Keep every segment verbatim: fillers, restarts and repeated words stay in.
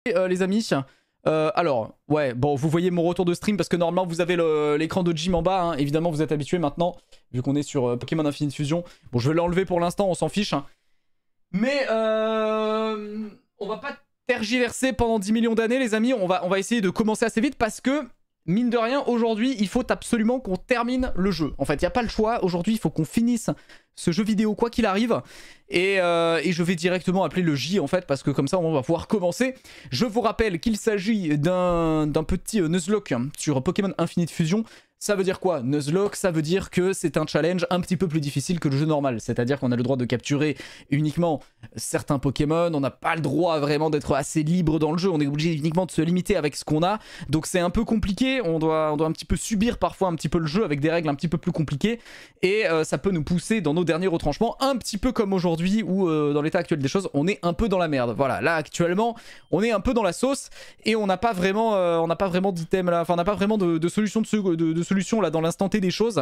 euh, les amis. Euh, alors, ouais, bon, vous voyez mon retour de stream parce que normalement vous avez l'écran de Jim en bas. Hein. Évidemment, vous êtes habitués maintenant, vu qu'on est sur euh, Pokémon Infinite Fusion. Bon, je vais l'enlever pour l'instant, on s'en fiche. Hein. Mais euh, on va pas tergiverser pendant dix millions d'années, les amis. On va, on va essayer de commencer assez vite parce que, mine de rien, aujourd'hui, il faut absolument qu'on termine le jeu. En fait, il n'y a pas le choix. Aujourd'hui, il faut qu'on finisse ce jeu vidéo quoi qu'il arrive. Et, euh, et je vais directement appeler le J, en fait, parce que comme ça, on va pouvoir commencer. Je vous rappelle qu'il s'agit d'un petit euh, Nuzlocke sur Pokémon Infinite Fusion. Ça veut dire quoi, Nuzlocke? Ça veut dire que c'est un challenge un petit peu plus difficile que le jeu normal. C'est-à-dire qu'on a le droit de capturer uniquement certains Pokémon. On n'a pas le droit vraiment d'être assez libre dans le jeu. On est obligé uniquement de se limiter avec ce qu'on a. Donc c'est un peu compliqué. On doit, on doit un petit peu subir parfois un petit peu le jeu avec des règles un petit peu plus compliquées. Et euh, ça peut nous pousser dans nos derniers retranchements. Un petit peu comme aujourd'hui où euh, dans l'état actuel des choses, on est un peu dans la merde. Voilà, là actuellement, on est un peu dans la sauce. Et on n'a pas vraiment, euh, on n'a pas vraiment d'item là. Enfin, on n'a pas vraiment de, de solution de, de, de solution là dans l'instant T des choses.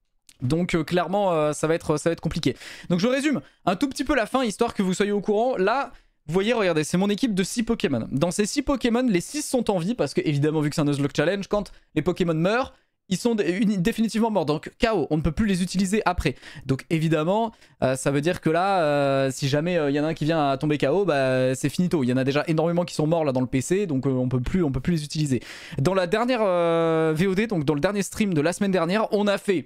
Donc euh, clairement euh, ça va être ça va être compliqué. Donc je résume un tout petit peu la fin histoire que vous soyez au courant. Là, vous voyez, regardez, c'est mon équipe de six Pokémon. Dans ces six Pokémon, les six sont en vie parce que évidemment vu que c'est un Nuzlocke challenge, quand les Pokémon meurent, ils sont définitivement morts, donc K O, on ne peut plus les utiliser après. Donc évidemment, euh, ça veut dire que là, euh, si jamais il euh, y en a un qui vient à tomber K O, bah, c'est finito. Il y en a déjà énormément qui sont morts là dans le P C, donc euh, on peut plus, on peut plus les utiliser. Dans la dernière euh, V O D, donc dans le dernier stream de la semaine dernière, on a fait...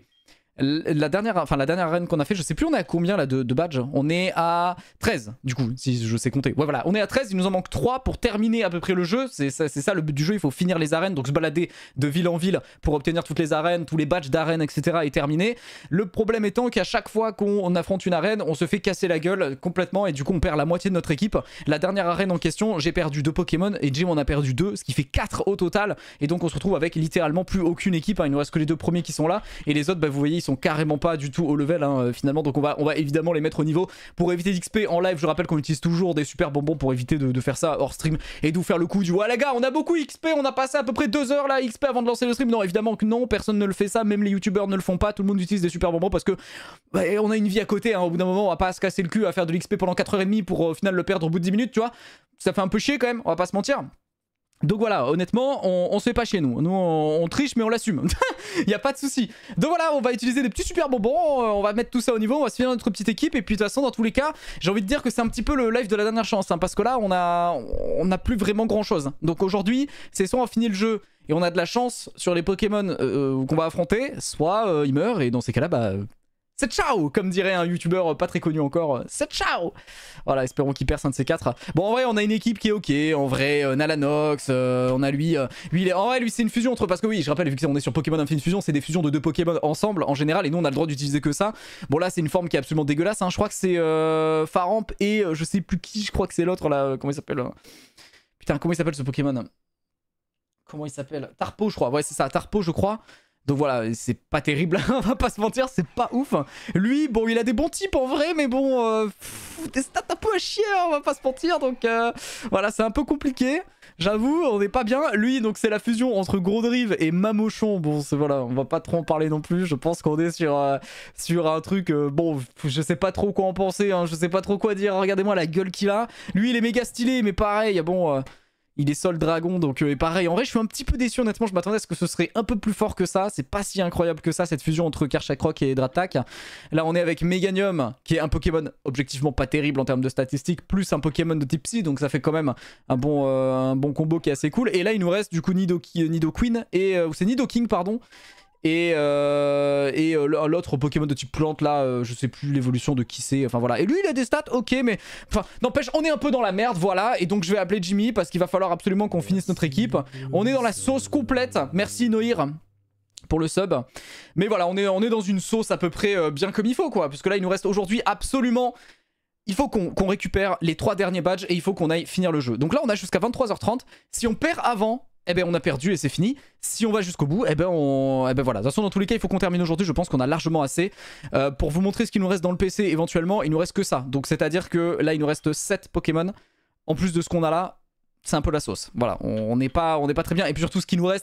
La dernière, enfin la dernière arène qu'on a fait, je sais plus on est à combien là de, de badges. On est à treize du coup, si je sais compter. Ouais voilà, on est à treize, il nous en manque trois pour terminer à peu près le jeu. C'est ça, ça le but du jeu, il faut finir les arènes. Donc se balader de ville en ville pour obtenir toutes les arènes, tous les badges d'arènes, et cetera est terminé. Le problème étant qu'à chaque fois qu'on affronte une arène, on se fait casser la gueule complètement et du coup on perd la moitié de notre équipe. La dernière arène en question, j'ai perdu deux Pokémon et Jim en a perdu deux, ce qui fait quatre au total. Et donc on se retrouve avec littéralement plus aucune équipe. Hein. Il nous reste que les deux premiers qui sont là et les autres, bah, vous voyez, ils sont carrément pas du tout au level hein, finalement, donc on va, on va évidemment les mettre au niveau pour éviter d'X P en live. Je rappelle qu'on utilise toujours des super bonbons pour éviter de, de faire ça hors stream et de vous faire le coup du ouais les gars on a beaucoup X P, on a passé à peu près deux heures là X P avant de lancer le stream. Non évidemment que non, personne ne le fait ça, même les youtubeurs ne le font pas, tout le monde utilise des super bonbons parce que bah, on a une vie à côté hein. Au bout d'un moment on va pas se casser le cul à faire de l'X P pendant quatre heures trente pour euh, au final le perdre au bout de dix minutes, tu vois, ça fait un peu chier quand même, on va pas se mentir. Donc voilà, honnêtement, on, on se fait pas chez nous. Nous, on, on triche, mais on l'assume. Il n'y a pas de souci. Donc voilà, on va utiliser des petits super bonbons. On va mettre tout ça au niveau. On va se finir notre petite équipe. Et puis de toute façon, dans tous les cas, j'ai envie de dire que c'est un petit peu le live de la dernière chance. Hein, parce que là, on a, on a plus vraiment grand chose. Donc aujourd'hui, c'est soit on finit le jeu et on a de la chance sur les Pokémon euh, qu'on va affronter, soit euh, ils meurent. Et dans ces cas-là, bah. C'est ciao, comme dirait un youtubeur pas très connu encore. C'est ciao. Voilà, espérons qu'il perce un de ces quatre. Bon, en vrai, on a une équipe qui est ok. En vrai, euh, Nalanox, euh, on a lui. Euh, lui il est... En vrai, lui, c'est une fusion entre. Parce que oui, je rappelle, vu qu'on est sur Pokémon Infinite Fusion, c'est des fusions de deux Pokémon ensemble en général. Et nous, on a le droit d'utiliser que ça. Bon, là, c'est une forme qui est absolument dégueulasse. Hein. Je crois que c'est euh, Faramp et euh, je sais plus qui. Je crois que c'est l'autre là. Comment il s'appelle euh... Putain, comment il s'appelle ce Pokémon? Comment il s'appelle? Tarpo, je crois. Ouais, c'est ça, Tarpo, je crois. Donc voilà, c'est pas terrible, on va pas se mentir, c'est pas ouf. Lui, bon, il a des bons types en vrai, mais bon, euh, pff, des stats un peu à chier, on va pas se mentir. Donc euh, voilà, c'est un peu compliqué, j'avoue, on est pas bien. Lui, donc c'est la fusion entre Grodrive et Mamochon. Bon, c'est voilà, on va pas trop en parler non plus. Je pense qu'on est sur, euh, sur un truc, euh, bon, je sais pas trop quoi en penser, hein, je sais pas trop quoi dire. Regardez-moi la gueule qu'il a. Lui, il est méga stylé, mais pareil, bon... Euh, il est Sol Dragon, donc euh, pareil. En vrai, je suis un petit peu déçu, honnêtement. Je m'attendais à ce que ce serait un peu plus fort que ça. C'est pas si incroyable que ça, cette fusion entre Karchakroc et Dratak. Là, on est avec Meganium, qui est un Pokémon objectivement pas terrible en termes de statistiques, plus un Pokémon de type Psy, donc ça fait quand même un bon, euh, un bon combo qui est assez cool. Et là, il nous reste du coup Nidoking, Nidoqueen, et euh, c'est Nidoking, pardon. Et, euh, et euh, l'autre Pokémon de type plante là, euh, je sais plus l'évolution de qui c'est, enfin voilà. Et lui il a des stats, ok, mais enfin n'empêche, on est un peu dans la merde, voilà. Et donc je vais appeler Jimmy parce qu'il va falloir absolument qu'on finisse notre équipe. On est dans la sauce complète, merci Noir pour le sub. Mais voilà, on est, on est dans une sauce à peu près euh, bien comme il faut quoi. Parce que là il nous reste aujourd'hui absolument... Il faut qu'on qu'on récupère les trois derniers badges et il faut qu'on aille finir le jeu. Donc là on a jusqu'à vingt-trois heures trente, si on perd avant... eh ben on a perdu et c'est fini. Si on va jusqu'au bout, eh ben on... eh ben voilà. De toute façon, dans tous les cas, il faut qu'on termine aujourd'hui. Je pense qu'on a largement assez. Euh, pour vous montrer ce qu'il nous reste dans le P C, éventuellement, il nous reste que ça. Donc c'est-à-dire que là, il nous reste sept Pokémon. En plus de ce qu'on a là, c'est un peu la sauce. Voilà, on n'est pas, on n'est pas très bien. Et puis surtout, ce qui nous reste,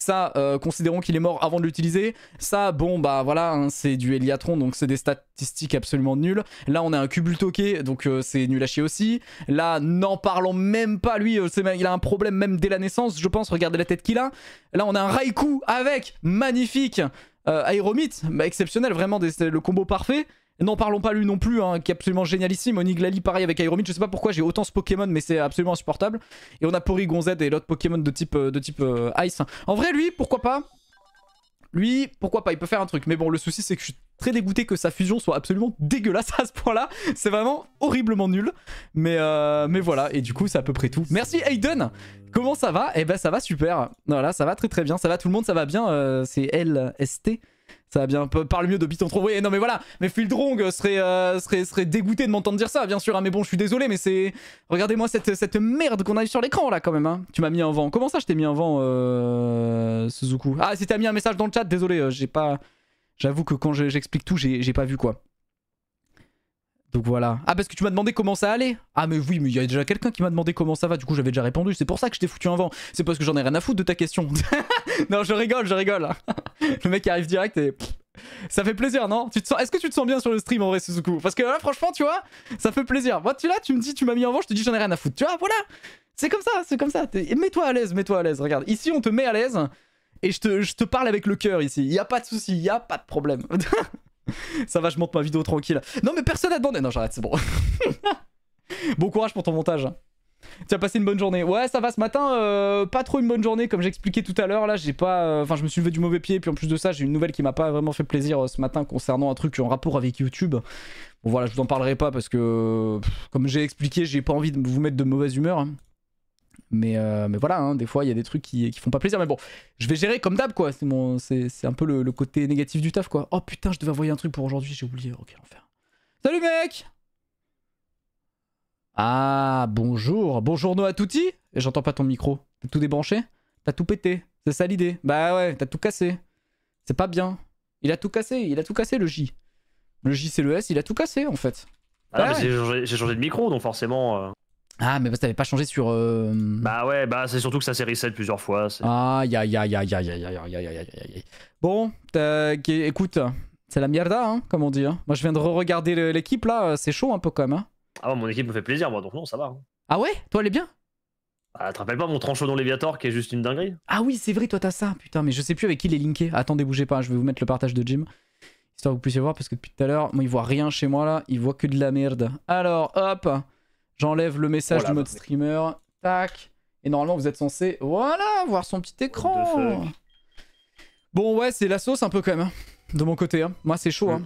Ça, euh, considérons qu'il est mort avant de l'utiliser. Ça, bon, bah voilà, hein, c'est du Eliatron, donc c'est des statistiques absolument nulles. Là, on a un Cubultoke, donc euh, c'est nul à chier aussi. Là, n'en parlons même pas, lui, euh, il a un problème même dès la naissance, je pense, regardez la tête qu'il a. Là, on a un Raikou avec, magnifique, euh, Aéromite, bah, exceptionnel, vraiment, des, le combo parfait. N'en parlons pas lui non plus, hein, qui est absolument génialissime. Oniglali pareil avec Aéromite, je sais pas pourquoi j'ai autant ce Pokémon, mais c'est absolument insupportable. Et on a Porygon Z et l'autre Pokémon de type, de type euh, Ice. En vrai, lui, pourquoi pas? Lui, pourquoi pas, il peut faire un truc. Mais bon, le souci c'est que je suis très dégoûté que sa fusion soit absolument dégueulasse à ce point-là. C'est vraiment horriblement nul. Mais, euh, mais voilà, et du coup, c'est à peu près tout. Merci Aiden. Comment ça va? Eh ben ça va super. Voilà, ça va très très bien. Ça va tout le monde, ça va bien. Euh, c'est L S T. Ça va bien, parle mieux de Biton trop. Oui, non mais voilà, mais Fildrong serait, euh, serait, serait dégoûté de m'entendre dire ça, bien sûr, hein, mais bon, je suis désolé, mais c'est... Regardez-moi cette, cette merde qu'on a eu sur l'écran, là, quand même, hein. Tu m'as mis un vent. Comment ça, je t'ai mis un vent, euh... Suzuku? Ah, si t'as mis un message dans le chat, désolé, euh, j'ai pas... J'avoue que quand j'explique tout, j'ai pas vu, quoi. Donc voilà. Ah, parce que tu m'as demandé comment ça allait. Ah, mais oui, mais il y a déjà quelqu'un qui m'a demandé comment ça va, du coup, j'avais déjà répondu. C'est pour ça que je t'ai foutu un vent. C'est parce que j'en ai rien à foutre de ta question. Non, je rigole, je rigole. Le mec arrive direct et... Ça fait plaisir, non? Tu te sens... Est-ce que tu te sens bien sur le stream en vrai, Suzuku? Parce que là, franchement, tu vois, ça fait plaisir. Moi, tu là, tu me dis, tu m'as mis en vent, je te dis, j'en ai rien à foutre. Tu vois, voilà. C'est comme ça, c'est comme ça. Mets-toi à l'aise, mets-toi à l'aise. Regarde, ici, on te met à l'aise et je te, je te parle avec le cœur ici. Y a pas de souci, y a pas de problème. Ça va, je monte ma vidéo tranquille. Non, mais personne n'a demandé. Non, j'arrête, c'est bon. Bon courage pour ton montage. Tu as passé une bonne journée? Ouais, ça va ce matin, euh, pas trop une bonne journée comme j'expliquais tout à l'heure. Là, j'ai pas, enfin, euh, je me suis levé du mauvais pied. Puis en plus de ça, j'ai une nouvelle qui m'a pas vraiment fait plaisir euh, ce matin concernant un truc en rapport avec YouTube. Bon voilà, je vous en parlerai pas parce que, pff, comme j'ai expliqué, j'ai pas envie de vous mettre de mauvaise humeur. Hein. Mais, euh, mais voilà, hein, des fois il y a des trucs qui, qui font pas plaisir. Mais bon, je vais gérer comme d'hab quoi. C'est mon, c'est un peu le, le côté négatif du taf quoi. Oh putain, je devais envoyer un truc pour aujourd'hui, j'ai oublié. Ok, l'enfer. Salut mec. Ah, bonjour. Bonjour à tutti. J'entends pas ton micro. T'as tout débranché? T'as tout pété. C'est ça l'idée. Bah ouais, t'as tout cassé. C'est pas bien. Il a tout cassé. Il a tout cassé le J. Le J c'est le S, il a tout cassé en fait. Ah, bah, ouais. J'ai changé, changé de micro donc forcément. Euh... Ah, mais parce que t'avais pas changé sur. Euh... Bah ouais, bah c'est surtout que ça s'est reset plusieurs fois. Aïe aïe aïe aïe aïe aïe aïe aïe aïe aïe aïe. Bon, écoute, c'est la mierda, hein, comme on dit. Hein. Moi je viens de re-regarder l'équipe là, c'est chaud un peu quand même. Hein. Ah ouais, mon équipe me fait plaisir, moi, donc non, ça va. Hein. Ah ouais? Toi, elle est bien? Ah, te rappelles pas mon Tranchodon Léviator qui est juste une dinguerie? Ah oui, c'est vrai, toi, t'as ça. Putain, mais je sais plus avec qui il est linké. Attendez, bougez pas, je vais vous mettre le partage de Jim. Histoire que vous puissiez voir, parce que depuis tout à l'heure, moi, il voit rien chez moi, là. Il voit que de la merde. Alors, hop, j'enlève le message oh là, du mode bah, streamer. Tac. Et normalement, vous êtes censé, voilà, voir son petit écran. Bon, ouais, c'est la sauce un peu quand même. Hein, de mon côté. Hein. Moi, c'est chaud. Mm. Hein.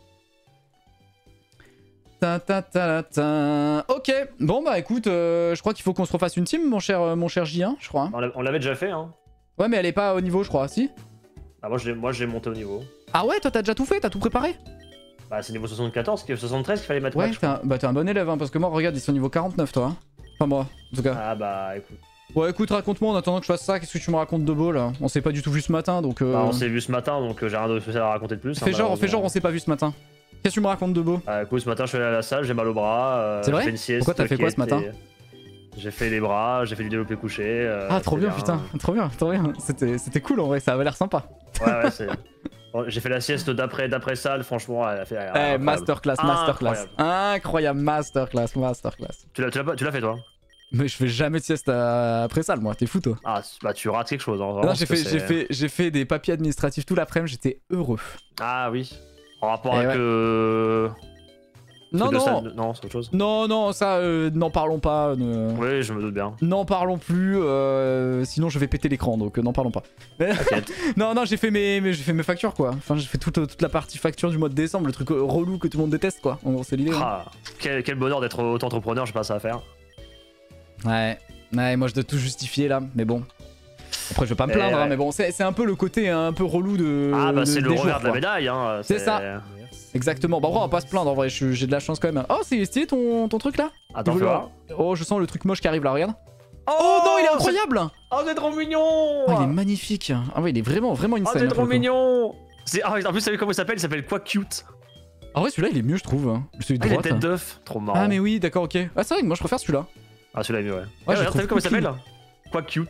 Ta, ta, ta, ta. Ok, bon bah écoute, euh, je crois qu'il faut qu'on se refasse une team, mon cher, mon cher J un, je crois. On l'avait déjà fait, hein. Ouais, mais elle est pas au niveau, je crois, si. Ah, moi, je l'ai monté au niveau. Ah ouais, toi t'as déjà tout fait, t'as tout préparé? Bah, c'est niveau soixante-quatorze, soixante-treize qu'il fallait mettre. Ouais, match, t'es un, bah, un bon élève, hein, parce que moi, regarde, ils sont au niveau quarante-neuf, toi. Hein. Enfin, moi, en tout cas. Ah bah, écoute. Ouais, écoute, raconte-moi en attendant que je fasse ça, qu'est-ce que tu me racontes de beau là? On s'est pas du tout vu ce matin, donc. Euh... Bah, on s'est vu ce matin, donc euh, j'ai rien de spécial à raconter de plus. Fais, hein, genre, fais genre, on s'est pas vu ce matin. Qu'est-ce que tu me racontes de beau? Bah écoute, ce matin je suis allé à la salle, j'ai mal au bras. Euh, c'est vrai? Pourquoi t'as fait quoi ce matin? J'ai fait les bras, j'ai fait du développé couché. Euh, ah trop bien, bien putain, trop bien, trop bien. C'était cool en vrai, ça avait l'air sympa. Ouais ouais, c'est... Bon, j'ai fait la sieste d'après d'après salle, franchement elle a fait... Eh, masterclass, masterclass. Incroyable, masterclass, masterclass. Tu l'as fait toi? Mais je fais jamais de sieste après salle moi, t'es fou toi. Ah bah tu rates quelque chose. Hein, non j'ai fait, fait, fait des papiers administratifs tout l'après-midi, j'étais heureux. Ah oui. En rapport et avec ouais. euh... Non non salle... non c'est autre chose. Non non ça euh, n'en parlons pas. Ne... Oui je me doute bien. N'en parlons plus, euh, sinon je vais péter l'écran donc euh, n'en parlons pas. Mais... non non j'ai fait mes, mes j'ai fait mes factures quoi. Enfin j'ai fait toute, toute la partie facture du mois de décembre, le truc relou que tout le monde déteste quoi. En gros c'est l'idée. Ah, hein. quel, quel bonheur d'être auto-entrepreneur, j'ai pas ça à faire. Ouais, ouais moi je dois tout justifier là, mais bon. Après je vais pas me plaindre, ouais. hein, mais bon c'est un peu le côté un peu relou de. Ah bah c'est le revers jours, de la médaille hein. C'est ça. Exactement, bah on va pas se plaindre en vrai, j'ai de la chance quand même. Oh c'est stylé ton, ton truc là. Attends fais voir. Oh je sens le truc moche qui arrive là, regarde. Oh, oh non il est incroyable. Oh c'est trop mignon. Oh il est magnifique. Ah ouais il est vraiment vraiment insane. Oh c'est trop mignon. Ah, en plus vous savez comment il s'appelle? Il s'appelle quoi cute. En vrai celui-là il est mieux je trouve. Hein. Celui de ah, droite. Il est tête d'œuf, trop marrant. Ah mais oui d'accord ok. Ah c'est vrai que moi je préfère celui-là. Ah celui-là est mieux ouais. Ouais, regarde, t'as vu comment il s'appelle? Quoi cute.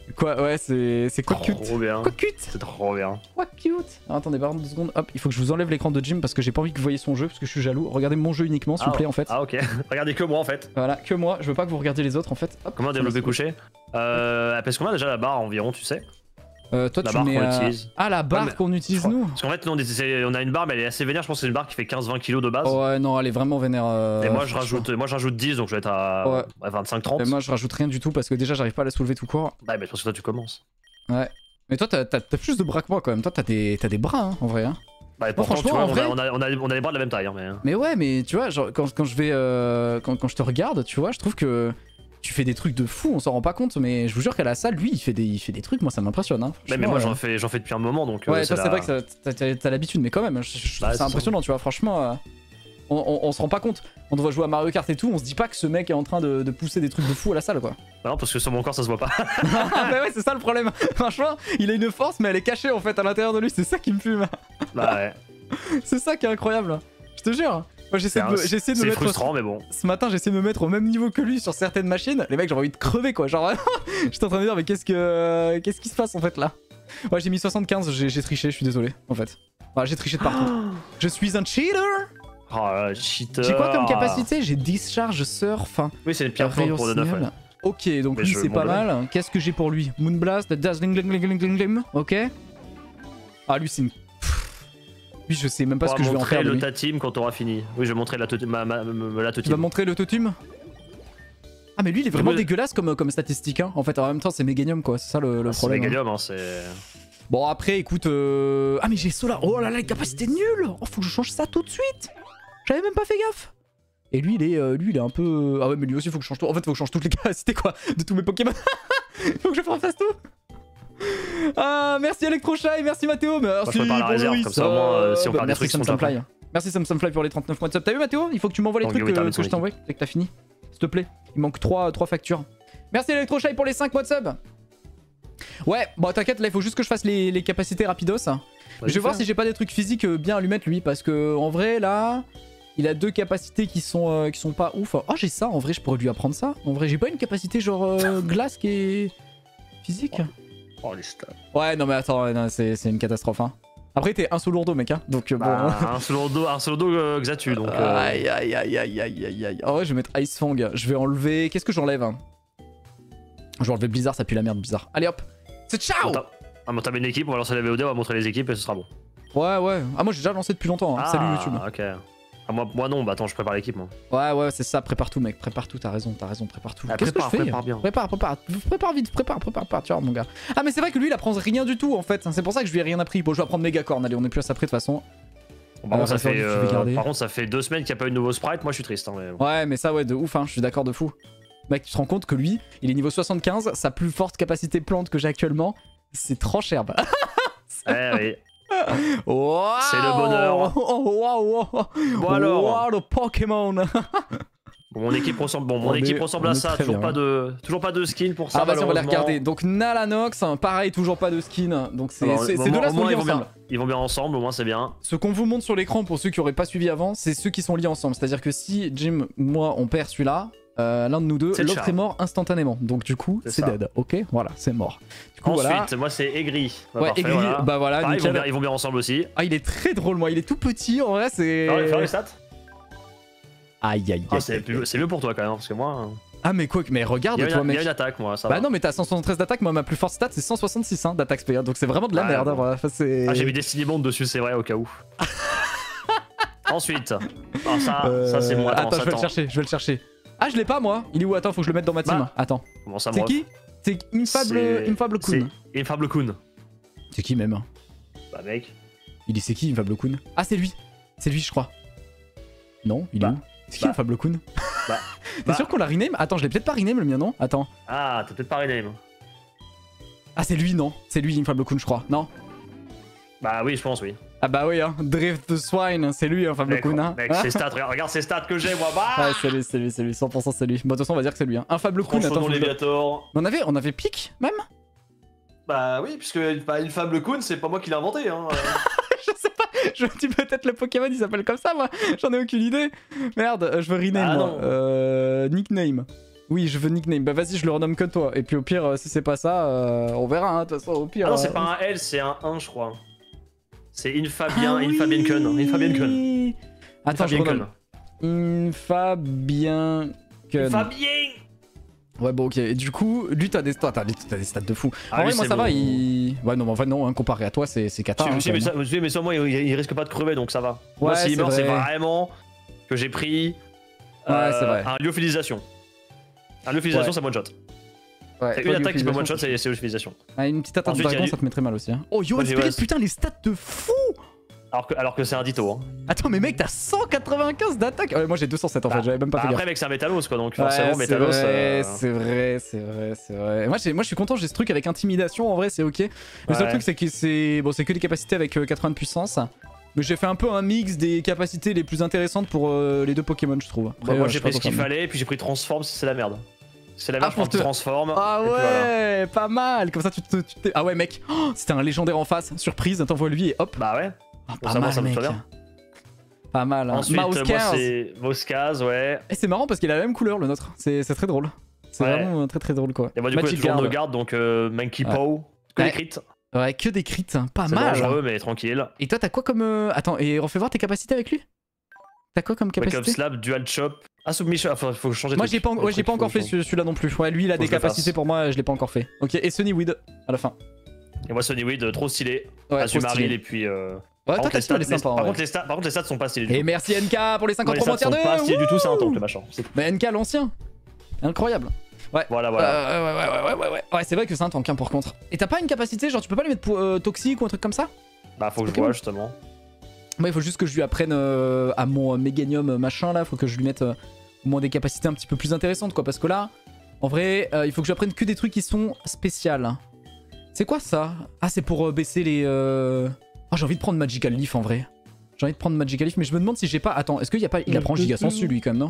Quoi, ouais, c'est c'est quoi cute. Trop bien. Quoi cute. C'est trop bien. Quoi cute. Alors, attendez, par contre, deux secondes. Hop, il faut que je vous enlève l'écran de Jim parce que j'ai pas envie que vous voyez son jeu parce que je suis jaloux. Regardez mon jeu uniquement, s'il vous Ah, plaît, en fait. Ah, ok. Regardez que moi en fait. Voilà, que moi. Je veux pas que vous regardiez les autres, en fait. Hop, Comment développer couché euh, Elle pèse combien déjà la barre environ, tu sais? Euh, toi, La tu barre mets. qu'on euh, utilise. Ah, la barre Ouais, mais- qu'on utilise nous. Parce qu'en fait, nous, on, est- on a une barre, mais elle est assez vénère. Je pense que c'est une barre qui fait quinze vingt kilos de base. Ouais, non, elle est vraiment vénère. euh, Et moi, je franchement. rajoute, moi, je rajoute dix, donc je vais être à Ouais. ouais, vingt-cinq trente. Et moi, je rajoute rien du tout parce que déjà, j'arrive pas à la soulever tout court. Ouais, mais parce que toi, tu commences. Ouais. Mais toi, t'as t'as- t'as plus de bras que moi quand même. Toi, t'as des, t'as des bras, hein, en vrai. Hein. Bah, et pourtant, franchement, tu vois, en on, vrai- a, on, a, on, a, on a les bras de la même taille. Hein, mais... Mais ouais, mais tu vois, genre, quand, quand je vais. euh, quand, quand je te regarde, tu vois, je trouve que tu fais des trucs de fou, on s'en rend pas compte, mais je vous jure qu'à la salle, lui, il fait des, il fait des trucs, moi, ça m'impressionne. Hein, mais, mais franchement, moi, euh. j'en fais, j'en fais depuis un moment, donc. euh, Ouais, toi, la- c'est vrai que ça- t'as- t'as t'as l'habitude, mais quand même, je, je trouve Bah, ça c'est ça. impressionnant, tu vois, franchement. euh, on, on, on se rend pas compte. On doit jouer à Mario Kart et tout, on se dit pas que ce mec est en train de, de pousser des trucs de fou à la salle, quoi. Bah non, parce que sur mon corps, ça se voit pas. Bah ouais, c'est ça le problème. Franchement, il a une force, mais elle est cachée en fait à l'intérieur de lui, c'est ça qui me fume. Bah ouais. C'est ça qui est incroyable. Je te jure. Moi, j'essaie de, me- C'est j'ai essayé de me c'est mettre. frustrant, mais bon. Ce matin, j'ai essayé de me mettre au même niveau que lui sur certaines machines. Les mecs, j'ai envie de crever quoi. Genre, j'étais en train de dire, mais qu'est-ce que, qu'est-ce qui se passe en fait là? Ouais, j'ai mis soixante-quinze, j'ai j'ai triché, je suis désolé en fait. Voilà, j'ai triché de partout. Je suis un cheater. Oh là, cheater. J'ai quoi comme capacité? J'ai discharge, surf, Oui, c'est une pierre plante pour de neuf. Ouais. Ok, donc Mais lui je c'est m'en pas donne. mal. Qu'est-ce que j'ai pour lui? Moonblast, Dazzling, Gling, Gling, Gling, Gling, ok. Ah, lui c'est une. Pff. Lui, je sais même pas On ce va que je vais en montrer faire. de le lui. ta team quand t'auras fini. Oui, je vais montrer la, to- ma, ma, ma- la to- Tu vas team. montrer l'autotume? Ah, mais lui il est vraiment Mais- dégueulasse comme, comme statistique, hein. En fait, en même temps, c'est Meganium quoi, c'est ça le, le Ah, c'est problème. hein. Megalium, hein, c'est. Bon, après, écoute. euh, Ah, mais j'ai Solar. Oh là là, la capacité nulle. Oh, faut que je change ça tout de suite. J'avais même pas fait gaffe. Et lui, il est, euh, lui, il est un peu. Ah ouais, mais lui aussi, faut que je change tout. En fait, faut que je change toutes les capacités quoi de tous mes Pokémon. Faut que je fasse tout. Ah, merci Electroshy, merci Mathéo. Merci. je prépare la bon réserve, Loïs, comme ça, au moins, euh, si on bah, perd des merci trucs, ils sont Samsung déjà Fly. Merci Samsung Fly pour les trente-neuf mois de sub. T'as vu Mathéo? Il faut que tu m'envoies les Donc, trucs oui, euh, termine que son je t'envoie dès que t'as fini. S'il te plaît. Il manque trois factures. Merci Electroshy pour les cinq mois de sub. Ouais, bon t'inquiète, là il faut juste que je fasse les, les capacités rapidos. Je vais voir si j'ai pas des trucs physiques euh, bien à lui mettre lui, parce que en vrai là, il a deux capacités qui sont, euh, qui sont pas ouf. Oh, j'ai ça, en vrai je pourrais lui apprendre ça. En vrai, j'ai pas une capacité genre euh, glace qui est physique. Oh, les stats. Ouais, non mais attends, ouais, non, c'est c'est une catastrophe. Hein. Après t'es un sous lourdeau mec, hein, donc euh, bon. Bah, un solo dos, un solo dos euh, Xatu, donc. euh, Aïe aïe aïe aïe aïe aïe aïe. Oh ouais, je vais mettre Ice Fang. Je vais enlever. Qu'est-ce que j'enlève? Je vais enlever Blizzard, ça pue la merde, Blizzard. Allez hop, c'est ciao! on t'a- Ah, bon, t'as mis une équipe, on va lancer la V O D, on va montrer les équipes et ce sera bon. Ouais, ouais. Ah, moi j'ai déjà lancé depuis longtemps. Hein. Ah, Salut YouTube. ok. Ah, moi, moi non, bah attends, je prépare l'équipe moi. Ouais, ouais, c'est ça. Prépare tout, mec. Prépare tout. T'as raison, t'as raison. Prépare tout. Ah, Qu'est-ce que je prépare, fais? prépare bien. Prépare, prépare. Prépare vite. Prépare, prépare, prépare. Tu vois, mon gars. Ah, mais c'est vrai que lui, il apprend rien du tout en fait. C'est pour ça que je lui ai rien appris. Bon, je vais apprendre Megacorn. Allez, on est plus à ça près de toute façon. Bon, par, Euh, contre, ça va fait, falloir que tu euh, vais garder. par contre, ça fait deux semaines qu'il n'y a pas eu de nouveau sprite, moi je suis triste. Hein, mais bon. Ouais, mais ça, ouais, de ouf. Hein. Je suis d'accord de fou. Mec, tu te rends compte que lui, il est niveau soixante-quinze. Sa plus forte capacité plante que j'ai actuellement, c'est trop cher. Eh oui. Wow. C'est le bonheur. Oh, wow, wow. Bon alors. Wow, le Pokémon. Bon, mon équipe ressemble, bon, mon On est- équipe ressemble on à est ça, très toujours bien. pas, de, toujours pas de skin pour ça. Ah, vas-y, on va les malheureusement. regarder. Donc, Nalanox, hein, pareil, toujours pas de skin. Donc, c'est Alors, c'est- au ces moins- deux-là au sont moins, liés ils vont ensemble. bien, ils vont bien ensemble, au moins c'est bien. Ce qu'on vous montre sur l'écran, pour ceux qui auraient pas suivi avant, c'est ceux qui sont liés ensemble. C'est-à-dire que si Jim, moi, on perd celui-là, euh, l'un de nous deux, C'est le l'autre charme. est mort instantanément. Donc, du coup, C'est c'est ça. dead. Ok, voilà, c'est mort. Du coup, Ensuite, voilà. moi c'est aigri. Bah, Ouais, parfait, aigri, voilà. bah voilà, Pareil, ils, vont nickel. bien, ils vont bien ensemble aussi. Ah, il est très drôle, moi. Il est tout petit, en vrai, c'est. Faire les- faire les stats. Aïe, aïe, aïe. Ah, c'est plus- c'est mieux pour toi quand même, parce que moi. Ah, mais quoi, mais Il y, regarde, a une- toi, il y mec. a une attaque, moi, ça Bah va. non, mais t'as cent soixante-treize d'attaque, moi ma plus forte stat c'est cent soixante-six hein, d'attaque spé, hein, donc c'est vraiment de la Ouais, merde. bon. Hein, voilà. Enfin, c'est- Ah, j'ai mis Destiny Bond dessus, c'est vrai, au cas où. Ensuite. Ah, ça, Euh, ça c'est moi. Attends, Attends, je vais le attends. chercher, je vais le chercher. Ah, je l'ai pas moi. Il est où? Attends, faut que je le mette dans ma team. Bah, Attends. Comment ça, C'est moi qui? C'est Infable, C'est- Infable Kun. C'est Infable Kun. C'est qui même? Bah, mec. Il est c'est qui Infable Kun? Ah, c'est lui. C'est lui, je crois. Non, il est Bah, où? C'est qui bah, Infable Kun? bah, T'es bah. sûr qu'on l'a rename? Attends, je l'ai peut-être pas rename le mien, non? Attends. Ah, t'as peut-être pas rename. Ah, c'est lui, non? C'est lui, Infable Kun, je crois. Non? Bah, oui, je pense, oui. Ah, bah oui, hein. Drift the Swine, c'est lui, Infable Mec, Kun. Hein. mec, ses stats, regarde, regarde ses stats que j'ai, moi. Bah Ouais, c'est lui, c'est lui, c'est lui, cent pour cent c'est lui. Bon, de toute façon, on va dire que c'est lui. Hein. Infable Kun, attends. Franchement, faut que je- Léviator. On avait, on avait Pic, même? Bah, oui, puisque bah, Infable Kun, c'est pas moi qui l'ai inventé, hein. Je sais pas, je me dis peut-être le Pokémon il s'appelle comme ça, moi. J'en ai aucune idée. Merde, euh, je veux rename, Ah, moi. non. Euh, nickname. Oui, je veux nickname. Bah vas-y, je le renomme que toi. Et puis au pire, euh, si c'est pas ça, euh, on verra. hein, De toute façon, au pire. Ah non, c'est euh, pas un L, c'est un un, je crois. C'est Infabien, Ah oui Infabienken. Infabienken. Attends, je renomme. Infabienken. Fabien. Ouais, bon, ok. Et du coup, lui, t'as des, t'as des, t'as des stats de fou. Ah, en vrai, lui, moi, c'est ça va. mon- Il... Ouais, non, mais en fait, non. hein, comparé à toi, c'est cata. Si, hein, si, quand mais, même. ça, si, mais ça, moi, il, il risque pas de crever, donc ça va. Moi, Ouais, s'il c'est meurt, c'est vrai. vraiment que j'ai pris Ouais, c'est vrai. un lyophilisation. Un lyophilisation, Ouais. c'est one shot. Ouais, C'est toi, une attaque qui peut one lyophilisation, shot, c'est c'est lyophilisation. Ah, une petite attaque de Ensuite, il y a dragon, du- ça te mettrait mal aussi. Hein. Oh, Yo Moi, j'ai- Spirit, ouais, putain, les stats de fou. Alors que, alors que c'est un Ditto. Hein. Attends, mais mec, t'as cent quatre-vingt-quinze d'attaque. Ouais, moi, j'ai deux cent sept en fait, Bah, j'avais même pas bah fait après, gaffe. mec, c'est un Métalos, quoi, donc Ouais, forcément, c'est Métalos. vrai, euh, c'est vrai, c'est vrai, c'est vrai. Moi, j'ai- moi, je suis content, j'ai ce truc avec intimidation, en vrai, c'est ok. Le seul Ouais. truc, c'est que c'est bon, c'est que des capacités avec euh, quatre-vingts de puissance. Mais j'ai fait un peu un mix des capacités les plus intéressantes pour euh, les deux Pokémon, je trouve. Bah, Après, moi, euh, je j'ai sais pas pris ce qu'il pourquoi, fallait, et puis j'ai pris Transform si c'est la merde. Si c'est la Ah, merde, je pour prends te- Transform. Ah et puis voilà. ouais, pas mal. Comme ça, tu te. tu t'es- ah ouais, mec, oh, c'était un légendaire en face. Surprise, t'envoies lui et hop. Bah ouais. Ah, Bon, pas ça, moi, mal, ça me mec. va bien. Pas mal. Hein. Ensuite, moi, Mauskaz. c'est Mauskaz, ouais. Et c'est marrant parce qu'il a la même couleur, le nôtre. C'est c'est très drôle. C'est Ouais. vraiment euh, très très drôle quoi. Et moi, du coup, il y a Magic toujours Guard. nos gardes, donc euh, Monkey Ouais. Paw. Que Ouais. des crits. Ouais, que des crits, hein. Pas C'est mal. dangereux, mais tranquille. Et toi, t'as quoi comme. euh, Attends, et refais voir tes capacités avec lui. T'as quoi comme Wake Up capacité? Slap, Dual Chop. Ah, Submission, ah, faut, faut changer de Moi, truc. j'ai pas, en- Le ouais, j'ai truc, pas faut encore fait changer. ce- celui-là non plus. Ouais, lui, il a Faut des que je le capacités fasse. pour moi, je l'ai pas encore fait. Ok, et Sunny Weed à la fin. Et moi, Sonny Weed, trop stylé. Ouais, trop Azumaril, stylé. et puis. euh, Ouais, Par toi, contre, ta les skill, elle est stats, les- sympa. par ouais. contre, les stats- par contre, les stats sont pas stylés du Et tout. merci N K pour les Moi, les cinquante-trois stats mois tier sont deux. pas stylés du tout, c'est un tank, le Wouh. machin. C'est tout. Mais N K l'ancien. Incroyable. Ouais. Voilà, voilà. Euh, ouais, ouais, ouais, ouais, ouais, ouais. Ouais, c'est vrai que c'est un tank, hein, par contre. Et t'as pas une capacité, genre tu peux pas les mettre pour, euh, toxique ou un truc comme ça? Bah, faut que je Pokémon. vois, justement. Moi, il faut juste que je lui apprenne euh, à mon euh, Meganium euh, machin là. Faut que je lui mette euh, au moins des capacités un petit peu plus intéressantes, quoi. Parce que là, en vrai, euh, il faut que je lui apprenne que des trucs qui sont spéciales. C'est quoi ça? Ah, c'est pour euh, baisser les. Euh... Oh, j'ai envie de prendre Magical Leaf en vrai. J'ai envie de prendre Magical Leaf, mais je me demande si j'ai pas. Attends, est-ce qu'il y a pas. Il apprend Giga Sensu lui, quand même, non?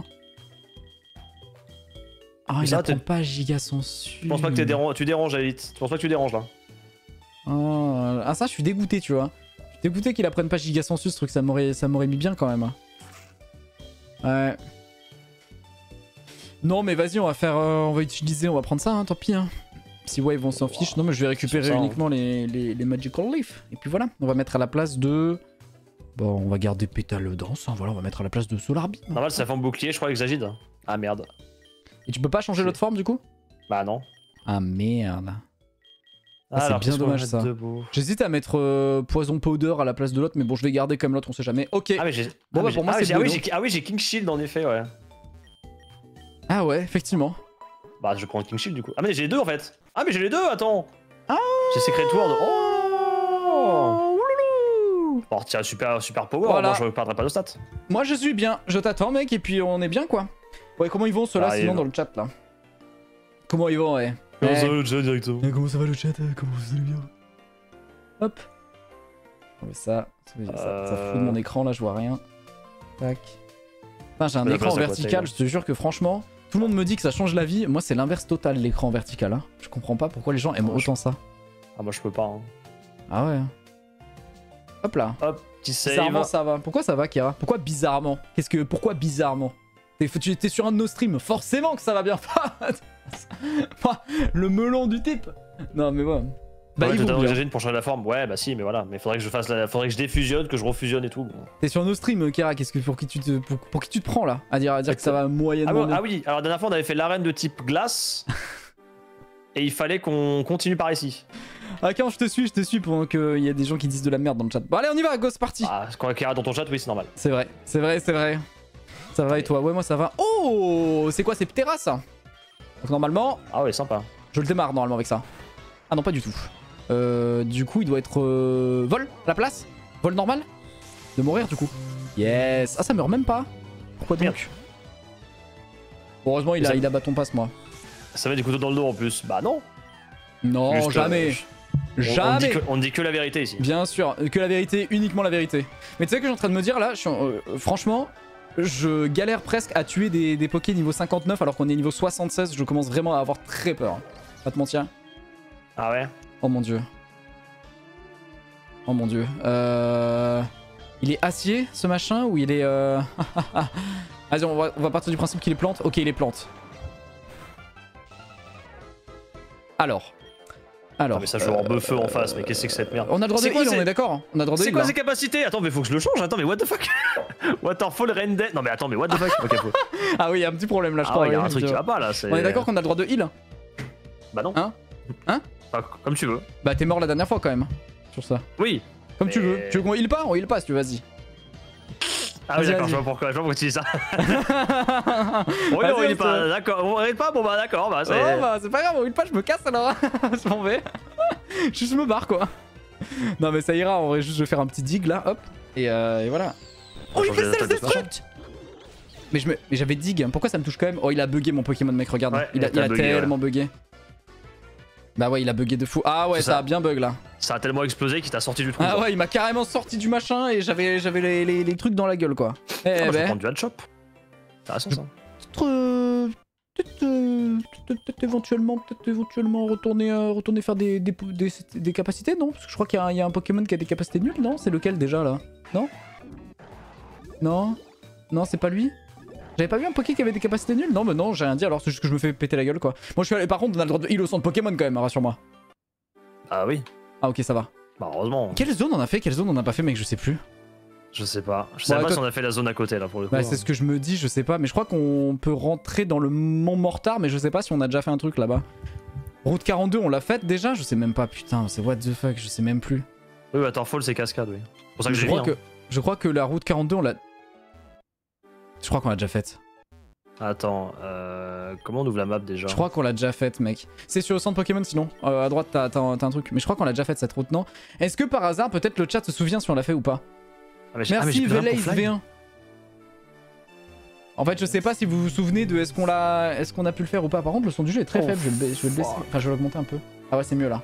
Ah, il Ça, apprend t'es- pas Giga Sensu. Je pense pas que t'es déran- tu déranges, Elite. Je pense pas que tu déranges là. Oh, ah, ça, je suis dégoûté, tu vois. Je suis dégoûté qu'il apprenne pas Giga Sensu, ce truc, ça m'aurait ça m'aurait mis bien quand même. Ouais. Non, mais vas-y, on va faire. euh, on va utiliser, on va prendre ça, hein, tant pis. Hein. Si Wave, on s'en fiche. Non, mais je vais récupérer sur ça, hein. uniquement les, les, les Magical Leaf. Et puis voilà, on va mettre à la place de. Bon, on va garder Pétale Danse. Hein, voilà, on va mettre à la place de Solar Beam. Normal, c'est la forme bouclier, je crois, avec Zagid. Ah merde. Et tu peux pas changer l'autre forme du coup? Bah non. Ah merde. Ah, c'est alors, bien qu'est-ce qu'on dommage, va ça. mettre de beau J'hésite à mettre euh, Poison Powder à la place de l'autre, mais bon, je vais garder comme l'autre, on sait jamais. Ok. Ah, mais j'ai. Bon, ah, bah, mais pour j'ai- moi, ah, c'est j'ai- ah, oui, Bruno. j'ai- ah oui, j'ai King Shield en effet, ouais. Ah ouais, effectivement. Bah, je prends King Shield du coup. Ah, mais j'ai les deux en fait. Ah, mais j'ai les deux, attends. Ah. J'ai Secret Word. Oh. Oh, ouloulou. Bon, tiens, super, super power. Voilà. Moi, je perdrai pas de stats. Moi je suis bien, je t'attends mec, et puis on est bien quoi. Ouais, comment ils vont ceux-là Ah, sinon ils dans le chat là? Comment ils vont, ouais? Comment Eh. ça va le chat directement? Eh, comment ça va le chat? Comment vous allez bien? Hop. Ouais, ça, ça, ça, ça Euh. floude mon écran là, je vois rien. Tac. Putain, j'ai un Mais la écran place à vertical, côté, je te jure que franchement, tout le monde me dit que ça change la vie. Moi, c'est l'inverse total, l'écran vertical. Hein. Je comprends pas pourquoi les gens aiment Ah, moi, je- autant ça. Ah, moi, je peux pas. Hein. Ah ouais. Hop là. Hop, petit save. Bizarrement, ça va. Pourquoi ça va, Kira? Pourquoi bizarrement? Qu'est-ce que. Pourquoi bizarrement? T'es tu étais sur un de nos streams, forcément que ça va bien. Le melon du type. Non, mais ouais. Bah, ouais, ils t'as vont bien. Zagid pour changer la forme. Ouais, bah si, mais voilà. Mais faudrait que je fasse la... faudrait que je défusionne, que je refusionne et tout. Bon. T'es sur nos streams, Kira. Qu'est-ce que pour qui tu te pour, pour qui tu te prends là? À dire à dire que ça va Ah, moyennement. ouais, bien. ah oui, alors la dernière fois on avait fait l'arène de type glace et il fallait qu'on continue par ici. Ah, quand je te suis, je te suis pendant qu'il y a des gens qui disent de la merde dans le chat. Bon, allez, on y va, go, c'est parti. Ah, quand Kira dans ton chat, oui, c'est normal. C'est vrai, c'est vrai, c'est vrai. Ça va et toi? Ouais, moi ça va. Oh, c'est quoi, c'est Ptera ça? Donc normalement, Ah ouais, sympa. je le démarre normalement avec ça. Ah non, pas du tout. Euh, du coup, il doit être euh, vol à la place? Vol normal? De mourir du coup. Yes. Ah, ça meurt même pas. Pourquoi donc? Merde. Bon, heureusement, il Mais a, ça- il a bâton passe, moi. Ça met des couteaux dans le dos en plus. Bah non. Non, Juste, jamais. euh, on- On, Jamais. dit que, on dit que la vérité ici. Bien sûr, que la vérité, uniquement la vérité. Mais tu sais que je suis en train de me dire là, je suis en- euh, franchement, je galère presque à tuer des, des pokés niveau cinquante-neuf alors qu'on est niveau soixante-seize. Je commence vraiment à avoir très peur. Pas te mentir. Ah ouais. Oh mon dieu. Oh mon dieu. Euh... Il est acier ce machin ou il est... Euh... Vas-y, on va, on va partir du principe qu'il est plante. Ok, il est plante. Alors. Alors. Non, mais ça joue en beu-feu en face, mais qu'est-ce que c'est que cette merde? On a le droit de C'est quoi, heal, on c'est- est d'accord. On a le droit de C'est heal, quoi là. ces capacités? Attends, mais faut que je le change. Attends, mais what the fuck? Waterfall Render. Non, mais attends, mais what the fuck? Ok, faut. Ah oui, il y a un petit problème là, je Ah crois. ouais, y a oui, un truc qui effectivement. va pas là. c'est- On est d'accord qu'on a le droit de heal? Bah non. Hein Hein Bah, comme tu veux. Bah t'es mort la dernière fois quand même. Sur ça. Oui. Comme tu Mais- veux. Tu veux qu'on heal pas? On heal pas si tu veux, vas-y. Ah oui, Vas-y, d'accord, je vas-y. vois pourquoi, je vois pourquoi tu dis ça. Oui, Vas-y, on on est se- pas d'accord. On est pas, bon bah d'accord, bah Oh c'est. bah c'est pas grave, on heal pas, je me casse alors. Je m'en vais. Juste je me barre quoi. Non mais ça ira, on va juste je vais faire un petit dig là, hop. Et, euh, et voilà. Oh il changer fait les attaques de self-destruct. Mais je me... mais j'avais dig, hein. Pourquoi ça me touche quand même? Oh il a bugué mon Pokémon mec, regarde. Ouais, il a, il a il a bugué, tellement bugué. Bah ouais il a bugué de fou. Ah ouais C'est ça. ça. a bien bug là. Ça a tellement explosé qu'il t'a sorti du trou. Ah ouais il m'a carrément sorti du machin et j'avais j'avais les, les, les trucs dans la gueule quoi. Eh Ah, bah, je vais ben. prendre du handshop. Intéressant ça. Peut-être euh, peut-être euh, peut-être- peut-être éventuellement peut-être éventuellement retourner euh, retourner faire des, des, des, des capacités non parce que je crois qu'il y, a un- il y a un Pokémon qui a des capacités nulles non c'est lequel déjà là non non non c'est pas lui j'avais pas vu un Poké qui avait des capacités nulles non mais non j'ai rien dit alors c'est juste que je me fais péter la gueule quoi moi je suis allé par contre on a le droit de heal au centre Pokémon quand même rassure-moi Ah oui. ah ok ça va Bah heureusement. quelle zone on a fait quelle zone on a pas fait mec je sais plus Je sais pas. Je sais Bon, pas toi- si on a fait la zone à côté là pour le coup. bah, c'est ce que je me dis je sais pas mais je crois qu'on peut rentrer dans le Mont Mortar mais je sais pas si on a déjà fait un truc là-bas. Route quarante-deux, on l'a faite déjà? Je sais même pas, putain, c'est what the fuck, je sais même plus. Oui, Waterfall c'est cascade, oui. C'est pour ça que je, j'ai crois mis. que, je crois que la route quarante-deux, on l'a... Je crois qu'on l'a déjà faite. Hein. Attends, euh... comment on ouvre la map déjà? Je crois qu'on l'a déjà faite, mec. C'est sur le centre Pokémon sinon. Euh, à droite, t'as t'as un, t'as un truc. Mais je crois qu'on l'a déjà faite cette route, non? Est-ce que par hasard, peut-être le chat se souvient si on l'a fait ou pas? Ah, mais j'ai- ah, mais j'ai Merci, plus rien pour Velaze fly. V un. En fait, je sais pas si vous vous souvenez de est-ce qu'on l'a est-ce qu'on a pu le faire ou pas. Par contre, le son du jeu est très Oh, faible, je vais le, ba- je vais le baisser. fuck. Enfin, je vais l'augmenter un peu. Ah ouais, c'est mieux là.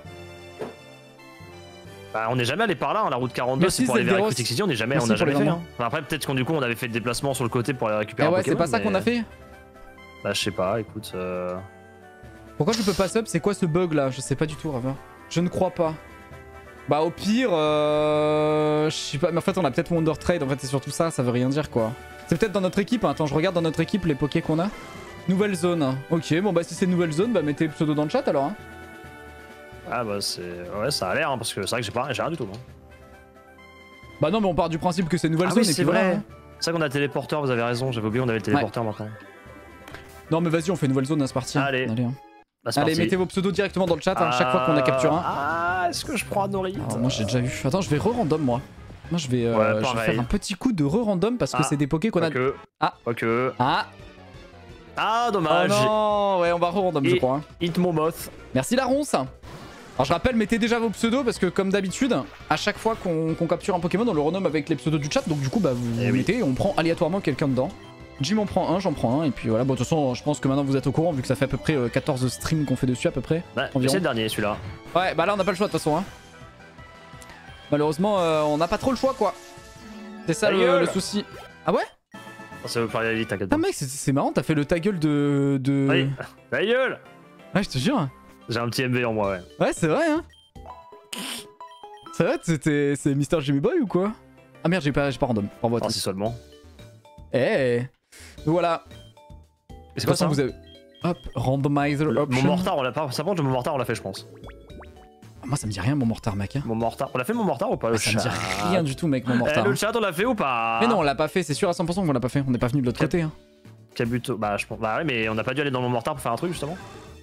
Bah, on n'est jamais allé par là, hein, la route quarante-deux, Merci, c'est pour aller vers Zelderos. Critic City, on n'est jamais, Merci on a pour les jamais fait. vingt Hein. Enfin, après, peut-être qu'on du coup on avait fait le déplacement sur le côté pour aller récupérer Eh un ouais, c'est Pokémon, pas ça mais- qu'on a fait? Bah, je sais pas, écoute. Euh... Pourquoi je peux pas sub? C'est quoi ce bug là? Je sais pas du tout, Rava. Je ne crois pas. Bah au pire, euh... je sais pas, mais en fait on a peut-être Wonder Trade, en fait c'est surtout ça, ça veut rien dire quoi. C'est peut-être dans notre équipe, hein. Attends je regarde dans notre équipe les pokés qu'on a. Nouvelle zone, ok bon bah si c'est nouvelle zone, bah mettez le pseudo dans le chat alors hein. Ah bah c'est... Ouais, ça a l'air, hein, parce que c'est vrai que j'ai pas... j'ai rien du tout, non. Bah non mais on part du principe que c'est nouvelle Ah zone oui, et c'est puis voilà, vrai. hein. C'est vrai qu'on a le téléporteur, vous avez raison, j'avais oublié, on avait le téléporteur maintenant. Non mais vas-y on fait une nouvelle zone, hein, c'est parti. hein. Allez. Allez, hein. Bah, c'est Allez parti. mettez vos pseudos directement dans le chat, hein, chaque fois qu'on a capturé un. Ah, est-ce que je prends un Norit? Alors moi j'ai déjà eu. Attends je vais re-random moi. Moi je vais, euh, Ouais, je vais pareil. faire un petit coup de re-random parce que Ah. c'est des pokés qu'on a... Quoique. Ah. Quoique. Ah Ah, oh dommage. non ouais on va re-random je Et- crois. hein. Hit mon moth. Merci la ronce. Alors je rappelle, mettez déjà vos pseudos parce que comme d'habitude, à chaque fois qu'on qu'on capture un Pokémon, on le renomme avec les pseudos du chat. Donc du coup, bah vous Eh oui. mettez et on prend aléatoirement quelqu'un dedans. Jim en prend un, j'en prends un et puis voilà. Bon de toute façon, je pense que maintenant vous êtes au courant vu que ça fait à peu près euh, quatorze streams qu'on fait dessus à peu près. Bah, Environ. c'est le dernier celui-là. Ouais, bah là on n'a pas le choix de toute façon. Hein. Malheureusement, euh, on n'a pas trop le choix quoi. C'est ça Ta le, gueule. le souci. Ah ouais? Oh, ça veut parler à la vie, t'inquiète Ah pas. mec, c'est- c'est marrant, t'as fait le ta gueule de... de... Allez, ta gueule. Ouais, je te jure. J'ai un petit M V en moi, ouais. Ouais, c'est vrai, hein. C'est vrai, c'était- c'est Mister Jimmy Boy ou quoi? Ah merde, j'ai pas, j'ai pas random. Pour votre. Oh, si seulement. Eh. Donc voilà. Et De c'est toute quoi façon, ça vous avez. Hop, randomizer Le- Mon option. mortar, on l'a pas. Ça monte, mon mortar, on l'a fait, je pense. Ah, moi, ça me dit rien, mon mortar, mec. hein. Mon mortar. On l'a fait, mon mortar ou pas? Ah, le ça me dit chat rien du tout, mec, mon Eh, mortar. le hein. chat, on l'a fait ou pas? Mais non, on l'a pas fait, c'est sûr à cent pour cent qu'on l'a pas fait. On n'est pas venu de l'autre Quel- côté. Hein. Kabuto. Bah, je pense. Bah, ouais, mais on n'a pas dû aller dans mon mortar pour faire un truc, justement.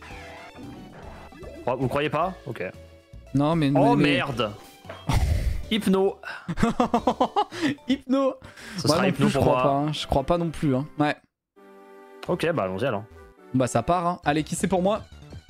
Vous croyez pas? Ok. Non, mais. Oh mais- merde! Hypno! Hypno. Ce Moi sera non hypno plus, je pour crois moi. pas. hein. Je crois pas non plus. Hein. Ouais. Ok, bah allons-y alors. Bah, ça part. Hein. Allez, qui c'est pour moi?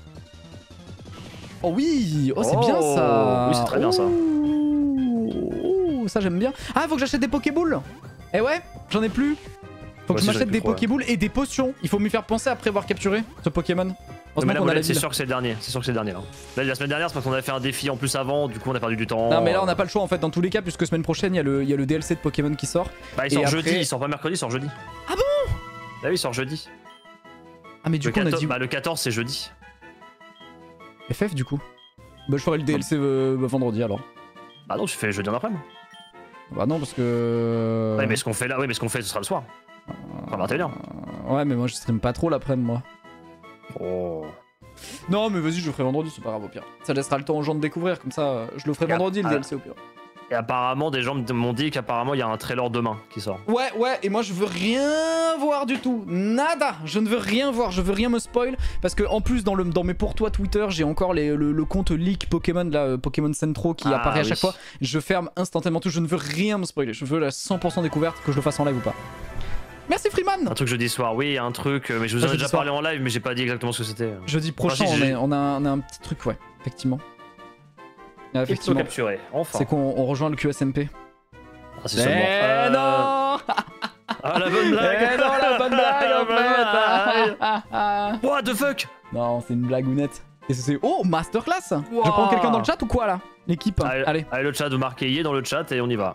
Oh oui! Oh, c'est Oh, bien ça! oui, c'est très bien, ça. Oh, ça j'aime bien. Ah, faut que j'achète des Pokéballs! Eh ouais, j'en ai plus. Faut que Moi je aussi, m'achète j'en ai des plus trop, Pokéballs et des potions. Il faut m'y faire penser après avoir capturé ce Pokémon. Mais Heureusement la qu'on a la molette, c'est ville. sûr que c'est le dernier. C'est sûr que c'est le dernier là. Là, la semaine dernière, c'est parce qu'on avait fait un défi en plus avant, du coup, on a perdu du temps. Non, mais là on n'a pas le choix en fait, dans tous les cas, puisque semaine prochaine il y, a le- il y a le D L C de Pokémon qui sort. Bah, il et sort après- jeudi, il sort pas mercredi, il sort jeudi. Ah bon? Bah oui, il sort jeudi. Ah, mais du Le coup on a quatorze, dit bah, le quatorze, c'est jeudi. F F du coup. Bah, je ferai le D L C euh, bah, vendredi alors. Bah non, tu fais jeudi en après-midi. Bah, non, parce que. Ouais, mais ce qu'on fait là, oui, mais ce qu'on fait, ce sera le soir. Enfin, vingt et une heures. Euh, Ouais, mais moi je stream pas trop l'après-midi, moi. Oh. Non, mais vas-y, je le ferai vendredi, c'est pas grave au pire. Ça laissera le temps aux gens de découvrir, comme ça, euh, je le ferai Ah, vendredi le ah. D L C au pire. Et apparemment, des gens m'ont dit qu'apparemment, il y a un trailer demain qui sort. Ouais, ouais, et moi je veux rien voir du tout. Nada. Je ne veux rien voir, je veux rien me spoil. Parce que en plus, dans, le, dans mes pour toi Twitter, j'ai encore les, le, le compte leak Pokémon, là, euh, Pokémon Centro qui Ah, apparaît à oui. chaque fois. Je ferme instantanément tout, je ne veux rien me spoiler. Je veux la cent pour cent découverte, que je le fasse en live ou pas. Merci Freeman. Un truc jeudi soir, oui, un truc, euh, mais je vous en Ah, ai jeudi déjà soir. parlé en live, mais j'ai pas dit exactement ce que c'était. Jeudi prochain, si, on, j'ai- est, on, a, un- on a un petit truc, ouais, effectivement. Ah, Effectivement. effectivement. Capturé, enfin. C'est qu'on on rejoint le Q S M P. Ah, c'est seulement. Eh Euh, non. Ah, la bonne blague. Eh non, la bonne blague en La fait. bonne What the fuck. Non, c'est une blagounette. Et c'est... Oh, masterclass. Wow. Je prends quelqu'un dans le chat ou quoi là? L'équipe. Allez, Allez, allez, le chat, vous marquez Yé dans le chat et on y va.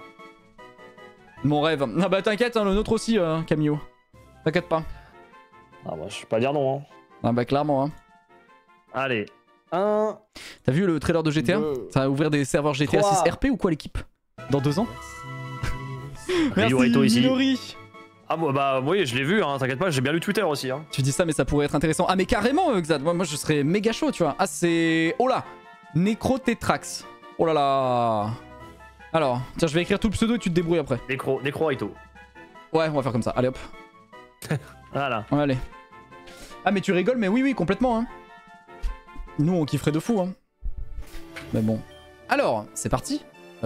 mon rêve. Ah bah t'inquiète, hein, le nôtre aussi, euh, Camillo. T'inquiète pas. Ah, moi, je peux pas dire non. Hein. Ah bah clairement. Hein. Allez. Un. T'as vu le trailer de G T A? Deux. Ça va ouvrir des serveurs G T A Trois. six R P ou quoi l'équipe? Dans deux ans? Ryorito ici. Minori. Ah, moi, bah, oui, je l'ai vu, hein, t'inquiète pas, j'ai bien lu Twitter aussi. Hein. Tu dis ça mais ça pourrait être intéressant. Ah mais carrément euh, Xad, moi, moi je serais méga chaud tu vois. Ah c'est... Oh là, Necrotetrax. Oh là là. Alors, tiens je vais écrire tout le pseudo et tu te débrouilles après. Necro, Necroito. Ouais on va faire comme ça, allez hop. Voilà. Ouais, allez. Ah mais tu rigoles mais oui oui complètement hein. Nous on kifferait de fou hein. Mais bon. Alors, c'est parti.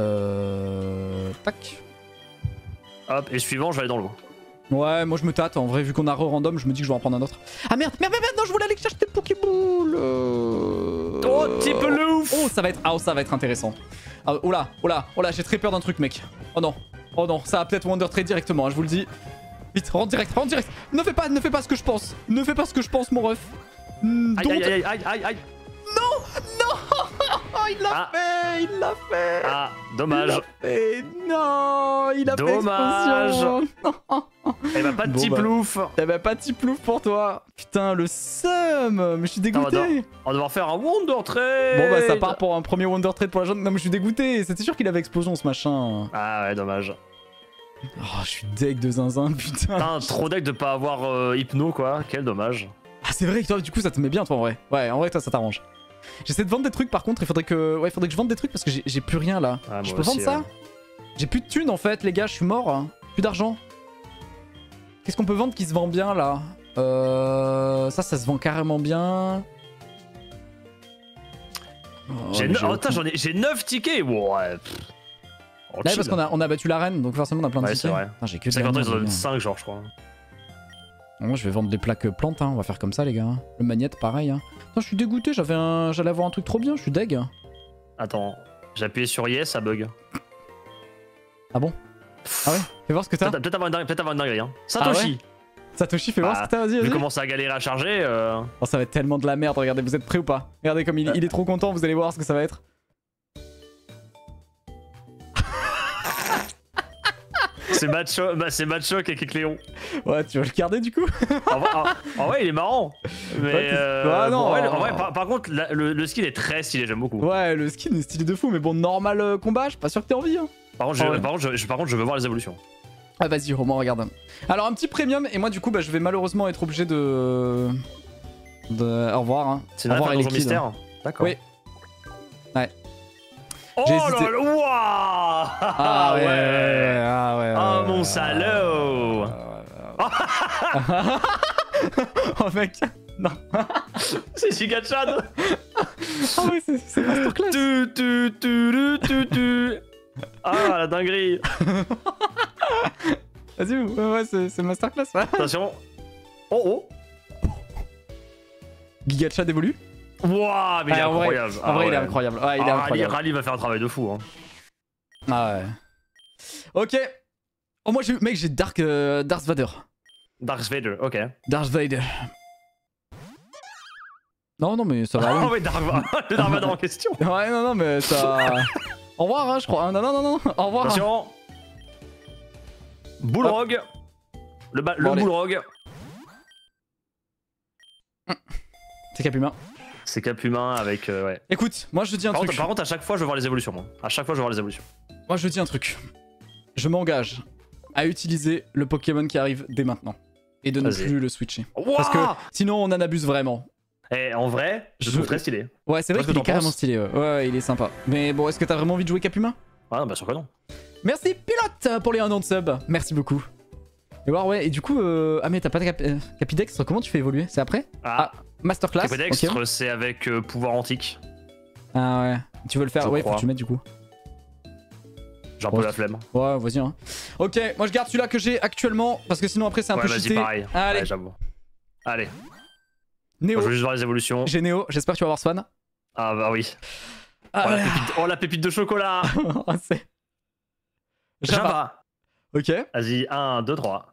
Euh... Tac. Hop, et suivant, je vais aller dans l'eau. Ouais, moi je me tâte, en vrai, vu qu'on a re-random, je me dis que je vais en prendre un autre. Ah merde, merde, merde, merde, non, je voulais aller chercher des Pokéball euh... Oh, petit pelouf. Oh, ça va être... Ah, oh, ça va être intéressant. Ah, oh là, oh là, oh là, j'ai très peur d'un truc, mec. Oh non, oh non, ça va peut-être Wonder Trade directement, hein, je vous le dis. Vite, rentre direct, rentre direct. Ne fais pas, ne fais pas ce que je pense. Ne fais pas ce que je pense, mon ref. Mm, Aïe, don't- aïe, aïe, aïe, aïe, aïe. Oh, il l'a Ah. fait, il l'a fait. Ah, dommage. Et non, il a Dommage. fait explosion. Eh bah, pas de Bon, petit bah. plouf. Eh ben pas de petit plouf pour toi. Putain le seum. Mais je suis Attends, dégoûté. On va devoir faire un Wonder Trade. Bon bah ça part pour un premier Wonder Trade pour la jaune. Non mais je suis dégoûté. C'était sûr qu'il avait explosion ce machin. Ah ouais, dommage. Oh je suis deg de zinzin putain. Putain, trop deck de pas avoir euh, Hypno quoi. Quel dommage. Ah c'est vrai que toi du coup ça te met bien toi en vrai. Ouais en vrai toi ça t'arrange. J'essaie de vendre des trucs par contre. Il faudrait que ouais faudrait que je vende des trucs parce que j'ai- j'ai plus rien là. Ah, je moi peux vendre aussi, ça ouais. J'ai plus de thunes en fait les gars. Je suis mort. Hein. Plus d'argent. Qu'est-ce qu'on peut vendre qui se vend bien là? Euh... Ça ça se vend carrément bien. Oh, J'ai mais ne- j'ai oh, aucun- putain, j'en ai, j'ai neuf tickets. Ouais. pff. Oh, Ouais, chill. parce qu'on a, on a battu l'arène, donc forcément on a plein de Ouais, tickets. c'est vrai. Putain, j'ai que de cinquante ans, la ils en merde, donnent les gars. cinq, genre, je crois. Moi je vais vendre des plaques euh, plantes, hein. On va faire comme ça les gars. Le magnète pareil. Hein. Putain, je suis dégoûté, j'avais un... j'allais avoir un truc trop bien, je suis deg. Attends, j'ai appuyé sur Yes, ça bug. Ah bon? Ah ouais? Fais voir ce que t'as. Peut-être peut-être avoir une dingue- peut-être avoir une dinguerie. Hein. Ah Satoshi. Satoshi, fais voir Bah, ce que t'as, vas-y, Vu vas-y. comment ça a galéré à charger. Euh... Oh, ça va être tellement de la merde, regardez, vous êtes prêts ou pas? Regardez comme il, il est trop content, vous allez voir ce que ça va être. C'est macho, bah, c'est macho avec Cléon. Ouais, tu vas le garder du coup? En vrai, en- en vrai, il est marrant. Mais Ouais, t'es- euh, Ah, non, bon, en vrai, euh, en vrai, par, par contre, la- le, le skin est très stylé, j'aime beaucoup. Ouais, le skin est stylé de fou, mais bon, normal euh, combat, je suis pas sûr que t'aies envie. Hein. Par contre, je, Ah ouais. par, contre, je, je- par contre, je veux voir les évolutions. Ah vas-y, Romain, regarde. Alors un petit premium, et moi du coup, bah, je vais malheureusement être obligé de... de... Au revoir. Hein. C'est Au une revoir, affaire Donjon Liquid. Mystère. D'accord. Oui. Ouais. Oh J'ai là hésité. là, ouah. Ah ouais, ah ouais. Ah ouais, mon ouais, salaud. Oh mec, non. C'est Gigachan. Ah ouais, c'est- c'est masterclass. Tu tu tu tu tu tu. Ah la dinguerie. Vas-y, ouais, ouais, c'est c'est masterclass. Ouais. Attention. Oh Gigacha d'évolue. oh. Wouah, mais il est Ah, en vrai- incroyable. En Ah vrai, il est ouais. incroyable. Ouais, il est Ah, Rally, incroyable. Rally va faire un travail de fou. Hein. Ah ouais. Ok. Oh, moi, j'ai mec, j'ai Dark, euh, Darth Vader. Darth Vader, ok. Darth Vader. Non, non, mais ça va Ah aller. ouais, Darth Va- le Darth Vader en question. Ouais, non, non, mais ça. Au revoir, hein, je crois. Non, non, non, non. Au revoir. Attention. Bullrog. Le, ba- Bon, le allez. Bullrog. C'est Caphumain. C'est Cap Humain avec. euh, ouais. Écoute, moi je dis un Par truc. contre, par contre, à chaque fois, je veux voir les évolutions. Moi. À chaque fois, je veux voir les évolutions. Moi je dis un truc. Je m'engage à utiliser le Pokémon qui arrive dès maintenant. Et de ne Vas-y. plus le switcher. Wouah. Parce que sinon on en abuse vraiment. Et en vrai, je Je- trouve très stylé. Ouais, c'est vrai Toi, ce que qu'il est t'en carrément penses stylé. Ouais. ouais, il est sympa. Mais bon, est-ce que t'as vraiment envie de jouer Capuma? Ah non, bien sûr que non. Merci Pilote pour les un an de sub. Merci beaucoup. Et voir, ouais, et du coup, euh... ah mais t'as pas de cap euh, Capidextre, comment tu fais évoluer? C'est après? Ah, Masterclass. Capodextre, ok. c'est avec euh, pouvoir antique. Ah ouais. Tu veux le faire? Je Ouais, faut crois. que tu mettes du coup. J'ai un Ouais. peu la flemme. Ouais, vas-y. Hein. Ok, moi je garde celui-là que j'ai actuellement parce que sinon après c'est un Ouais, peu vas-y, cheaté. pareil. Allez, Ouais, j'avoue. Allez. Néo. Moi, je veux juste voir les évolutions. J'ai Néo, j'espère que tu vas avoir Swan. Ah bah oui. Ah, Oh, la ouais. pépite, oh, la pépite de chocolat. Oh, c'est- Java. Java. Ok. Vas-y, un, deux, trois.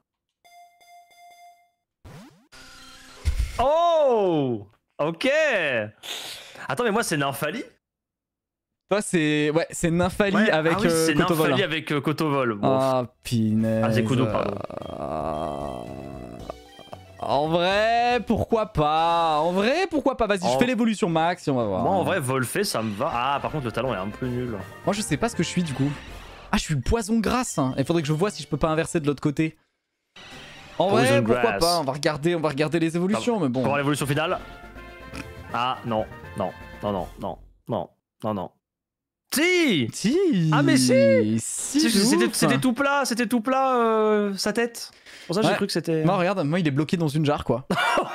Oh. Ok. Attends, mais moi c'est Nymphali. Toi c'est ouais, c'est Nymphali Ouais, avec ah oui, euh, c'est Kotovol. Nymphali avec euh, Kotovol. Bon. Ah punaise. Ah, c'est Kudo, pardon. Ah. En vrai, pourquoi pas? En vrai, pourquoi pas? Vas-y, je En- fais l'évolution max et on va voir. Moi en vrai, Volfé ça me va. Ah, par contre, le talon est un peu nul. Moi je sais pas ce que je suis du coup. Ah, je suis poison grasse. Hein. Il faudrait que je vois si je peux pas inverser de l'autre côté. En vrai, Poison pourquoi grass. pas? On va regarder, on va regarder les évolutions, mais Pour bon. voir l'évolution finale. Ah, non, non, non, non, non, non, non, non. Si. Si. Ah, mais si. Si, Si, de C'était ouf. c'était tout plat, c'était tout plat euh, sa tête. C'est pour ça que j'ai Ouais. cru que c'était. Non, regarde, moi il est bloqué dans une jarre quoi.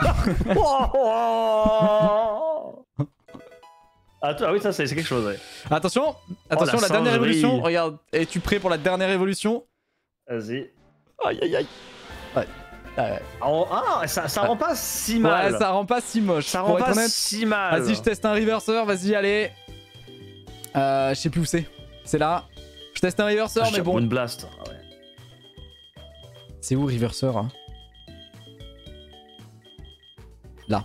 Oh. Ah, toi, ah oui, ça c'est c'est quelque chose, ouais. Attention, attention, la la dernière singerie. évolution. Regarde, es-tu prêt pour la dernière évolution? Vas-y. Aïe aïe aïe. Ouais. Ouais, Oh, ah, ça, ça rend pas si mal. ouais, ça rend pas si moche. Ça pour rend être pas honnête. si mal. Vas-y, je teste un reverseur, vas-y, allez. Euh, je sais plus où c'est. C'est là. Je teste un reverseur, mais bon. Une blast. Ah ouais. C'est où reverseur hein? Là.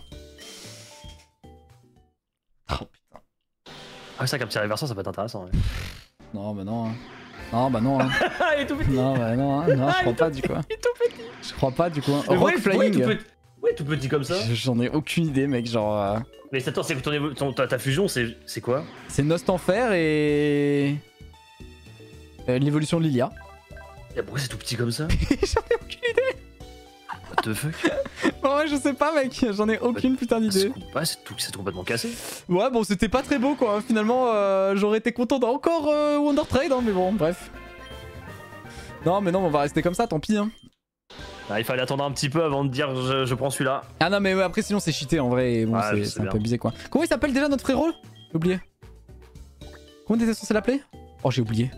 Oh putain. Ah ouais, ça, comme petit réverseur, ça peut être intéressant. Ouais. Non, bah non. Hein. Non, bah non. Hein. Ah, il est tout petit. Non, bah non, hein. Non, je crois pas du coup. Il est tout petit. Je crois pas du coup. Hein. Mais Rock ouais, Flying. Ouais, tout petit. Ouais, tout petit comme ça. J'en ai aucune idée, mec. Genre. Euh... Mais attends, c'est que ton, évo- ton- ta, ta fusion, c'est c'est quoi? C'est Nost Enfer et. Euh, L'évolution de Lilia. Et pourquoi c'est tout petit comme ça? J'en ai aucune idée. What the fuck? Bon, ouais, je sais pas, mec. J'en ai aucune putain C'est d'idée. ouais, c'est tout, c'est complètement cassé. Ouais, bon, c'était pas très beau quoi. Finalement, euh, j'aurais été content d'encore euh, Wonder Trade, hein, mais bon, bref. Non, mais non, on va rester comme ça, tant pis. Hein. Ah, il fallait attendre un petit peu avant de dire je, je prends celui-là. Ah non, mais ouais, après, sinon, c'est cheaté en vrai. Et bon, Ouais, c'est- je sais c'est un bien. peu abusé quoi. Comment il s'appelle déjà notre frérot? J'ai oublié. Comment t'étais censé l'appeler? Oh, j'ai oublié.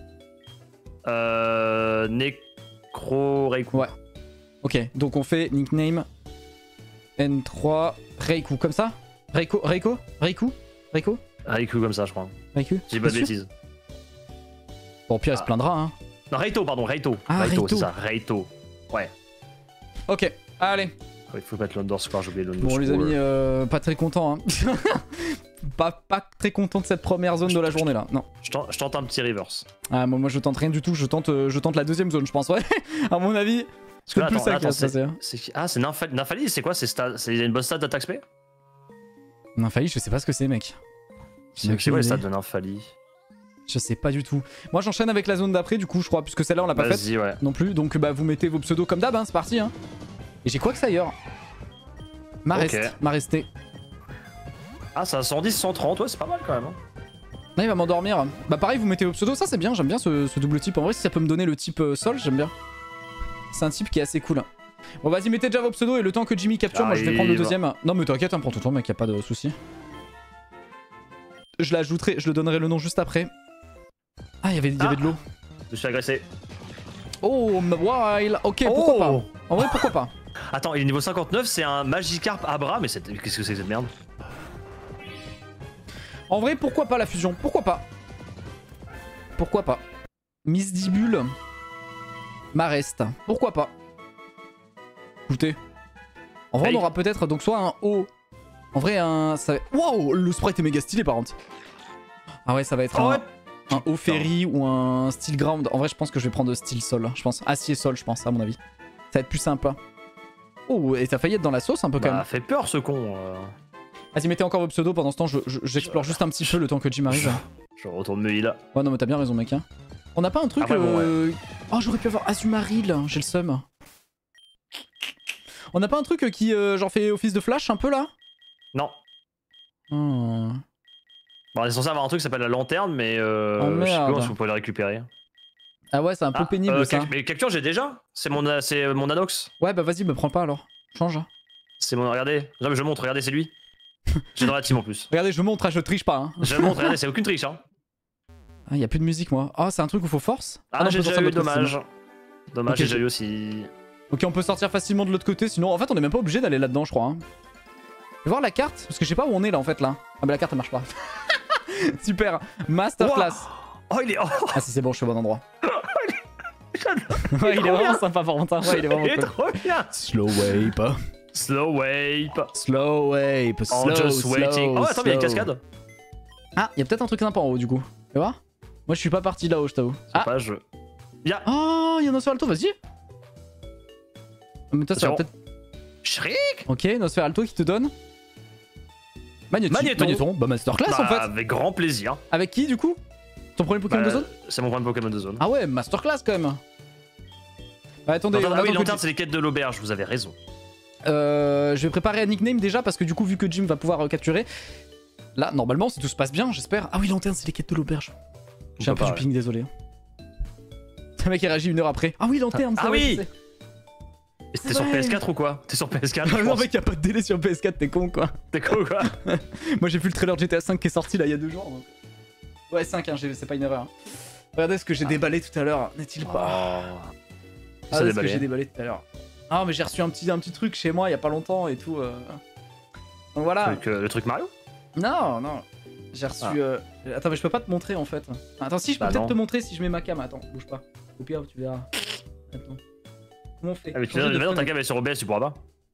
Euh. Necro Reiku. Ouais. Ok, donc on fait nickname N trois Reiku, comme ça? Reiko? Reiko? Reiku? Reiko? Reiku comme ça, je crois. Reiku? J'ai pas de T'es sûr? bêtises. Bon, au pire, il se Ah. plaindra, hein. Non, Reito, pardon, Reito. Ah, Reito, Reito. c'est ça, Reito. Ouais. Ok, allez. Il faut mettre l'underscore, j'ai oublié l'underscore. Bon les amis, euh, pas très content hein. pas, pas très content de cette première zone de la journée là, non. Je tente, je tente un petit reverse. Ah moi, moi je tente rien du tout, je tente, euh, je tente la deuxième zone je pense, ouais. À mon avis, c'est Là, plus attends, ça qui attends, va se passer. hein. c'est qui- Ah, c'est Nymphali. Nymphali, c'est quoi? C'est sta- c'est- il y a une bonne stat d'attaque spé? Non failli, je sais pas ce que c'est mec. J'ai C'est aucune quoi les idée. stats de Nymphali? Je sais pas du tout. Moi j'enchaîne avec la zone d'après du coup je crois, puisque celle-là on l'a pas faite Vas-y, ouais. non plus, donc bah vous mettez vos pseudos comme d'hab, hein, c'est parti hein. Et j'ai quoi que ça ailleurs? Marest, Ok. Maresté. Ah, c'est à cent dix, cent trente, ouais, c'est pas mal quand même. hein. Là il va m'endormir. Bah pareil vous mettez vos pseudos, ça c'est bien, j'aime bien ce, ce double type. En vrai si ça peut me donner le type euh, sol, j'aime bien. C'est un type qui est assez cool. Bon vas-y mettez déjà vos pseudos et le temps que Jimmy capture, moi je vais prendre le J'arrive. deuxième. Non mais t'inquiète, hein, prends ton temps mec, y'a pas de soucis. Je l'ajouterai, je le donnerai le nom juste après. Ah y'avait y Ah. avait de l'eau. Je me suis agressé. Oh wild. Ok pourquoi Oh. pas. En vrai pourquoi pas. Attends, il est niveau cinquante-neuf, c'est un Magikarp Abra, mais c'est- qu'est-ce que c'est que cette merde? En vrai pourquoi pas la fusion, pourquoi pas. Pourquoi pas. Misdibule. Marest, pourquoi pas. Écoutez. En vrai Hey. on aura peut-être donc soit un haut. En vrai un... ça... Wow, le sprite est méga stylé par contre. Ah ouais ça va être Oh, un... ouais. Un haut ferry ou un steel ground. En vrai, je pense que je vais prendre steel sol. Je pense acier sol, je pense, à mon avis. Ça va être plus sympa. Oh, et t'as failli être dans la sauce un peu quand Bah, même. fait peur ce con. euh. Vas-y, mettez encore vos pseudos. Pendant ce temps, je- je- j'explore juste un petit peu le temps que Jim arrive. Je retourne me heal. Ouais, non, mais t'as bien raison, mec. Hein. On n'a pas un truc. Ah ouais, bon, euh... Oh, j'aurais pu avoir Azumaril. J'ai le seum. On n'a pas un truc qui, euh, genre, fait office de flash un peu là? Non. Oh, Bon, on est censé avoir un truc qui s'appelle la lanterne, mais euh, Oh, je sais merde. pas si vous pouvez le récupérer. ah ouais, c'est un peu Ah, pénible euh, ça. cac- Mais capture, j'ai déjà. C'est mon, euh, c'est mon Anox. Ouais, bah vas-y, me prends pas alors. Change. C'est mon. Regardez. Non, mais je montre, regardez, c'est lui. J'ai dans la team en plus. Regardez, je montre, hein, je triche pas. Hein. Je montre, regardez, c'est aucune triche. Hein. Ah, y a plus de musique moi. Ah, c'est un truc où faut force. Ah, non, j'ai on peut déjà sortir eu, de l'autre côté, dommage. Dommage, Ok, j'ai j'ai- déjà eu aussi. Ok, on peut sortir facilement de l'autre côté, sinon en fait on est même pas obligé d'aller là-dedans, je crois. Hein. Je vais voir la carte, parce que je sais pas où on est là en fait là. Ah, mais la carte elle marche pas. Super, masterclass. Oh, il est. Oh, Ah, si c'est bon, je suis au bon endroit. j'adore. Ouais, il est trop vraiment bien. sympa par contre. hein. Ouais, il est vraiment Il est cool. trop bien. Slow wape. Slow wape. Slow wape. Slow, Oh, just slow, waiting. Oh, attends, mais il y a une slow. cascade. Ah, il y a peut-être un truc sympa en haut du coup. Tu vas voir? Moi je suis pas parti là-haut, je t'avoue. Ah. Ah, Pas, je. Y'a. oh, il y a Nosferalto, vas-y. Mais toi, ça va Attention. peut-être. Shriek. Ok, Nosferalto qui te donne. Magnéton. Magnéton. Magnéton. Bah, masterclass Bah, en fait. avec grand plaisir. Avec qui du coup? Ton premier Pokémon Bah, de zone? C'est mon point de Pokémon de zone. Ah ouais, masterclass quand même. Bah, attendez, Lanterne- on ah oui, attend que lanterne, Jim- c'est les quêtes de l'auberge, vous avez raison. Euh, je vais préparer un nickname déjà parce que du coup, vu que Jim va pouvoir euh, capturer. Là, normalement, si tout se passe bien, j'espère. Ah oui, lanterne, c'est les quêtes de l'auberge. J'ai un peu peut du pas, ping, désolé. Le mec il réagit une heure après. Ah oui, lanterne, Ah c'est vrai, oui. je sais. Et T'es sur vrai. P S quatre ou quoi? T'es sur P S quatre, je Ah non, pense. mec, y'a pas de délai sur P S quatre, t'es con quoi. T'es quoi ou quoi? Moi j'ai vu le trailer de G T A cinq qui est sorti là il y a deux jours. donc. Ouais, cinq, hein, j'ai- c'est pas une erreur. hein. Regardez ce que j'ai Ah. déballé tout à l'heure, n'est-il pas? Oh. Ah, Ça ce que déballé. j'ai déballé tout à l'heure. Ah, mais j'ai reçu un petit, un petit truc chez moi il y a pas longtemps et tout. euh. Donc voilà. Le truc, euh, le truc Mario? Non, non. J'ai reçu. Ah. euh, Attends, mais je peux pas te montrer en fait. Attends, si je peux Bah peut-être non. te montrer si je mets ma cam. Attends, bouge pas. Au pire, tu verras. Attends. Comment on fait? Ah, mais tu Changer de maintenant ta fenêtre. cam est sur O B S, tu pourras pas.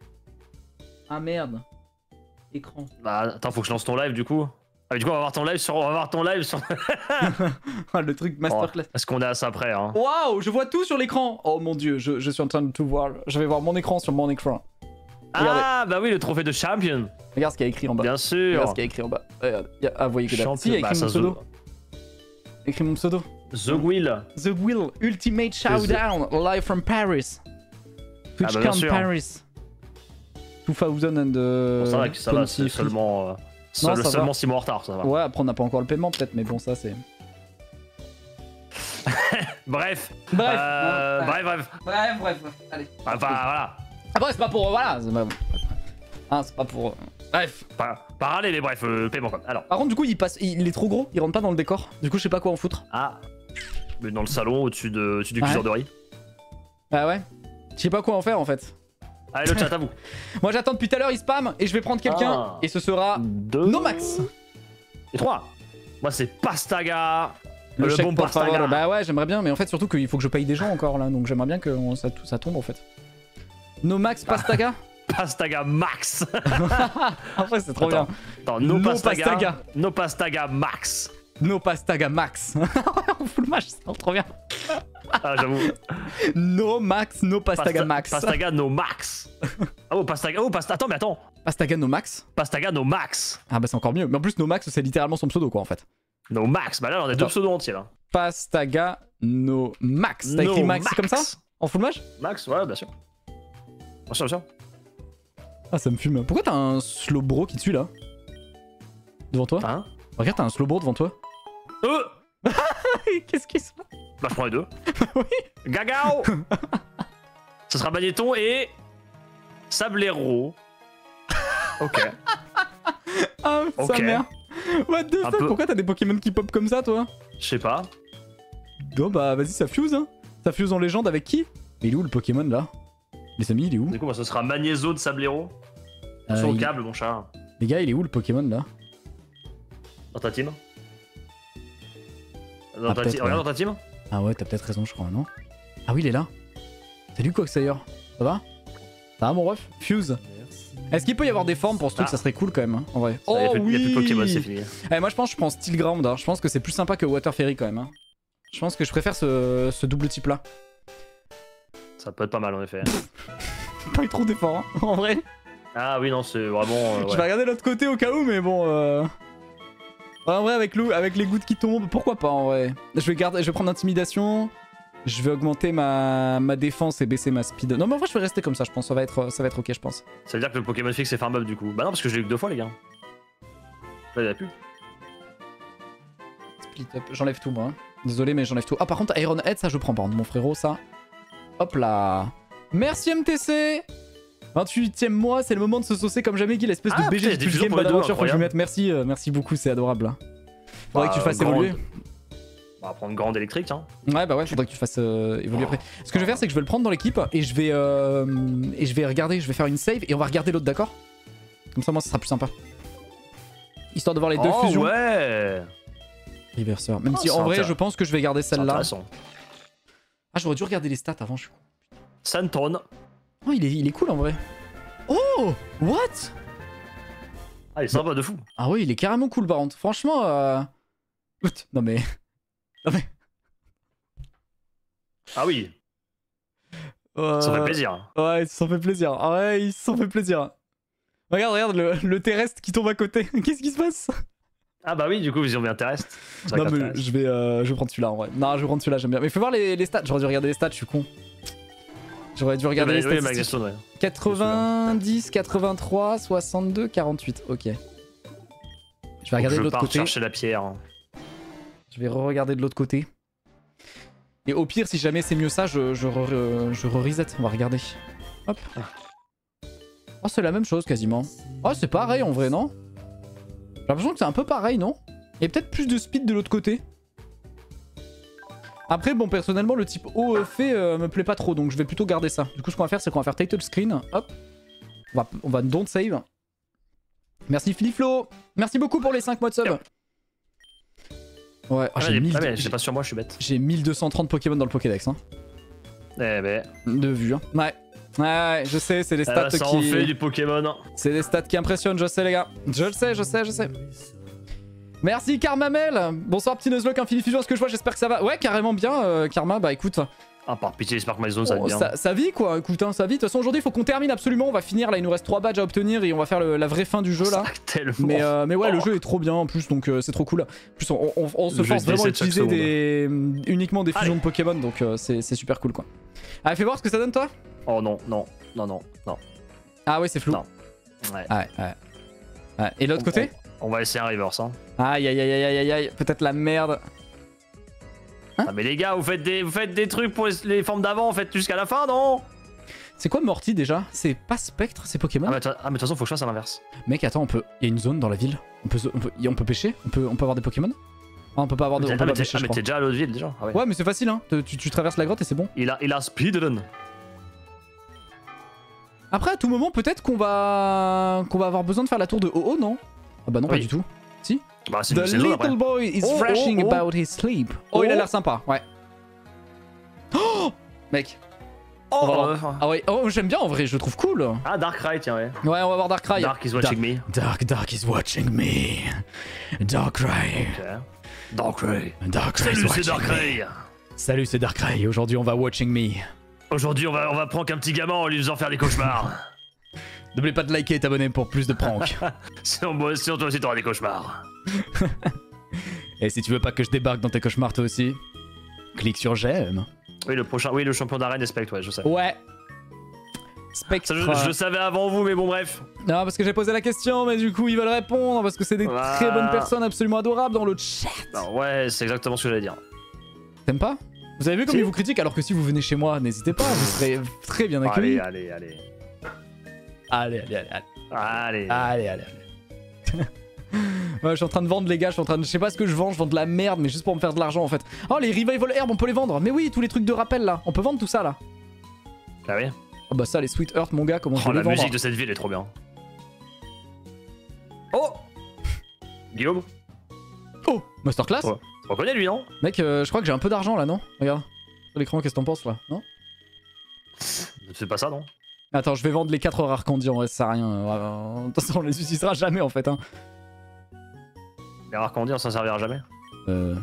Ah merde. Écran. Bah attends, faut que je lance ton live du coup. Ah, mais du coup, on va voir ton live sur. On va voir ton live sur. Ah, le truc masterclass. Est-ce qu'on est à ça près, hein? Waouh, je vois tout sur l'écran. Oh mon dieu, je, je suis en train de tout voir. Je vais voir mon écran sur mon écran. Regardez. Ah, bah oui, le trophée de champion. Regarde ce qu'il y a écrit en bas. Bien Regarde sûr. ce qu'il y a écrit en bas. Regarde. Il y a- Ah, vous voyez que dalle. Champion. Si, il y a écrit Bah, mon ça se- pseudo. Écrit mon pseudo. The Will. The Will Ultimate Showdown live from Paris. bah, bien TwitchCon sûr. Paris. deux mille and Bon, ça va, ça va, c'est twenty-three. seulement. euh, seul- ça va. seulement six mois en retard, ça va. Ouais, après on n'a pas encore le paiement peut-être, mais bon, ça c'est. Bref. Bref. Euh, Ouais. Bref, bref. Bref, bref, bref. Allez. Enfin, voilà. Après, c'est pas pour. Voilà. C'est pas... Ah, c'est pas pour. Bref. Pas, pas râler, mais bref, euh, le paiement quoi. Alors. Par contre, du coup, il passe, il est trop gros, il rentre pas dans le décor. Du coup, je sais pas quoi en foutre. Ah. Mais dans le salon, au-dessus de, au-dessus du Ouais. cuiseur de riz. Bah ouais. Je sais pas quoi en faire en fait. Allez, le chat à vous. Moi, j'attends depuis tout à l'heure, il spam et je vais prendre quelqu'un Ah. et ce sera Deux. Nomax. Et trois. Moi, c'est Pastaga. Le, chèque bon pour Pastaga. favor. Bah ouais, j'aimerais bien, mais en fait, surtout qu'il faut que je paye des gens encore là, donc j'aimerais bien que on- ça, ça tombe en fait. Nomax Pastaga. Pastaga Max. En fait, c'est trop Attends. bien. Attends, no, No Pastaga. Pastaga. No Pastaga Max. No Pastaga Max. En full match, c'est trop bien. Ah, j'avoue. No Max, no Pastaga Pasta- Max. Pastaga No Max. Ah, oh, Pastaga. Oh, Pasta. Attends, mais attends. Pastaga no Max. Pastaga No Max. Ah bah c'est encore mieux. Mais en plus, no Max, c'est littéralement son pseudo quoi en fait. No Max. Bah là, on a deux Attends. pseudos entiers là. Pastaga no Max. T'as No écrit Max, comme ça? En full match? Max, ouais, bien sûr. Bien sûr, bien sûr. Ah, ça me fume. Pourquoi t'as un slow bro qui te suit là? Devant toi? Hein? Regarde, t'as un slow bro devant toi. Euh Qu'est-ce qui se passe? Bah, je prends les deux. Oui. Gagao. Ce sera Magnéton et. Sablero. Ok. Ah, Ok. sa mère. What the Un fuck? peu. Pourquoi t'as des Pokémon qui pop comme ça, toi? Je sais pas. Non, bah vas-y, ça fuse, hein. Ça fuse en légende avec qui? Mais il est où le Pokémon là? Les amis, il est où? Du coup, bah, ce sera Magnézo de Sablero. Euh, Sur le il- câble, mon chat. Les gars, il est où le Pokémon là? Dans ta team. Dans Ah, ta peut-être, team. Regarde ouais. dans ta team. Ah ouais, t'as peut-être raison, je crois, non? Ah oui, il est là. Salut Quagsire. Ça va? Ça va mon ref? Fuse. Est-ce qu'il peut y avoir des formes pour ce truc? Ah. Ça serait cool quand même, hein, en vrai. Il y a Oh plus- il y a plus de oui! Pokémon, c'est fini. Eh, moi je pense que je prends Steel Ground, hein. Je pense que c'est plus sympa que Water Fairy quand même. Hein. Je pense que je préfère ce, ce double type là. Ça peut être pas mal en effet. Pas eu trop d'efforts, hein, en vrai. Ah oui, non, c'est vraiment. euh, Je ouais. vais regarder l'autre côté au cas où, mais bon. Euh... ouais, en vrai, avec, l'eau, avec les gouttes qui tombent, pourquoi pas en vrai. Je vais, garder, je vais prendre Intimidation. Je vais augmenter ma, ma défense et baisser ma speed. Non, mais en vrai, je vais rester comme ça, je pense. Ça va être, ça va être ok, je pense. Ça veut dire que le Pokémon fixe est farmable du coup. Bah non, parce que je l'ai eu que deux fois, les gars. Là, il y a plus. Split up. J'enlève tout, moi. Hein. Désolé, mais j'enlève tout. Ah, par contre, Iron Head, ça, je prends pas. Mon frérot, ça. Hop là. Merci M T C. vingt-huitième mois, c'est le moment de se saucer comme jamais, Guy, l'espèce Ah, de B G putain, du des game pour les bonne deux, aventure. Faut que je incroyable. lui mette. Merci, euh, merci beaucoup, c'est adorable. Là. Faudrait Bah, que tu fasses grande- évoluer. On va prendre grande électrique, hein. Ouais, bah ouais, faudrait que tu fasses euh, évoluer après. Ce que je vais faire, c'est que je vais le prendre dans l'équipe et je vais euh, et je vais regarder, je vais faire une save et on va regarder l'autre, d'accord? Comme ça, moi, ça sera plus sympa. Histoire de voir les deux Oh, fusions. ouais. Reverseur. Même Oh, si c'est en vrai, intér- je pense que je vais garder C'est celle-là. intéressant. Ah, j'aurais dû regarder les stats avant, je suis con. Sandtone. Oh, il est, il est cool en vrai. Oh, what? Ah, il est sympa de fou. Ah oui, il est carrément cool par contre. Franchement, euh... non mais. Non mais. Ah oui, Euh... ça fait plaisir. Ouais, il s'en fait plaisir. Ah ouais, il s'en fait plaisir. Regarde, regarde le, le terrestre qui tombe à côté. Qu'est-ce qui se passe? Ah bah oui, du coup, vision bien terrestre. C'est vrai Non que mais l'intéresse. je vais, euh, je vais prendre celui-là en vrai. Non, je vais prendre celui-là, j'aime bien. Mais faut voir les, les stats. J'aurais dû regarder les stats, je suis con. J'aurais dû regarder Oui, les oui, statistiques. Magnus Stone, ouais. quatre-vingt-dix, quatre-vingt-trois, soixante-deux, quarante-huit. Ok. Je vais Faut regarder que de je l'autre parte côté. chercher la pierre. Je vais re-regarder de l'autre côté. Et au pire, si jamais c'est mieux ça, je, je, re- euh, je re-reset. On va regarder. Hop. Oh, c'est la même chose quasiment. Oh, c'est pareil en vrai, non? J'ai l'impression que c'est un peu pareil, non? Il y a peut-être plus de speed de l'autre côté. Après, bon, personnellement, le type haut euh, fait euh, me plaît pas trop, donc je vais plutôt garder ça. Du coup, ce qu'on va faire, c'est qu'on va faire title screen. Hop. On va, on va don't save. Merci Fliflo. Merci beaucoup pour les cinq mois de sub. Yep. Ouais, oh, Ah, j'ai j'ai mille- ah, mais j'ai- j'ai pas sur moi, je suis bête. j'ai mille deux cent trente Pokémon dans le Pokédex. Hein. Eh ben, De vue. Hein. Ouais. Ouais, ouais, je sais, c'est les stats ah, ça en qui. fait du Pokémon. C'est des stats qui impressionnent, je sais, les gars. Je le sais, je sais, je sais. Merci Karmamel. Bonsoir, petit Nuzlocke Infini Fusion. Est-ce que je vois? J'espère que ça va. Ouais, carrément bien, euh, Karma. Bah écoute. Ah, par pitié, Spark My Zone, ça va Oh, être bien. ça, ça vit quoi, écoute, hein, ça vit. De toute façon, aujourd'hui, il faut qu'on termine absolument. On va finir là, il nous reste trois badges à obtenir et on va faire le- la vraie fin du jeu là. Ça, tellement. Mais, euh, mais ouais, le Oh. jeu est trop bien en plus, donc euh, c'est trop cool. En plus, on, on- on se Le jeu force est vraiment à décès chaque utiliser des, uniquement des fusions Allez. de Pokémon, donc euh, c'est c'est super cool quoi. Allez, fais voir ce que ça donne toi. Oh non, non, non, non, non. Ah ouais, c'est flou. Non. Ouais. Ouais, ouais. Ouais. Et l'autre On- côté? On, on va essayer un reverse, hein. Aïe aïe aïe aïe aïe aïe aïe, peut-être la merde. Hein Ah, mais les gars, vous faites des, vous faites des trucs pour les, les formes d'avant, faites jusqu'à la fin, non? C'est quoi Morty déjà? C'est pas Spectre, c'est Pokémon? Ah, mais toi- ah, mais de toute façon, faut que je fasse à l'inverse. Mec, attends, on peut. Il y a une zone dans la ville. On peut, on peut, on peut pêcher on peut, on peut avoir des Pokémon? Ah, on peut pas avoir de. On Ah, peut mais pas t'es pêcher, ah, je mais crois. t'es déjà à l'autre ville déjà. Ah ouais. Ouais, mais c'est facile, hein. Tu, tu- tu traverses la grotte et c'est bon. Il a, il a speedrun. Après, à tout moment, peut-être qu'on va qu'on va avoir besoin de faire la tour de O O, non? Ah bah non, pas Oui. du tout. Si? Bah, c'est The une saison après. little boy is Oh, thrashing oh, oh. about his sleep. Oh, il a Oh. l'air sympa, ouais. Oh mec. On va Oh, voir. euh, Ah ouais, oh, j'aime bien en vrai, je le trouve cool. Ouais, ah, Darkrai, tiens, ouais. on va voir Darkrai. Dark is watching me. Dark, Dark is watching me. Darkrai. Ok. Darkrai. Darkrai is Salut, c'est watching me. Darkrai. Salut, c'est Darkrai. Aujourd'hui, on va watching me. Aujourd'hui, on va, on va prendre qu'un petit gamin en lui faisant faire des cauchemars. N'oubliez pas de liker et t'abonner pour plus de pranks. Sinon, moi, sinon, toi aussi, t'auras des cauchemars. Et si tu veux pas que je débarque dans tes cauchemars toi aussi, clique sur j'aime. Oui, le prochain, oui, le champion d'arène est Spectre, ouais, je sais. Ouais. Spectre. Ça, je, je le savais avant vous, mais bon, bref. Non, parce que j'ai posé la question, mais du coup, ils veulent répondre, parce que c'est des Voilà. très bonnes personnes absolument adorables dans le chat. Non, ouais, c'est exactement ce que j'allais dire. T'aimes pas? Vous avez vu comme Si. ils vous critiquent, alors que si vous venez chez moi, n'hésitez pas, vous serez très bien accueillis. Allez, allez, allez. Allez, allez, allez, allez. Allez. Allez, allez, allez. Ouais, je suis en train de vendre les gars, je suis en train de. Je sais pas ce que je vends, je vends de la merde, mais juste pour me faire de l'argent en fait. Oh, les Revival Herb, on peut les vendre. Mais oui, tous les trucs de rappel là, on peut vendre tout ça là. Ah oui. Oh bah ça, les Sweet Earth, mon gars, comment je Oh, vais la les vendre? musique de cette ville est trop bien. Oh Guillaume, Oh, Masterclass. Ouais. tu reconnais lui, non? Mec, euh, je crois que j'ai un peu d'argent là, non? Regarde. Sur l'écran, qu'est-ce que t'en penses là? Non? Ne fais pas ça, non? Attends, je vais vendre les quatre rares candies, en vrai, ça sert à rien. Euh, De toute façon, on les utilisera jamais en fait. Hein. Les rares qu'on dit, on s'en servira jamais. Euh.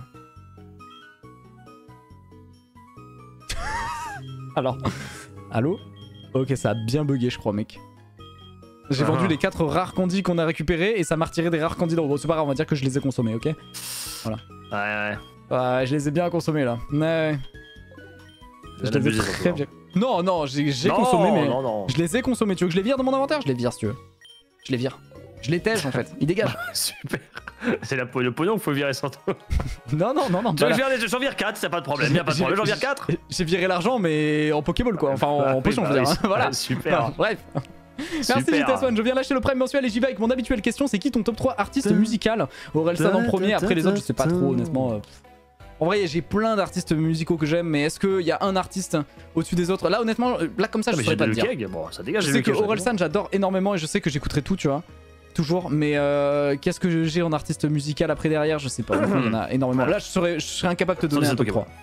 Alors. Allô? Ok, ça a bien bugué, je crois, mec. J'ai Ah. vendu les quatre rares candies qu'on a récupérés et ça m'a retiré des rares candies. Donc, bon, c'est pas grave, on va dire que je les ai consommés, ok? Ouais, ouais. Ouais, je les ai bien consommés là. Ouais. Je Bien les ai abusé, très surtout, bien. Non, non, j'ai j'ai Non, consommé, mais. non, non. Je les ai consommés. Tu veux que je les vire de mon inventaire? Je les vire si tu veux. Je les vire. Je les tège en fait. Ils dégagent. Super. C'est la- le pognon qu'il faut virer surtout. Non, non, non, non. J'en Voilà. vire, j'en vire quatre, y'a pas de problème, y'a pas de J'ai- problème, j'en vire j'ai- quatre. J'ai viré l'argent, mais en Pokéball quoi. Enfin, en, Ah en oui, potion, bah je veux dire. oui, hein. Voilà. ouais, super. Enfin, bref. Merci Super. Jitaswan, je viens lâcher le prime mensuel et j'y vais avec mon habituelle question, c'est qui ton top trois artiste musical? Orelsan en premier, après les autres je sais pas trop honnêtement. euh, En vrai j'ai plein d'artistes musicaux que j'aime, mais est-ce qu'il y a un artiste au-dessus des autres? Là honnêtement, euh, là comme ça Ah, je mais saurais j'ai pas te le dire. keg, bon ça dégage. Je j'ai sais le que keg, ça Orelsan j'adore énormément et je sais que j'écouterai tout tu vois. Toujours, mais euh, qu'est-ce que j'ai en artiste musical après derrière? Je sais pas, il y en a énormément. Là je serais, je serais incapable de te donner un top trois.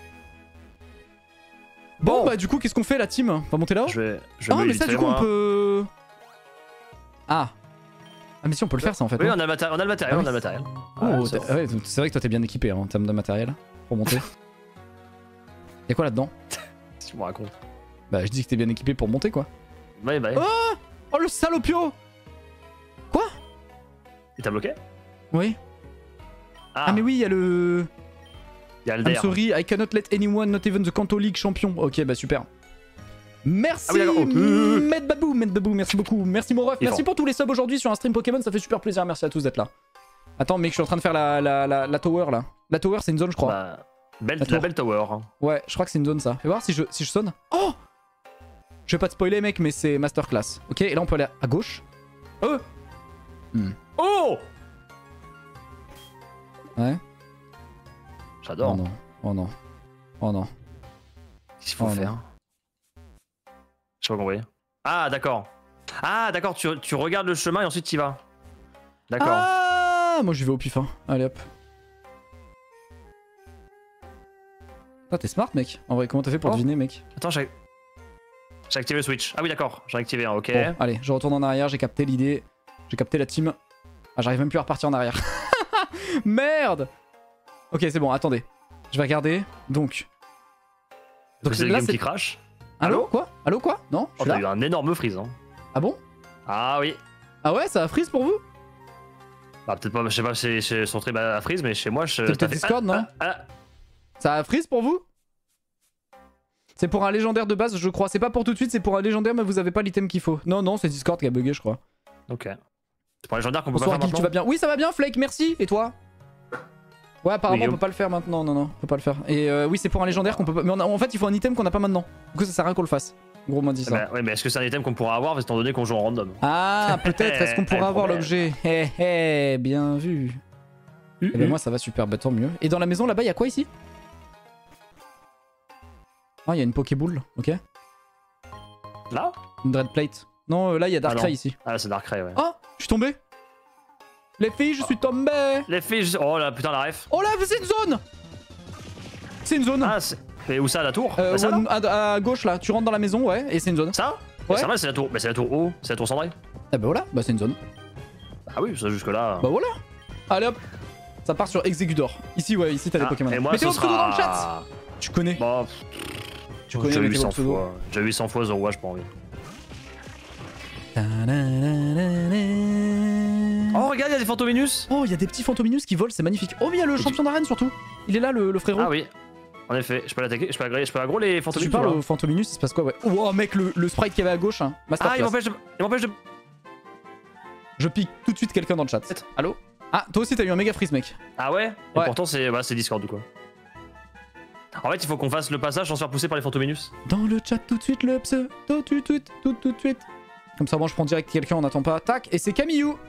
Bon bah du coup qu'est-ce qu'on fait la team? On va monter là-haut? Je vais. Je Ah vais mais ça du coup on moi. peut... Ah. Ah mais si on peut le faire ça en fait. Oui non on a le matériel, on a le matériel, Ah oui. on a le matériel. Oh, Ouais, t'es- ça- ouais, c'est vrai que toi t'es bien équipé hein, en termes de matériel pour monter. Y'a quoi là-dedans? Tu me racontes. Bah je dis que t'es bien équipé pour monter quoi. Ouais bah. Oh Oh le salopio! Quoi? Il t'a bloqué? Oui. Ah, Ah mais oui y'a le... il y a le I'm der. sorry, I cannot let anyone, not even the Kanto League champion. Ok bah super. Merci Ah oui, d'accord. Ok. Medbabou, Medbabou, merci beaucoup. Merci mon ref, Il est merci fort. pour tous les subs aujourd'hui sur un stream Pokémon, ça fait super plaisir, merci à tous d'être là. Attends mec, je suis en train de faire la, la, la, la tower là. La tower c'est une zone je crois. Bah, belle, La la tour. belle tower. hein. Ouais, je crois que c'est une zone ça. Fais voir si je, si je sonne. Oh! Je vais pas te spoiler mec, mais c'est masterclass. Ok, et là on peut aller à gauche. Euh Hmm. Oh Ouais. J'adore. Oh non, oh non, oh non. Qu'est-ce qu'il faut Oh faire? Je sais pas compris. Ah d'accord. Ah d'accord, tu, tu regardes le chemin et ensuite tu y vas. D'accord. Ah, moi je vais au pif hein. Allez hop. Ah t'es smart mec. En vrai, comment t'as fait pour Oh. deviner mec? Attends, j'ai j'ai activé le switch. Ah oui d'accord, j'ai activé un, ok. Bon, allez, je retourne en arrière, j'ai capté l'idée. J'ai capté la team. Ah j'arrive même plus à repartir en arrière. Merde! Ok c'est bon, attendez. Je vais regarder. Donc. Donc c'est le là, game c'est- qui crash. Allô Allô quoi? Allô quoi? Non? Je Oh suis t'as là eu un énorme freeze hein. Ah bon? Ah oui. Ah ouais, ça a freeze pour vous? Bah peut-être pas, je sais pas si c'est son trip à freeze, mais chez moi je... C'est t'as peut-être fait- Discord, non? Ah, Ça a freeze pour vous? C'est pour un légendaire de base, je crois. C'est pas pour tout de suite, c'est pour un légendaire, mais vous avez pas l'item qu'il faut. Non, non, c'est Discord qui a bugué, je crois. ah, ok. C'est pour les légendaires qu'on peut pas Bonsoir faire Guil, tu maintenant. vas bien? Oui, ça va bien, Flake, merci. Et toi? Ouais, apparemment, Oui, on yo. peut pas le faire maintenant. Non, non, on peut pas le faire. Et euh, oui, c'est pour un légendaire qu'on peut pas. Mais on a- en fait, il faut un item qu'on a pas maintenant. Du coup, ça sert à rien qu'on le fasse. Gros, moi dit Ah ça. bah, ouais mais est-ce que c'est un item qu'on pourra avoir étant donné qu'on joue en random? Ah, peut-être. Est-ce qu'on pourra Eh, avoir problème. l'objet? Hé hé, bien vu. Et ben moi, ça va super. Bah tant mieux. Et dans la maison là-bas, il y a quoi ici? Ah, il y a une Pokéball, ok. Là? Une Dreadplate. Non, euh, là, il y a Ah non. Darkrai ici. Ah c'est Darkrai ouais. Oh, je suis tombé. Les filles, je suis tombé. Les filles, je- oh là putain la ref. Oh là, c'est une zone. C'est une zone. Ah c'est... Mais où ça, la tour? Euh, Bah, ça, là à, à gauche là, tu rentres dans la maison, ouais, et c'est une zone. Ça? Ouais. Ouais. C'est vrai, c'est la tour. Mais c'est la tour haut, c'est la tour cendrée. Ah bah voilà, bah c'est une zone. Ah oui, ça jusque là. Bah voilà. Allez hop. Ça part sur Exegudor. Ici, ouais, ici t'as des Ah, Pokémon. et moi, Mettez ce vos pseudos dans le chat. sera... Tu connais. Bon, Tu j'ai connais, déjà mettez huit vos cents pseudos. fois. J'ai huit cents fois The Watch, pas envie. Oh regarde, il y a des Fantominus. Oh, il y a des petits Fantominus qui volent, c'est magnifique. Oh, mais il y a le Et champion d'arène surtout. Il est là, le, le frérot. Ah oui. En effet, je peux l'attaquer, je peux aggro, je peux aggro les Si tu Fantominus. parles ou pas au Fantominus, il se passe quoi, ouais. Oh, mec, le, le sprite qu'il y avait à gauche, hein. Masterclass. Ah, il m'empêche de... Il m'empêche de... Je pique tout de suite quelqu'un dans le chat. Allô? Ah, toi aussi t'as eu un méga freeze, mec. Ah ouais, Et Ouais. pourtant c'est bah, c'est Discord ou quoi. En fait, il faut qu'on fasse le passage sans se faire pousser par les Fantominus. Dans le chat tout de suite, le pseudo, tout, tout, tout, tout, tout de suite. Comme ça, moi je prends direct quelqu'un, on n'attend pas. Tac, et c'est Camillou.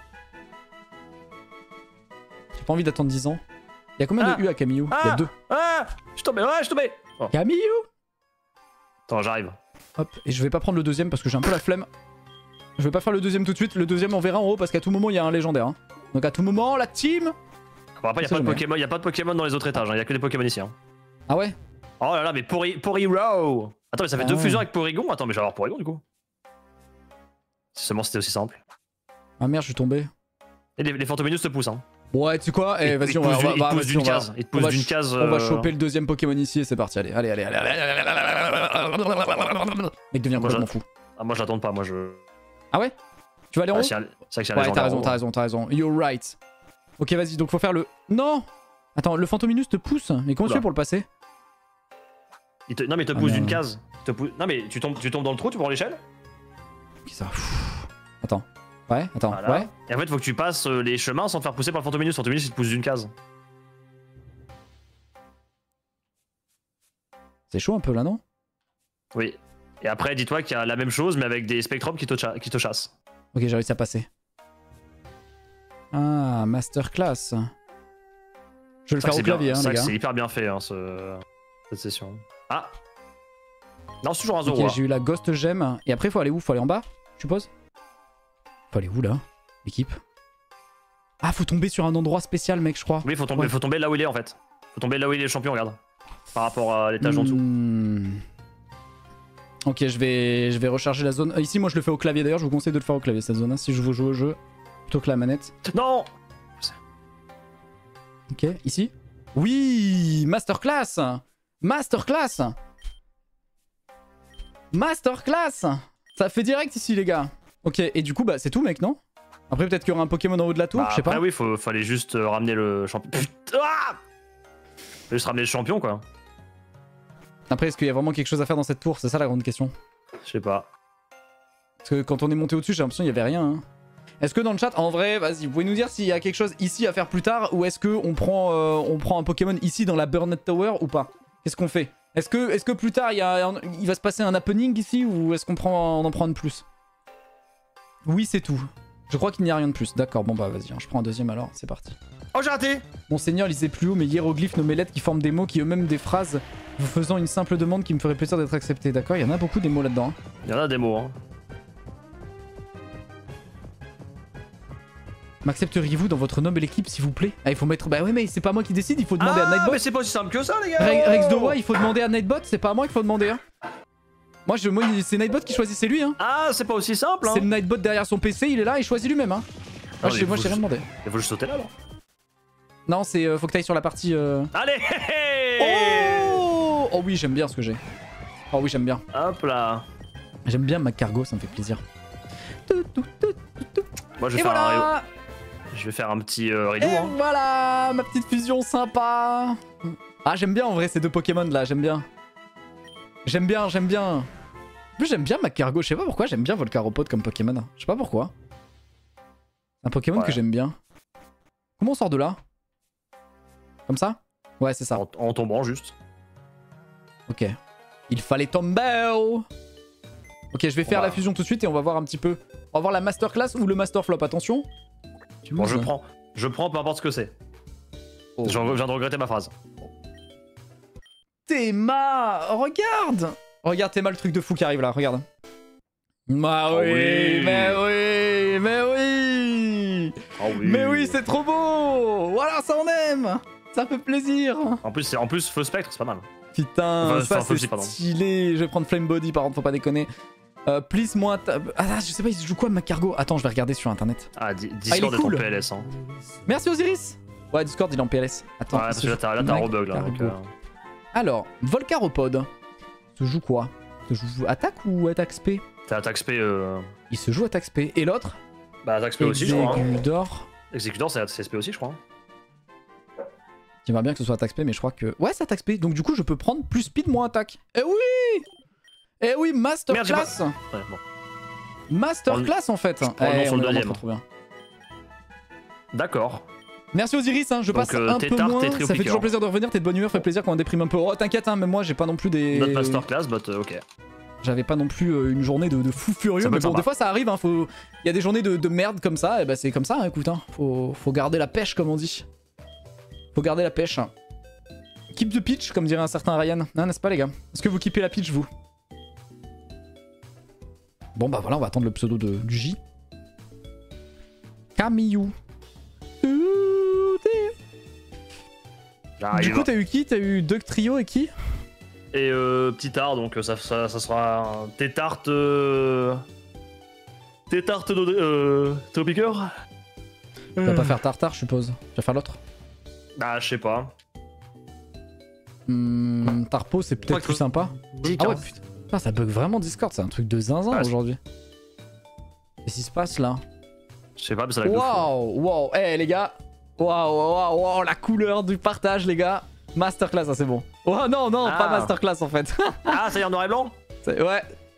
J'ai pas envie d'attendre dix ans. Il y a combien Ah. de U à Camillou? Il y a Ah. deux. Ah, je suis tombé, ouais, je suis tombé. Oh. Camillou. Attends, j'arrive. Hop, et je vais pas prendre le deuxième parce que j'ai un peu la flemme. Je vais pas faire le deuxième tout de suite. Le deuxième, on verra en haut parce qu'à tout moment, il y a un légendaire. hein. Donc à tout moment, la team. Bon, après, il On sait n'y a, pas de jamais. Pokémon- y a pas de Pokémon dans les autres étages, il y a que des Pokémon ici. Hein. Ah ouais? Oh là là, mais Pori... Poriro. Attends, mais ça fait Ah deux ouais. fusions avec Porygon. Attends, mais je vais avoir Porygon du coup. Si seulement c'était aussi simple. Ah merde, je suis tombé. Et les, les Fantominus te poussent, hein. Ouais, tu sais quoi? Eh, Ils- vas-y, ils on te va, poussent on va, d'une- ils te bah, poussent vas-y, d'une on va- case. Ils te on va poussent d'une ch- case. On va euh, choper le deuxième Pokémon ici et c'est parti. Allez, allez, allez, allez, allez, allez, allez, allez, allez. Mec devient Moi, complètement je- fou. Ah, moi je l'attends pas, moi je. Ah ouais? Tu vas aller en Ah, haut? c'est un- c'est vrai que c'est un Ouais, légendaire t'as raison, en haut. t'as raison, t'as raison. You're right. Ok, vas-y, donc faut faire le... Non! Attends, le Fantominus te pousse? Mais comment tu Oula. fais pour le passer? Il te- Non, mais il te Ah, pousse d'une merde. case. Il te pousse- Non, mais tu tombes, tu tombes dans le trou, tu prends l'échelle? Qui ça? Pfff. Attends. Ouais, attends, Voilà. ouais. Et en fait, faut que tu passes euh, les chemins sans te faire pousser par le Fantominus. Fantominus, il te pousse d'une case. C'est chaud un peu là, non? Oui. Et après, dis-toi qu'il y a la même chose, mais avec des spectrums qui te, cha- qui te chassent. Ok, j'ai réussi à passer. Ah, masterclass. Je vais le C'est vrai faire au que c'est bien- clavier, hein, c'est les vrai que gars. c'est hyper bien fait, hein, ce... cette session. Ah non, c'est toujours un Zoro. Ok, là. j'ai eu la Ghost Gem. Et après, faut aller où? Faut aller en bas, je suppose? Faut aller où, là? L'équipe? Ah, faut tomber sur un endroit spécial, mec, je crois. Oui, faut tomber, Ouais. faut tomber là où il est, en fait. Faut tomber là où il est champion, regarde. Par rapport à l'étage en dessous. Hmm. Ok, je vais, je vais recharger la zone. Euh, Ici, moi, je le fais au clavier. D'ailleurs, je vous conseille de le faire au clavier, cette zone. Hein, si je veux jouer au jeu, plutôt que la manette. Non. Ok, ici. Oui, masterclass. Masterclass. Masterclass. Ça fait direct ici, les gars. Ok, et du coup, bah, c'est tout, mec, non? Après, peut-être qu'il y aura un Pokémon en haut de la tour, Bah, je sais après, pas. oui, faut, fallait juste euh, ramener le champion. Putain ah Fallait juste ramener le champion, quoi. Après, est-ce qu'il y a vraiment quelque chose à faire dans cette tour? C'est ça la grande question. Je sais pas. Parce que quand on est monté au-dessus, j'ai l'impression qu'il y avait rien. Hein. Est-ce que dans le chat, en vrai, vas-y, vous pouvez nous dire s'il y a quelque chose ici à faire plus tard, ou est-ce que on prend, euh, on prend un Pokémon ici dans la Burnet Tower ou pas? Qu'est-ce qu'on fait? Est-ce que, est-ce que plus tard, il, y a un- il va se passer un happening ici, ou est-ce qu'on prend, on en prend un de plus? Oui, c'est tout. Je crois qu'il n'y a rien de plus. D'accord, bon bah vas-y, hein, je prends un deuxième alors, c'est parti. Oh, j'ai raté. Monseigneur lisait plus haut mes hiéroglyphes, nos lettres qui forment des mots, qui eux-mêmes des phrases, vous faisant une simple demande qui me ferait plaisir d'être accepté. D'accord, il y en a beaucoup des mots là-dedans. Hein. Il y en a des mots, hein. M'accepteriez-vous dans votre noble équipe, s'il vous plaît? Ah, il faut mettre... Bah ouais, mais c'est pas moi qui décide, il faut demander à Ah, Nightbot. mais c'est pas aussi simple que ça, les gars. Re- Rex Dowa, il faut demander à Nightbot, c'est pas à moi qu'il faut demander. Hein. Moi, je, moi c'est Nightbot qui choisit, c'est lui. Hein. Ah, c'est pas aussi simple, hein. C'est le Nightbot derrière son P C, il est là, il choisit lui-même. Hein. Moi, Non, je mais moi, faut je t'ai rien juste- demandé. Il faut juste sauter là, alors. Non, c'est... euh, faut que t'ailles sur la partie... euh- Allez. hé, hé. Oh Oh oui, j'aime bien ce que j'ai. Oh oui, j'aime bien. Hop là. J'aime bien ma cargo, ça me fait plaisir. Tout, tout, tout. Moi, je vais Et faire un... voilà. Je vais faire un petit euh, rideau, Et hein. voilà, ma petite fusion sympa. Ah, j'aime bien en vrai ces deux Pokémon là, j'aime bien. J'aime bien, j'aime bien. En plus, j'aime bien ma cargo, je sais pas pourquoi, j'aime bien Volcaropod comme Pokémon. Je sais pas pourquoi. Un Pokémon Ouais. que j'aime bien. Comment on sort de là? Comme ça? Ouais, c'est ça. En, en tombant, juste. Ok. Il fallait tomber. Ok, je vais faire Voilà. la fusion tout de suite et on va voir un petit peu. On va voir la masterclass ou le master flop, attention. Bon, je prends. Je prends, peu importe ce que c'est. Oh. Je viens de regretter ma phrase. Théma, regarde. Regarde Théma, le truc de fou qui arrive là, regarde. Bah Oh oui, oui. mais oui, mais oui. Ah oui. Mais oui, c'est trop beau. Voilà, ça on aime. Ça fait plaisir. En plus, c'est en plus feu spectre, c'est pas mal. Putain, Enfin, ça enfin, c'est Fuzzy, pardon. stylé. Je vais prendre Flame Body par contre, faut pas déconner. Euh, please moi... ta- Ah, je sais pas, il se joue quoi ma cargo? Attends, je vais regarder sur internet. Ah, Di- Ah, il est Discord est, cool. en P L S, hein. Merci Osiris. Ouais, Discord il est en P L S. Attends. Ouais, il parce se que là, joue t'as là, t'as un ma rebug, là. Donc, cargo. euh, Alors, Volcaropod. Se joue quoi? Se joue attaque ou attaque spé? T'as attaque spé. Euh... Il se joue attaque spé. Et l'autre? Bah, attaque spé aussi, je crois. Hein. Exegudor. Executor, c'est c'est spé aussi, je crois. J'aimerais bien que ce soit attaque spé, mais je crois que... Ouais, c'est attaque spé. Donc du coup, je peux prendre plus speed, moins attaque. Eh oui. Eh oui, Merde, j'ai masterclass. Ouais, bon. Masterclass en fait. prends le nom Eh, sur on le est vraiment deuxième. trop, trop bien. D'accord. Merci Osiris, hein, je Donc, passe euh, un t'es peu tarte, moins. t'es trio Ça fait piqueur. toujours plaisir de revenir, t'es de bonne humeur, fait plaisir quand on déprime un peu. Oh t'inquiète, hein, mais moi j'ai pas non plus des... Notre masterclass, but euh, ok. J'avais pas non plus euh, une journée de, de fou furieux, Ça peut mais être bon, sympa. des fois ça arrive, hein, faut... il y a des journées de, de merde comme ça, et bah c'est comme ça, hein, écoute, hein, faut, faut garder la pêche comme on dit. Faut garder la pêche. Keep the pitch, comme dirait un certain Ryan, hein, n'est-ce pas les gars? Est-ce que vous kippez la pitch vous? Bon bah voilà, on va attendre le pseudo de, du J. Camillou. J'arrive. Du coup t'as eu qui? T'as eu Duck Trio et qui? Et euh, petit art, donc ça, ça, ça sera un tes tartes. Euh... Tes tartes de. Euh. Théo Piqueur. Tu vas pas faire tartare je suppose. Tu vas faire l'autre. Bah, je sais pas. Hmm, Tarpo c'est peut-être crois que- plus sympa. Ah ouais putain. Putain, ça bug vraiment Discord, c'est un truc de zinzin Ah, c'est- aujourd'hui. Qu'est-ce qui se passe là? Je sais pas, mais ça va être de fou. Waouh, waouh, eh les gars. Waouh, waouh, waouh, la couleur du partage les gars. Masterclass, ça c'est bon. Oh non, non, pas Ah. masterclass en fait. Ah, ça y est, en noir et blanc. C'est- ouais,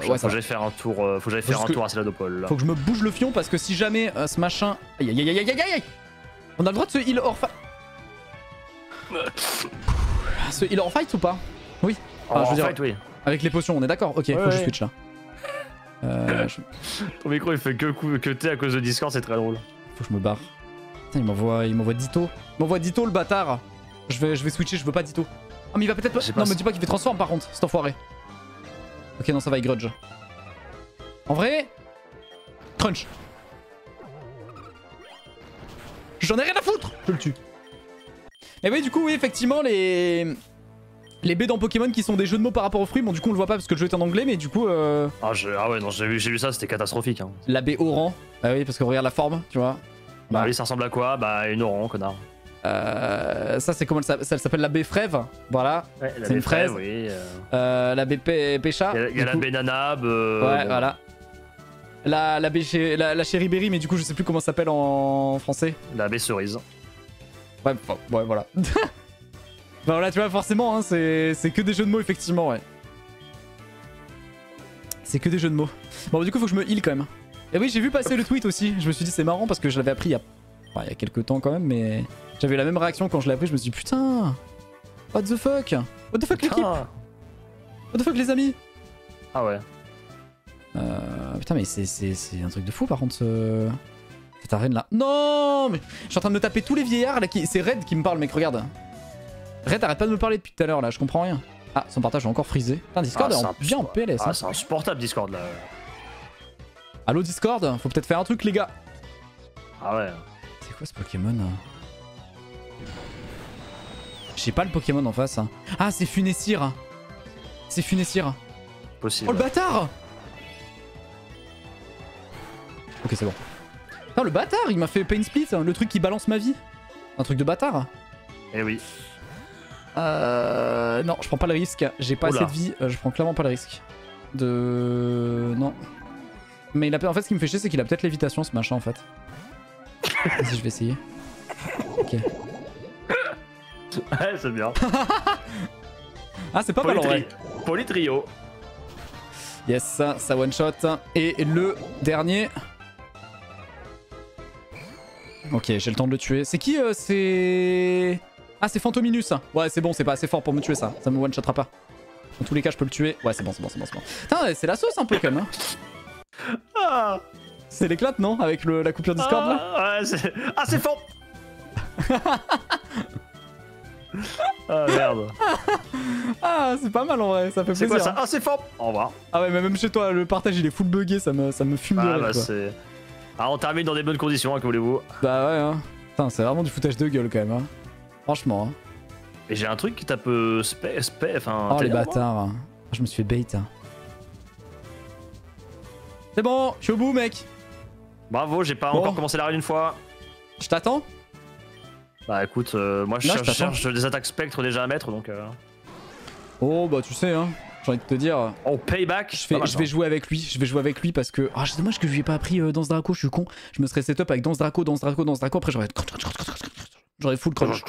faut que j'aille faire un tour, euh, faut que j'aille faire un tour à Céladopole. Faut que je me bouge le fion parce que si jamais euh, ce machin... Aïe aïe aïe aïe aïe aïe aïe. On a le droit de se heal hors fight. Se heal hors fight ou pas? Oui. Enfin, je veux dire, fight, oui. Avec les potions, on est d'accord? Ok, ouais, faut ouais. que je switch là. Euh, je... Ton micro il fait que, que T à cause de Discord, c'est très drôle. Faut que je me barre. Putain, il m'envoie il m'envoie Ditto. Il m'envoie Ditto le bâtard. Je vais, je vais switcher, je veux pas Ditto. Ah mais il va peut-être pas... Non me dis pas qu'il fait transforme par contre, cet enfoiré. Ok non ça va, il grudge. En vrai... Crunch. J'en ai rien à foutre. Je le tue. Et oui du coup oui effectivement les... Les baies dans Pokémon qui sont des jeux de mots par rapport aux fruits, bon du coup on le voit pas parce que le jeu est en anglais mais du coup... Euh... Ah, je... ah ouais non j'ai vu, vu ça, c'était catastrophique. Hein. La baie oran. Ah oui parce que regarde la forme, tu vois. Bah, bah oui ça ressemble à quoi? Bah une oran connard. Euh, ça c'est comment elle s'appelle, la baie frève, voilà, ouais, c'est une fraise. Oui, euh... Euh, la baie pécha. Il y a, y a la baie nanab. Euh, ouais bon. voilà. La, la baie ché... la, la cherry berry mais du coup je sais plus comment ça s'appelle en français. La baie cerise. Ouais, ouais voilà. Bah voilà tu vois forcément hein, c'est que des jeux de mots effectivement ouais. C'est que des jeux de mots. Bon du coup faut que je me heal quand même. Et oui j'ai vu passer le tweet aussi, je me suis dit c'est marrant parce que je l'avais appris il y a... Enfin, il y a quelques temps quand même mais... J'avais la même réaction quand je l'ai appris, je me suis dit putain, what the fuck, what the fuck l'équipe, what the fuck les amis. Ah ouais. Euh, putain mais c'est un truc de fou par contre ce... cette arène là. Non mais je suis en train de me taper tous les vieillards là, qui... c'est Red qui me parle mec, regarde. Red arrête pas de me parler depuis tout à l'heure là, je comprends rien. Ah son partage est encore frisé. Putain Discord ah, est bien en P L S. Ah hein. c'est insupportable Discord là. Allo Discord, faut peut-être faire un truc les gars. Ah ouais. C'est quoi ce Pokémon là? J'ai pas le Pokémon en face. Hein. Ah, c'est Funessir. C'est Funessir. Possible. Oh le bâtard. Ok, c'est bon. Non, le bâtard, il m'a fait Pain Split, hein, le truc qui balance ma vie. Un truc de bâtard. Eh oui. Euh... Non, je prends pas le risque. J'ai pas Oula. assez de vie. Euh, je prends clairement pas le risque. De... Non. Mais il a... en fait, ce qui me fait chier, c'est qu'il a peut-être lévitation, ce machin, en fait. Vas-y, je vais essayer. Ok. Ouais, c'est bien. Ah, c'est pas mal en vrai. Polytrio. Yes, ça, ça one shot. Et le dernier. Ok, j'ai le temps de le tuer. C'est qui euh, C'est... Ah, c'est Fantominus. Ouais, c'est bon, c'est pas assez fort pour me tuer ça. Ça me one shotera pas. Dans tous les cas, je peux le tuer. Ouais, c'est bon, c'est bon, c'est bon, c'est bon. Putain, c'est la sauce un peu quand même. Hein. Ah. C'est l'éclate, non? Avec le, la coupure Discord là. Ah, ouais, c'est... Ah, c'est fort. Ah merde. Ah c'est pas mal en vrai, ça fait plaisir. C'est quoi ça? Ah c'est fort. Au revoir. Ah ouais mais même chez toi le partage il est full buggé, ça me, ça me fume de ah, rire bah, c'est... Ah on termine dans des bonnes conditions, hein, que voulez-vous. Bah ouais hein. Putain c'est vraiment du foutage de gueule quand même hein. Franchement hein. Et j'ai un truc qui tape euh, spé... spé... Enfin... Oh les bâtards hein. Je me suis fait bait hein. C'est bon, je suis au bout mec. Bravo, j'ai pas bon. encore commencé l'arène une fois. Je t'attends. Bah écoute, euh, moi je Là, cherche, je cherche des attaques spectres déjà à mettre donc... Euh... Oh bah tu sais hein, j'ai envie de te dire... Oh payback. Je, fais, je vais jouer avec lui, je vais jouer avec lui parce que... Ah oh, c'est dommage que je lui ai pas appris euh, Danse Draco, je suis con. Je me serais setup avec Danse Draco, Danse Draco, Danse Draco, après j'aurais... J'aurais full crunch.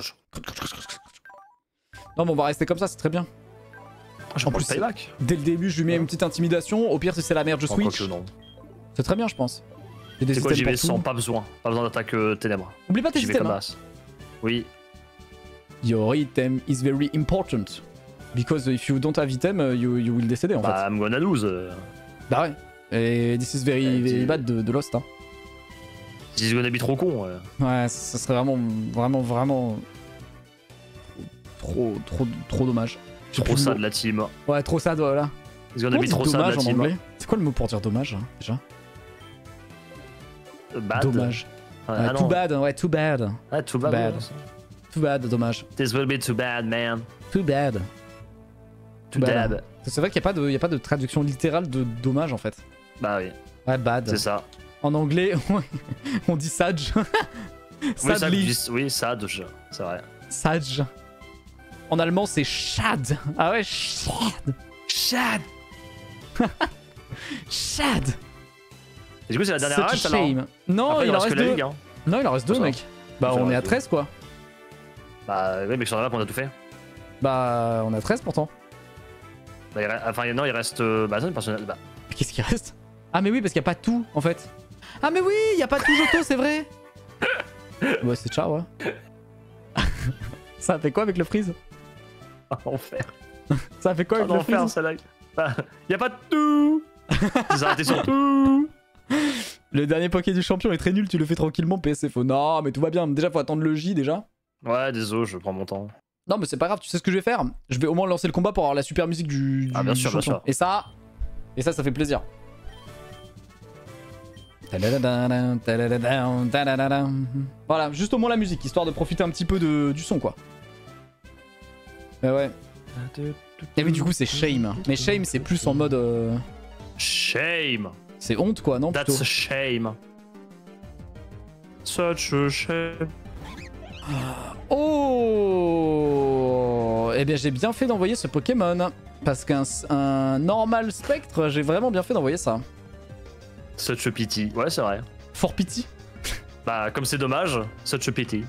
Non mais on va rester comme ça, c'est très bien. Je en plus, payback. Dès le début je lui mets ouais. une petite intimidation, au pire si c'est la merde je switch. C'est très bien je pense. C'est quoi j'y vais sans, pas besoin, pas besoin d'attaque euh, ténèbres. Oublie pas tes items hein. Oui. Your item is very important. Because if you don't have item, you, you will décéder en bah, fait. I'm gonna lose. Bah ouais. Et this is very, yeah, very bad de, de Lost hein. This is gonna be trop con. Ouais, ouais ça serait vraiment, vraiment, vraiment... Trop, trop, trop dommage. Trop sad de la team. Ouais, trop sad, voilà. It's gonna be trop sad de la team. C'est quoi le mot pour dire dommage hein, déjà? Bad. Dommage. Ouais, ah, too bad, ouais, too bad. Ah, too bad. bad. Too bad, dommage. This will be too bad, man. Too bad. Too bad. C'est vrai qu'il n'y a, a pas de traduction littérale de dommage en fait. Bah oui. Ouais, bad. C'est ça. En anglais, on dit sage. Sadly. Oui, ça, oui, sage, c'est vrai. Sage. En allemand, c'est shad. Ah ouais, shad. Shad. Shad. Et du coup, c'est la dernière règle, ça non? Non, Après, il, il en reste deux. Ligue, hein. Non, il en reste deux, ça. mec. Bah, on est à treize, quoi. Bah, ouais, mais sur la map, on a tout fait. Bah, on a treize pourtant. Bah, il reste... Enfin, non, il reste. Euh... Bah, ça, une personnage. Bah. Qu'est-ce qui reste? Ah, mais oui, parce qu'il n'y a pas tout en fait. Ah, mais oui, il n'y a pas tout Johto, c'est vrai. Ouais, c'est ciao, ouais. Ça a fait quoi avec le freeze? Enfer. Ça a fait quoi avec oh, le enfer, freeze? celle-là. Bah, y a pas de tout. Ils ont arrêté sur tout. Le dernier Poké du champion est très nul, tu le fais tranquillement, P S F O. Non, mais tout va bien. Déjà, faut attendre le J déjà. Ouais, désolé, je prends mon temps. Non, mais c'est pas grave, tu sais ce que je vais faire? Je vais au moins lancer le combat pour avoir la super musique du, du, ah, bien du sûr, bien champion. sûr. Et ça, et ça, ça fait plaisir. Voilà, juste au moins la musique, histoire de profiter un petit peu de, du son, quoi. Mais ouais. Et oui, du coup, c'est Shame. Mais Shame, c'est plus en mode. Euh... Shame. C'est honte, quoi, non? That's plutôt. a shame. Such a shame. Oh! Eh bien, j'ai bien fait d'envoyer ce Pokémon. Parce qu'un un normal spectre, j'ai vraiment bien fait d'envoyer ça. Such a pity. Ouais, c'est vrai. For pity. Bah, comme c'est dommage, such a pity.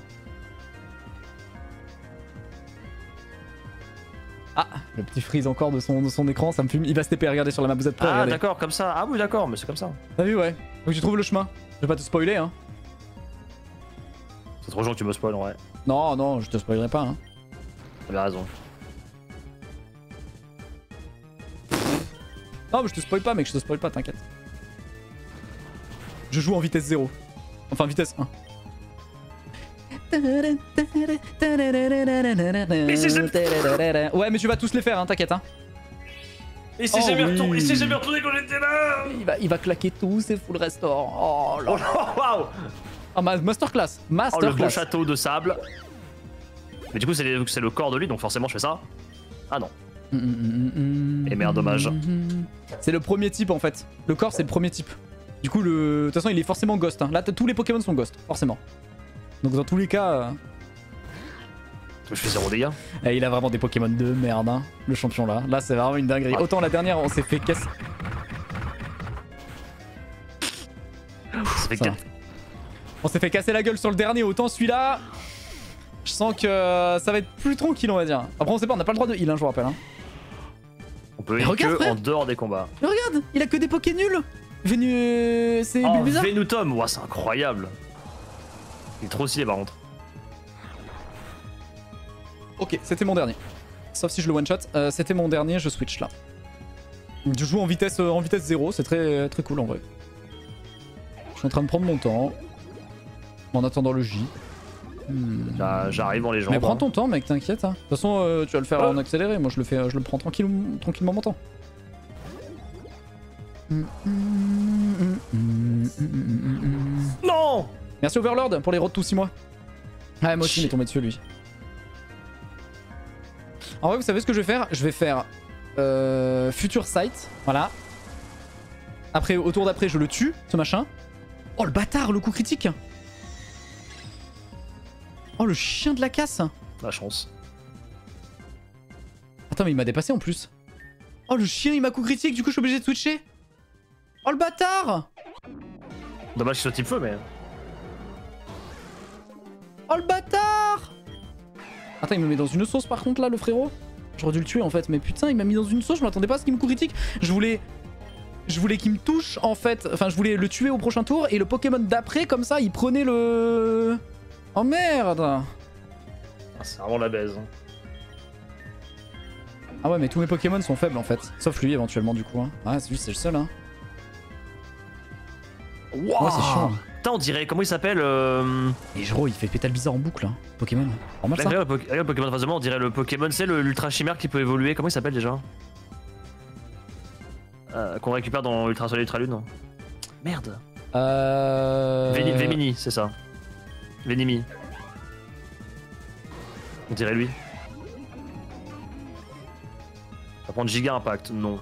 Ah, le petit freeze encore de son, de son écran, ça me fume. Il va se T P, regardez sur la map, vous êtes prêts? Ah, regardez. d'accord, comme ça. Ah oui, d'accord, mais c'est comme ça. T'as vu, ouais. Faut que tu trouves le chemin. Je vais pas te spoiler, hein. C'est trop gentil que tu me spoil, ouais. Non, non, je te spoilerai pas, hein. T'avais raison. Non, mais je te spoil pas, mec, je te spoil pas, t'inquiète. Je joue en vitesse zéro. Enfin, vitesse un. Mais si Ouais, mais tu vas tous les faire, hein, t'inquiète, hein. Et si Oh, j'ai bien oui. retourné, et si j'ai bien retourné quand j'étais là. Il va, il va claquer tout, c'est full restore. Oh là Oh là. waouh. Ah, ma- masterclass. Oh, le beau Masterclass. château de sable. Mais du coup, c'est c'est le corps de lui, donc forcément, je fais ça. Ah non. Et merde, dommage. C'est le premier type en fait. Le corps, c'est le premier type. Du coup, le... de toute façon, il est forcément ghost. Hein. Là, tous les Pokémon sont ghost, forcément. Donc, dans tous les cas. Euh... Je fais zéro dégâts. Eh, il a vraiment des Pokémon de merde, hein, le champion là. Là, c'est vraiment une dinguerie. Autant la dernière, on s'est fait casser. Ça fait Ça. quatre. On s'est fait casser la gueule sur le dernier. Autant celui-là, je sens que euh, ça va être plus tranquille, on va dire. Après, on sait pas, on n'a pas le droit de heal, hein, je vous rappelle. Hein. On peut Mais heal regarde, que frère. en dehors des combats. Mais regarde, il a que des Poké nuls. Venu. Euh, c'est Oh, bizarre. Venutum, ouah, c'est incroyable. Il est trop stylé par contre. Ok, c'était mon dernier. Sauf si je le one shot. Euh, c'était mon dernier, je switch là. Je joue en vitesse, euh, en vitesse zéro, c'est très, très cool en vrai. Je suis en train de prendre mon temps. En attendant le J. Hmm. Là, j'arrive en légende. Mais prends hein. ton temps, mec, t'inquiète. Hein. De toute façon, euh, tu vas le faire Ouais. en accéléré. Moi, je le fais, je le prends tranquille, tranquillement mon temps. Non. Merci Overlord pour les road to six mois. Ah, moi aussi, il Shit. m'est tombé dessus lui. En vrai, vous savez ce que je vais faire? Je vais faire euh, Future Sight. Voilà. Après, au tour d'après, je le tue, ce machin. Oh, le bâtard, le coup critique. Oh, le chien de la casse. La chance. Attends, mais il m'a dépassé en plus. Oh, le chien, il m'a coup critique, du coup, je suis obligé de switcher. Oh, le bâtard. Dommage qu'il soit type feu, mais. Oh, le bâtard. Attends, il me met dans une sauce par contre, là, le frérot. J'aurais dû le tuer en fait, mais putain, il m'a mis dans une sauce, je m'attendais pas à ce qu'il me coup critique. Je voulais. Je voulais qu'il me touche en fait. Enfin, je voulais le tuer au prochain tour et le Pokémon d'après, comme ça, il prenait le. Oh merde. Ah, c'est vraiment la baise. Ah ouais, mais tous mes Pokémon sont faibles en fait. Sauf lui éventuellement, du coup. Hein. Ah, c'est lui, c'est le seul. Hein. Wow. Ouais, c'est chiant. Putain, on dirait. Comment il s'appelle euh... Et gros, il fait pétale bizarre en boucle, hein. Pokémon. Normal ça. Regarde le, Poké- regarde le Pokémon face de moi, on dirait le Pokémon, c'est l'Ultra Chimère qui peut évoluer. Comment il s'appelle déjà euh, Qu'on récupère dans Ultra Soleil Ultra Lune. Merde. Euh. Véni- Vémini, c'est ça. Vénimi. On dirait lui. Ça va prendre Giga Impact, non.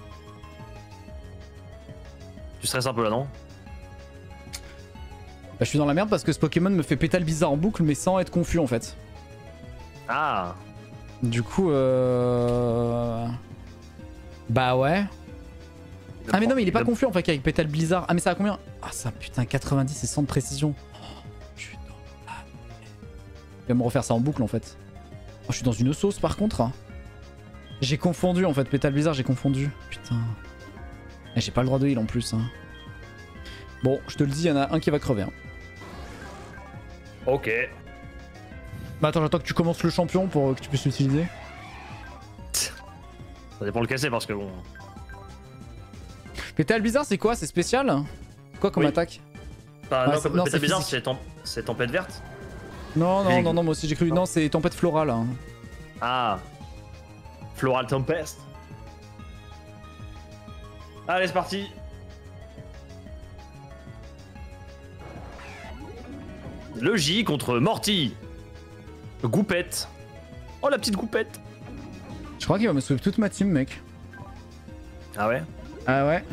Tu stresses un peu là, non? Bah, je suis dans la merde parce que ce Pokémon me fait pétale bizarre en boucle, mais sans être confus en fait. Ah. Du coup, euh... Bah ouais. Ah mais non, mais il est pas confus en fait avec pétale blizzard. Ah mais ça a combien? Ah ça putain, quatre-vingt-dix et cent de précision. Oh, je suis dans la... Il va me refaire ça en boucle en fait. Oh, je suis dans une sauce par contre. J'ai confondu en fait, Pétale Blizzard, j'ai confondu. Putain. Eh, j'ai pas le droit de heal en plus. Hein. Bon, je te le dis, il y en a un qui va crever. Hein. Ok. Bah attends, j'attends que tu commences le champion pour que tu puisses l'utiliser. Ça dépend le casser parce que bon. Pétale Blizzard, c'est quoi? C'est spécial? Quoi comme Oui. attaque? Bah, Ouais, non, c'est- comme- non, mais c'est c'est bizarre, physique. c'est tem- c'est tempête verte. Non, non, Physique. non, non, moi aussi j'ai cru. Non. Non, c'est tempête florale. Hein. Ah. Floral Tempest. Allez, c'est parti. Le J contre Morty. Goupette. Oh, la petite goupette. Je crois qu'il va me sauver toute ma team, mec. Ah ouais. Ah ouais?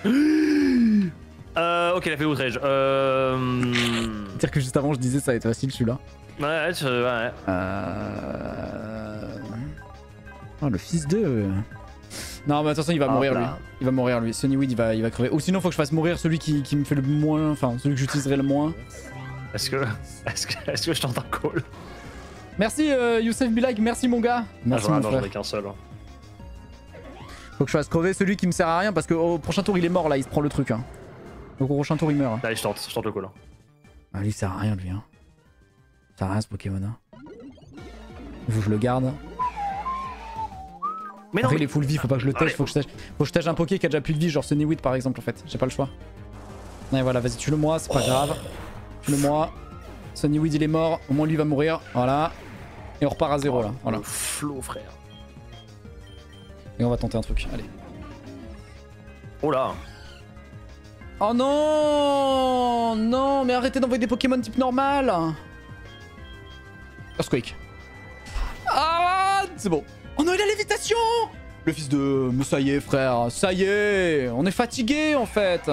Euh, ok, il a fait outrage. Euh... Dire que juste avant je disais ça va être facile celui-là. Ouais, ouais, tu- ouais. Euh... Oh, le fils de... Non mais attention il va Hop mourir là. lui. Il va mourir lui. Sunnyweed il va, il va crever. Ou sinon faut que je fasse mourir celui qui, qui me fait le moins... Enfin celui que j'utiliserai le moins. Est-ce que, est-ce que, est-ce que je tente un call? Merci euh, Youssef Bilag, merci mon gars. Merci ah, mon non, j'en frère. ai qu'un seul. hein. Faut que je fasse crever celui qui me sert à rien parce qu'au prochain tour il est mort là, il se prend le truc. Hein. Donc au prochain tour il meurt. Allez, je tente, je tente le call. hein. Ah lui il sert à rien lui. Hein. Il sert à rien ce Pokémon. Hein. Faut que je le garde. Mais non, Après mais- il est full vie, faut pas que je le Allez, tèche, faut que je tèche. Faut que je tèche un Poké qui a déjà plus de vie, genre Sunnyweed par exemple en fait. J'ai pas le choix. Ouais voilà, vas-y tue-le moi, c'est pas Oh. grave. Tue-le moi. Sunnyweed il est mort, au moins lui va mourir. Voilà. Et on repart à zéro là. Voilà. Le flow, frère. Et on va tenter un truc. Allez. Oh là. Oh non! Non, mais arrêtez d'envoyer des Pokémon type normal! Earthquake. Ah! C'est bon. Oh non, il a lévitation! Le fils de... Mais ça y est, frère. Ça y est! On est fatigué en fait!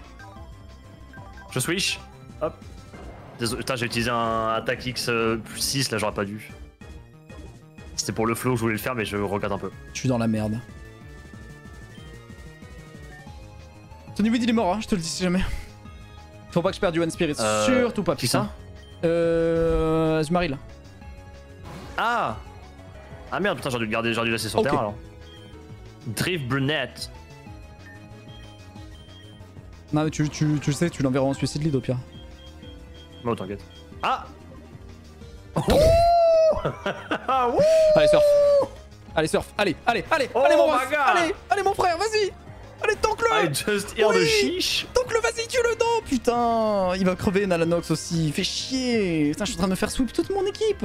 Je switch. Hop. Désolé, putain, j'ai utilisé un attaque X euh, plus six, là, j'aurais pas dû. C'était pour le flow, je voulais le faire, mais je regrette un peu. Je suis dans la merde. Sunnyweed il est mort, hein, je te le dis si jamais. Faut pas que je perde du One Spirit. Euh, Surtout pas, Qui putain. ça? Euh... Zmaril. Ah Ah merde, putain, j'aurais dû le garder, j'aurais dû le laisser sur Ok. terre alors. Drift Brunette. Non mais tu, tu, tu le sais, tu l'enverras en suicide lead au pire. Oh, t'inquiète. Ah Ah, allez surf. Allez surf. Allez, allez, allez, Oh allez mon my ref. God. Allez, allez mon frère, vas-y. Allez, tank-le. I just hear the Oui. chiche. Tank-le, vas-y, tue-le. Non, putain. Il va crever Nalanox aussi. Il fait chier. Putain, je suis en train de me faire sweep toute mon équipe.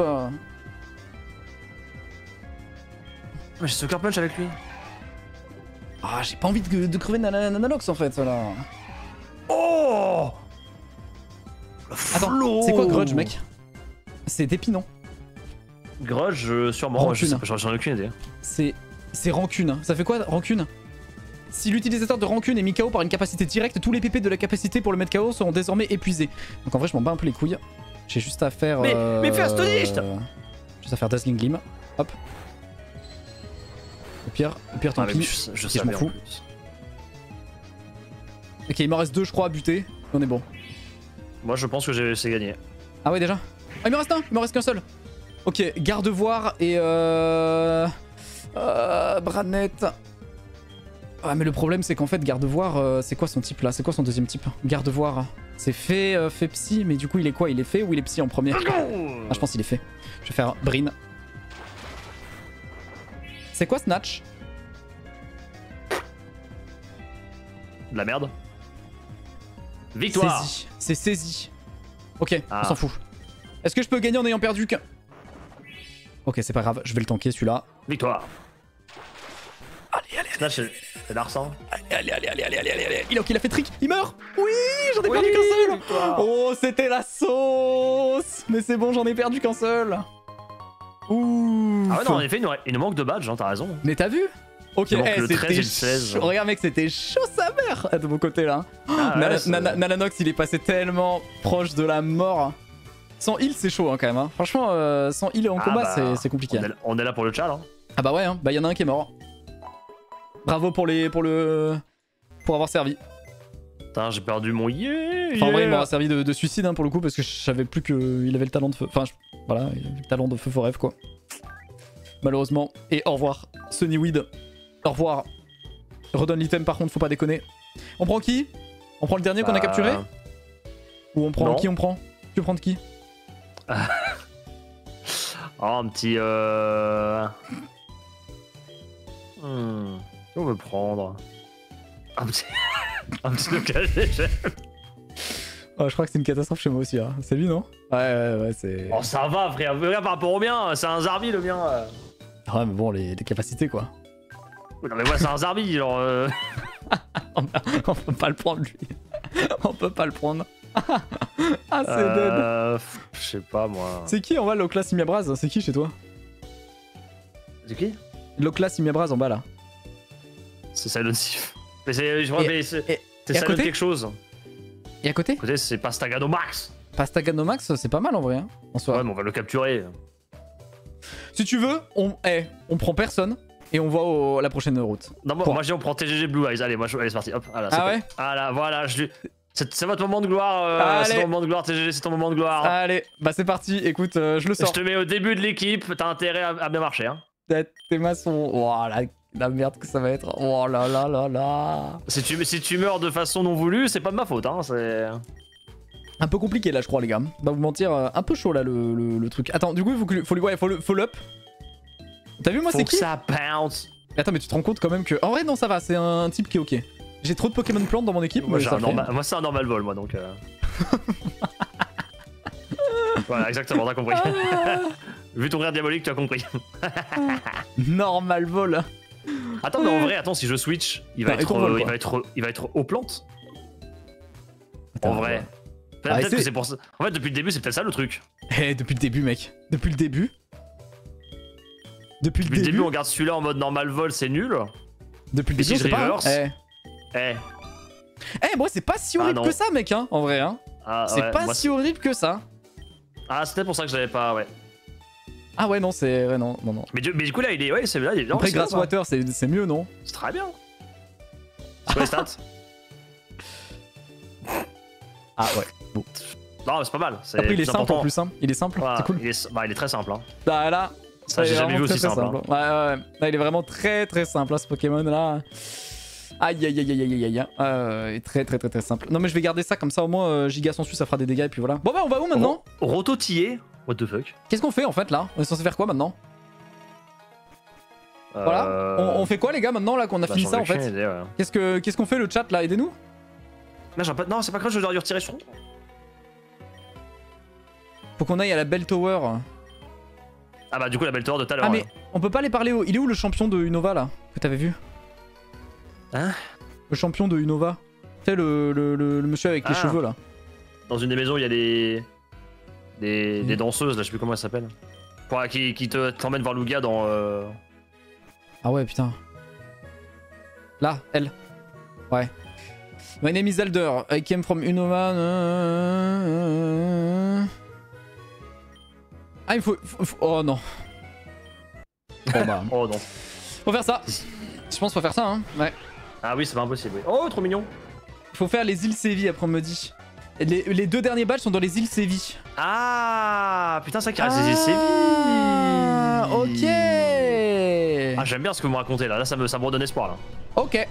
Mais j'ai Sucker Punch avec lui. Ah, j'ai pas envie de, de crever Nal- Nalanox en fait, là. Oh Le Attends, flow. c'est quoi Grudge, mec? C'est Dépi, non? Grudge, euh, sûrement. Ouais, je sais Rancune. pas, j'en ai aucune idée. C'est c'est rancune. Ça fait quoi, rancune? Si l'utilisateur de rancune est mis K O par une capacité directe, tous les P P de la capacité pour le mettre K O seront désormais épuisés. Donc en vrai, je m'en bats un peu les couilles. J'ai juste à faire. Mais- euh, mais fais Astonished. Juste à faire Dazzling Gleam. Hop. Au pire, au pire, tant Ah, mais pis. je, je si je savais m'en en fous. plus. Ok, il m'en reste deux, je crois, à buter. On est bon. Moi, je pense que j'ai- c'est gagné. Ah ouais, déjà? Ah, il me reste un, il me reste qu'un seul. Ok, Gardevoir et euh. Euh. Branette. Ah, mais le problème, c'est qu'en fait, Gardevoir, euh, c'est quoi son type là? C'est quoi son deuxième type? Gardevoir. C'est fait, euh, fait psy, mais du coup, il est quoi? Il est fait ou il est psy en premier? Ah, je pense qu'il est fait. Je vais faire Brin. C'est quoi Snatch? De la merde. Victoire. Saisi. C'est saisi. Ok, Ah. on s'en fout. Est-ce que je peux gagner en ayant perdu qu'un... Ok, c'est pas grave, je vais le tanker celui-là. Victoire. Allez, allez, Là, c'est c'est Larsan. allez, allez, allez, allez, allez, allez, allez. Il a, ok, il a fait trick, il meurt. Oui, j'en ai Oui, perdu qu'un seul. victoire. Oh, c'était la sauce. Mais c'est bon, j'en ai perdu qu'un seul. Ouh. Ah ouais, non, en effet, il nous, il nous manque de badge, hein, t'as raison. Mais t'as vu? Ok, Il manque eh, le treize et c'était le seize. chaud. Regarde mec, c'était chaud sa mère de mon côté là. Ah, ouais, Nana- c'est- Nana- Nalanox, il est passé tellement proche de la mort. Sans heal, c'est chaud hein, quand même. Hein. Franchement, euh, sans heal en Ah combat, bah, c'est- c'est compliqué. On est, on est là pour le chat, hein. Ah bah ouais, hein. Bah y'en a un qui est mort. Bravo pour les, pour le, pour avoir servi. Putain, j'ai perdu mon yeah, Enfin en vrai, il yeah. m'aura servi de, de suicide hein, pour le coup parce que je savais plus qu'il avait le talent de feu. Enfin je- voilà, il avait le talent de feu for rêve quoi. Malheureusement. Et au revoir Sunnyweed. Au revoir. Redonne l'item par contre, faut pas déconner. On prend qui? On prend le dernier bah... qu'on a capturé? Ou on prend non. Qui on prend? Tu veux prendre qui? Oh, un petit... Euh... Hmm... Qui on veut prendre? Un petit... un petit local d'échelle. Oh, je crois que c'est une catastrophe chez moi aussi. Hein. C'est lui, non? Ouais, ouais, ouais, c'est... Oh, ça va, frère. Regarde par rapport au mien. C'est un Zarbi, le mien. Ouais, mais bon, les, les capacités, quoi. Non, mais moi, c'est un Zarbi, genre... Euh... On peut pas le prendre, lui. On peut pas le prendre. Ah, c'est euh... dead. Je sais pas, moi. C'est qui, en bas, Loklas Imiabraz? C'est qui, chez toi? C'est qui? Loklas Imiabraz, en bas, là. C'est Silent Sif. Mais c'est... Je crois, mais c'est... C'est Silent quelque chose. Et à côté? À côté, c'est Pastaganomax. Pastaganomax, c'est pas mal en vrai, hein, en soi. Ouais, mais on va le capturer. Si tu veux, on, hey, on prend personne et on va au, à la prochaine route. Non, moi, moi je dis on prend T G G Blue Eyes. Allez, moi, je... Allez, c'est parti. Hop, voilà, ah ouais? Ah là, voilà, je... c'est votre moment de gloire. Euh, c'est ton moment de gloire, T G G, c'est ton moment de gloire. Allez, bah c'est parti. Écoute, euh, je le sors. Je te mets au début de l'équipe. T'as intérêt à, à bien marcher, hein. Tes maçons. Oh la, la merde que ça va être. Oh là là là là. Si tu, si tu meurs de façon non voulue, c'est pas de ma faute, hein. C'est... Un peu compliqué là je crois les gars. Pas vous mentir, un peu chaud là le, le, le truc. Attends, du coup il faut, que, faut, ouais, faut, faut l'up. T'as vu moi c'est qui? Faut que ça bounce. Attends mais tu te rends compte quand même que... En vrai non ça va, c'est un type qui est ok. J'ai trop de Pokémon plantes dans mon équipe. Moi, mais ça normal... moi c'est un normal vol moi donc... Euh... voilà exactement, t'as compris. Vu ton rire diabolique tu as compris. Normal vol. Attends mais en vrai, attends si je switch, il va, non, être, vol, il va être il va être aux plantes. Attends, en vrai. Peut-être ah, que c'est pour ça. En fait, depuis le début, c'est peut-être ça le truc. Eh, depuis le début, mec. Depuis le début. Depuis, depuis le début, on garde celui-là en mode normal vol, c'est nul. Depuis le début, c'est pas. Eh. Eh. Eh, moi, c'est pas si horrible ah, que ça, mec, hein, en vrai, hein. Ah, c'est ouais, pas moi, si horrible que ça. Ah, c'était pour ça que je l'avais pas, ouais. Ah ouais, non, c'est. Ouais, non, non, non. Mais du, mais du coup, là, il est. Ouais, c'est là, il est. Après, Grasswater, c'est mieux, non? C'est très bien. C'est quoi les stats? Ah ouais, bon. Non, c'est pas mal. Après, il est simple important. En plus, hein. Il est simple, ouais, c'est cool. Il est... Bah, il est très simple, hein. Bah là, ça, j'ai jamais vu aussi simple. simple. Hein. Ouais, ouais, ouais. Là, il est vraiment très très simple, hein, ce Pokémon là. Aïe aïe aïe aïe aïe aïe aïe. Euh, très très très très simple. Non, mais je vais garder ça comme ça, au moins, euh, Giga Sensu, ça fera des dégâts et puis voilà. Bon, bah, on va où maintenant? Rototillé. What the fuck? Qu'est-ce qu'on fait en fait là? On est censé faire quoi maintenant? Euh... Voilà. On, on fait quoi les gars maintenant là qu'on a bah, fini ça en fait? Ouais. Qu'est-ce que qu'est-ce qu'on fait le chat là? Aidez-nous. Pas... Non, c'est pas grave, je dois lui retirer son. Faut qu'on aille à la Bell Tower. Ah bah du coup la Bell Tower de tout à l'heure. Ah mais on peut pas aller parler au... Il est où le champion de Unova là? Que t'avais vu? Hein? Le champion de Unova. Tu sais le, le, le, le monsieur avec ah. les cheveux là. Dans une des maisons il y a des... Des, mmh. des danseuses là, je sais plus comment elles s'appellent. Pour... Qui, qui te t'emmènent voir Lugia dans... Euh... Ah ouais putain. Là, elle. Ouais. My name is Elder. I came from Unova. Ah, il faut, faut, faut... Oh non. Bon bah. Oh non. Faut faire ça. Je pense qu'il faut faire ça, hein. Ouais. Ah oui, c'est pas impossible. Oui. Oh, trop mignon. Il faut faire les îles Sévi, après on me dit. Les, les deux derniers badges sont dans les îles Sévi. Ah putain, ça qui reste les îles Sévi. Ah, ok. Ah, j'aime bien ce que vous me racontez là. Là, ça me, ça me redonne espoir là. Ok.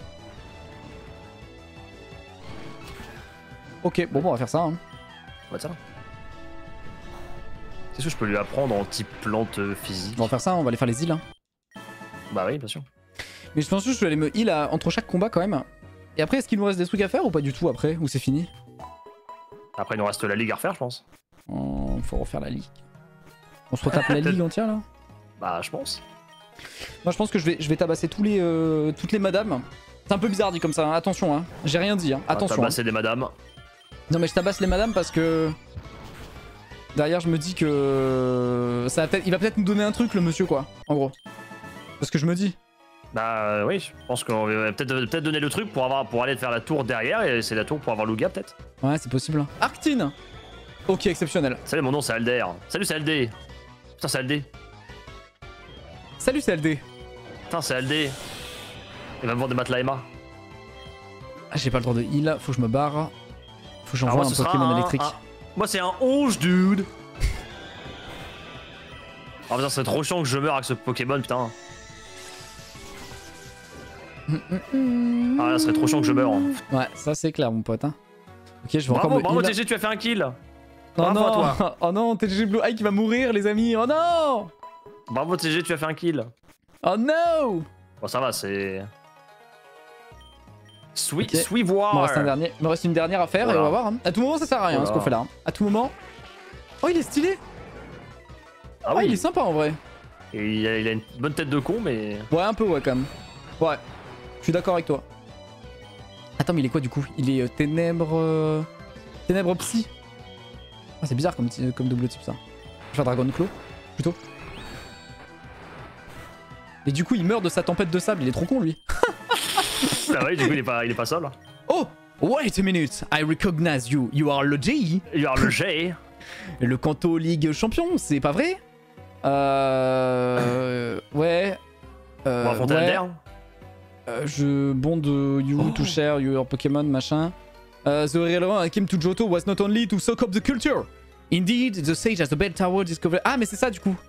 Ok, bon, bon, on va faire ça. Hein. Ouais, ça. Qu'est-ce que je peux lui apprendre en type plante physique? On va faire ça, on va aller faire les îles. Hein. Bah oui, bien sûr. Mais je pense que je vais aller me heal à... entre chaque combat quand même. Et après, est-ce qu'il nous reste des trucs à faire ou pas du tout après? Ou c'est fini? Après, il nous reste la ligue à refaire, je pense. Oh, faut refaire la ligue. On se retape la ligue entière là? Bah, je pense. Moi, je pense que je vais, je vais tabasser tous les, euh, toutes les madames. C'est un peu bizarre dit comme ça, hein. Attention, hein. J'ai rien dit, hein. Attention. Ah, tabasser hein. des madames. Non, mais je tabasse les madames parce que... Derrière, je me dis que... Ça va peut-être... Il va peut-être nous donner un truc, le monsieur, quoi. En gros. Parce que je me dis. Bah oui, je pense qu'on va peut-être peut donner le truc pour, avoir, pour aller faire la tour derrière, et c'est la tour pour avoir Lugia peut-être. Ouais, c'est possible. Arctine. Ok, exceptionnel. Salut, mon nom c'est Alder. Salut, c'est Aldé. Putain, c'est Aldé. Salut, c'est Aldé. Putain, c'est Aldé. Il va me vendre des matelas Emma. Ah, j'ai pas le droit de heal, faut que je me barre. Faut que j'envoie un Pokémon un, électrique. Un... Moi, c'est un onze, dude. Oh putain, c'est trop chiant que je meure avec ce Pokémon, putain. Ah là, ça serait trop chiant que je meure. Hein. Ouais, ça c'est clair, mon pote. Hein. Ok, je vais bravo, encore me bravo heal. T G, tu as fait un kill. Oh bravo non, à toi. oh non, T G Blue Eye qui va mourir, les amis. Oh non. Bravo T G, tu as fait un kill. Oh no. Bon, ça va, c'est. Sweet, Okay. Sweet Il me War. reste, un dernier... Il me reste une dernière à faire voilà. et on va voir. Hein. À tout moment, ça sert à rien voilà. ce qu'on fait là. Hein. À tout moment. Oh, il est stylé. Ah oh, oui. il est sympa en vrai. Et il a, il a une bonne tête de con, mais. Ouais, un peu, ouais, quand même. Ouais, je suis d'accord avec toi. Attends, mais il est quoi du coup? Il est euh, ténèbres. Euh... Ténèbres psy. Ah, c'est bizarre comme, comme double type ça. Je vais faire Dragon Claw, plutôt. Et du coup, il meurt de sa tempête de sable, il est trop con lui. Ah ouais, du coup, il est pas, il est pas seul. Oh! Wait a minute, I recognize you. You are le J. You are le G. Le Kanto League champion, c'est pas vrai? Euh. Ouais. Euh, On va affronter ouais. Alder. Euh, je bond de you Oh. to share your Pokémon machin. Uh, the relevant I came to Johto was not only to soak up the culture. Indeed, the sage has the bell tower discovered. Ah, mais c'est ça du coup.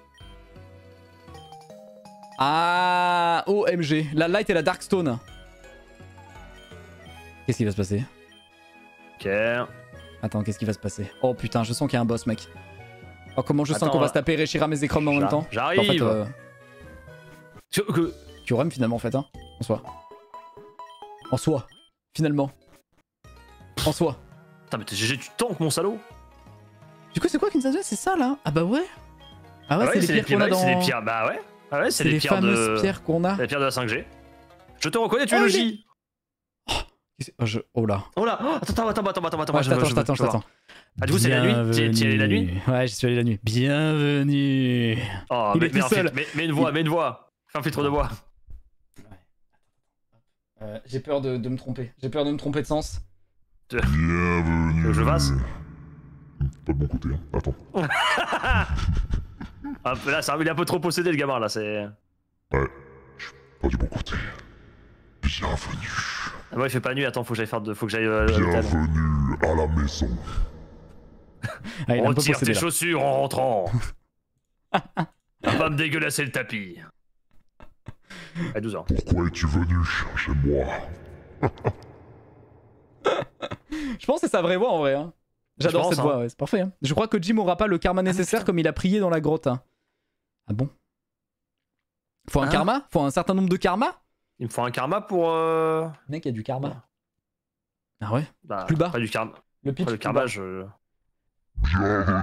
Ah, O M G. La Light et la Darkstone. Qu'est-ce qui va se passer? Ok. Attends, qu'est-ce qui va se passer? Oh putain, je sens qu'il y a un boss, mec. Oh, comment je sens Attends, qu'on va là. se taper Reshiram et Zekrom en même temps. J'arrive. En fait, euh... Tu- que- Kyurem finalement, en fait, hein. En soi. En soi. Finalement. En soi. Putain, mais T G, tu tankes mon salaud. Du coup, c'est quoi Kinzazu? C'est ça là? Ah bah ouais. Ah ouais, Ah c'est les pierres qu'on a bah ouais, c'est dans. les pierres. Bah ouais. Ah ouais, c'est C'est les, les pierres fameuses de. pierres qu'on a. Les pierres de la cinq G. Je te reconnais, tu es Oh, le il J. Oh, je... oh là. Oh là. Oh, attends, attends, attends, attends, attends. Ouais, je je veux- t'attends, je je veux- t'attends, je je veux t'attends. Ah, du coup, c'est la nuit. Tu tu y allais la nuit. Ouais, j'y suis allé la nuit. Bienvenue. Oh, Il mais, est tout mais, en seul. fait, mais, mais une voix, mais une voix. Fais un filtre de voix. Euh, J'ai peur de, de me tromper. J'ai peur de me tromper de sens. Bienvenue. Que je fasse. Pas de mon côté, hein. Attends. Un peu là, ça, il est un peu trop possédé, le gamin, là. C'est. Ouais, je suis pas du bon côté. Bienvenue. Ah, moi, il fait pas nuit. Attends, faut que j'aille faire de. Faut que j'aille euh, à l'hôtel. Bienvenue à la maison. Ah, il est un peu Retire possédé tes là. chaussures en rentrant. On va me dégueulasser le tapis. À douze ans. Pourquoi es-tu venu chez moi? Je pense que c'est sa vraie voix en vrai. Hein. J'adore pense, cette hein. voix, ouais, c'est parfait. Hein. Je crois que Jim aura pas le karma nécessaire comme il a prié dans la grotte. Hein. Ah bon? Faut un Hein? karma? Faut un certain nombre de karma? Il me faut un karma pour. Euh... Mec, il y a du karma. Ah ouais? Bah, Plus bas. Pas du karma. Le pitch. Pas le plus karma, bas. je. Bienvenue.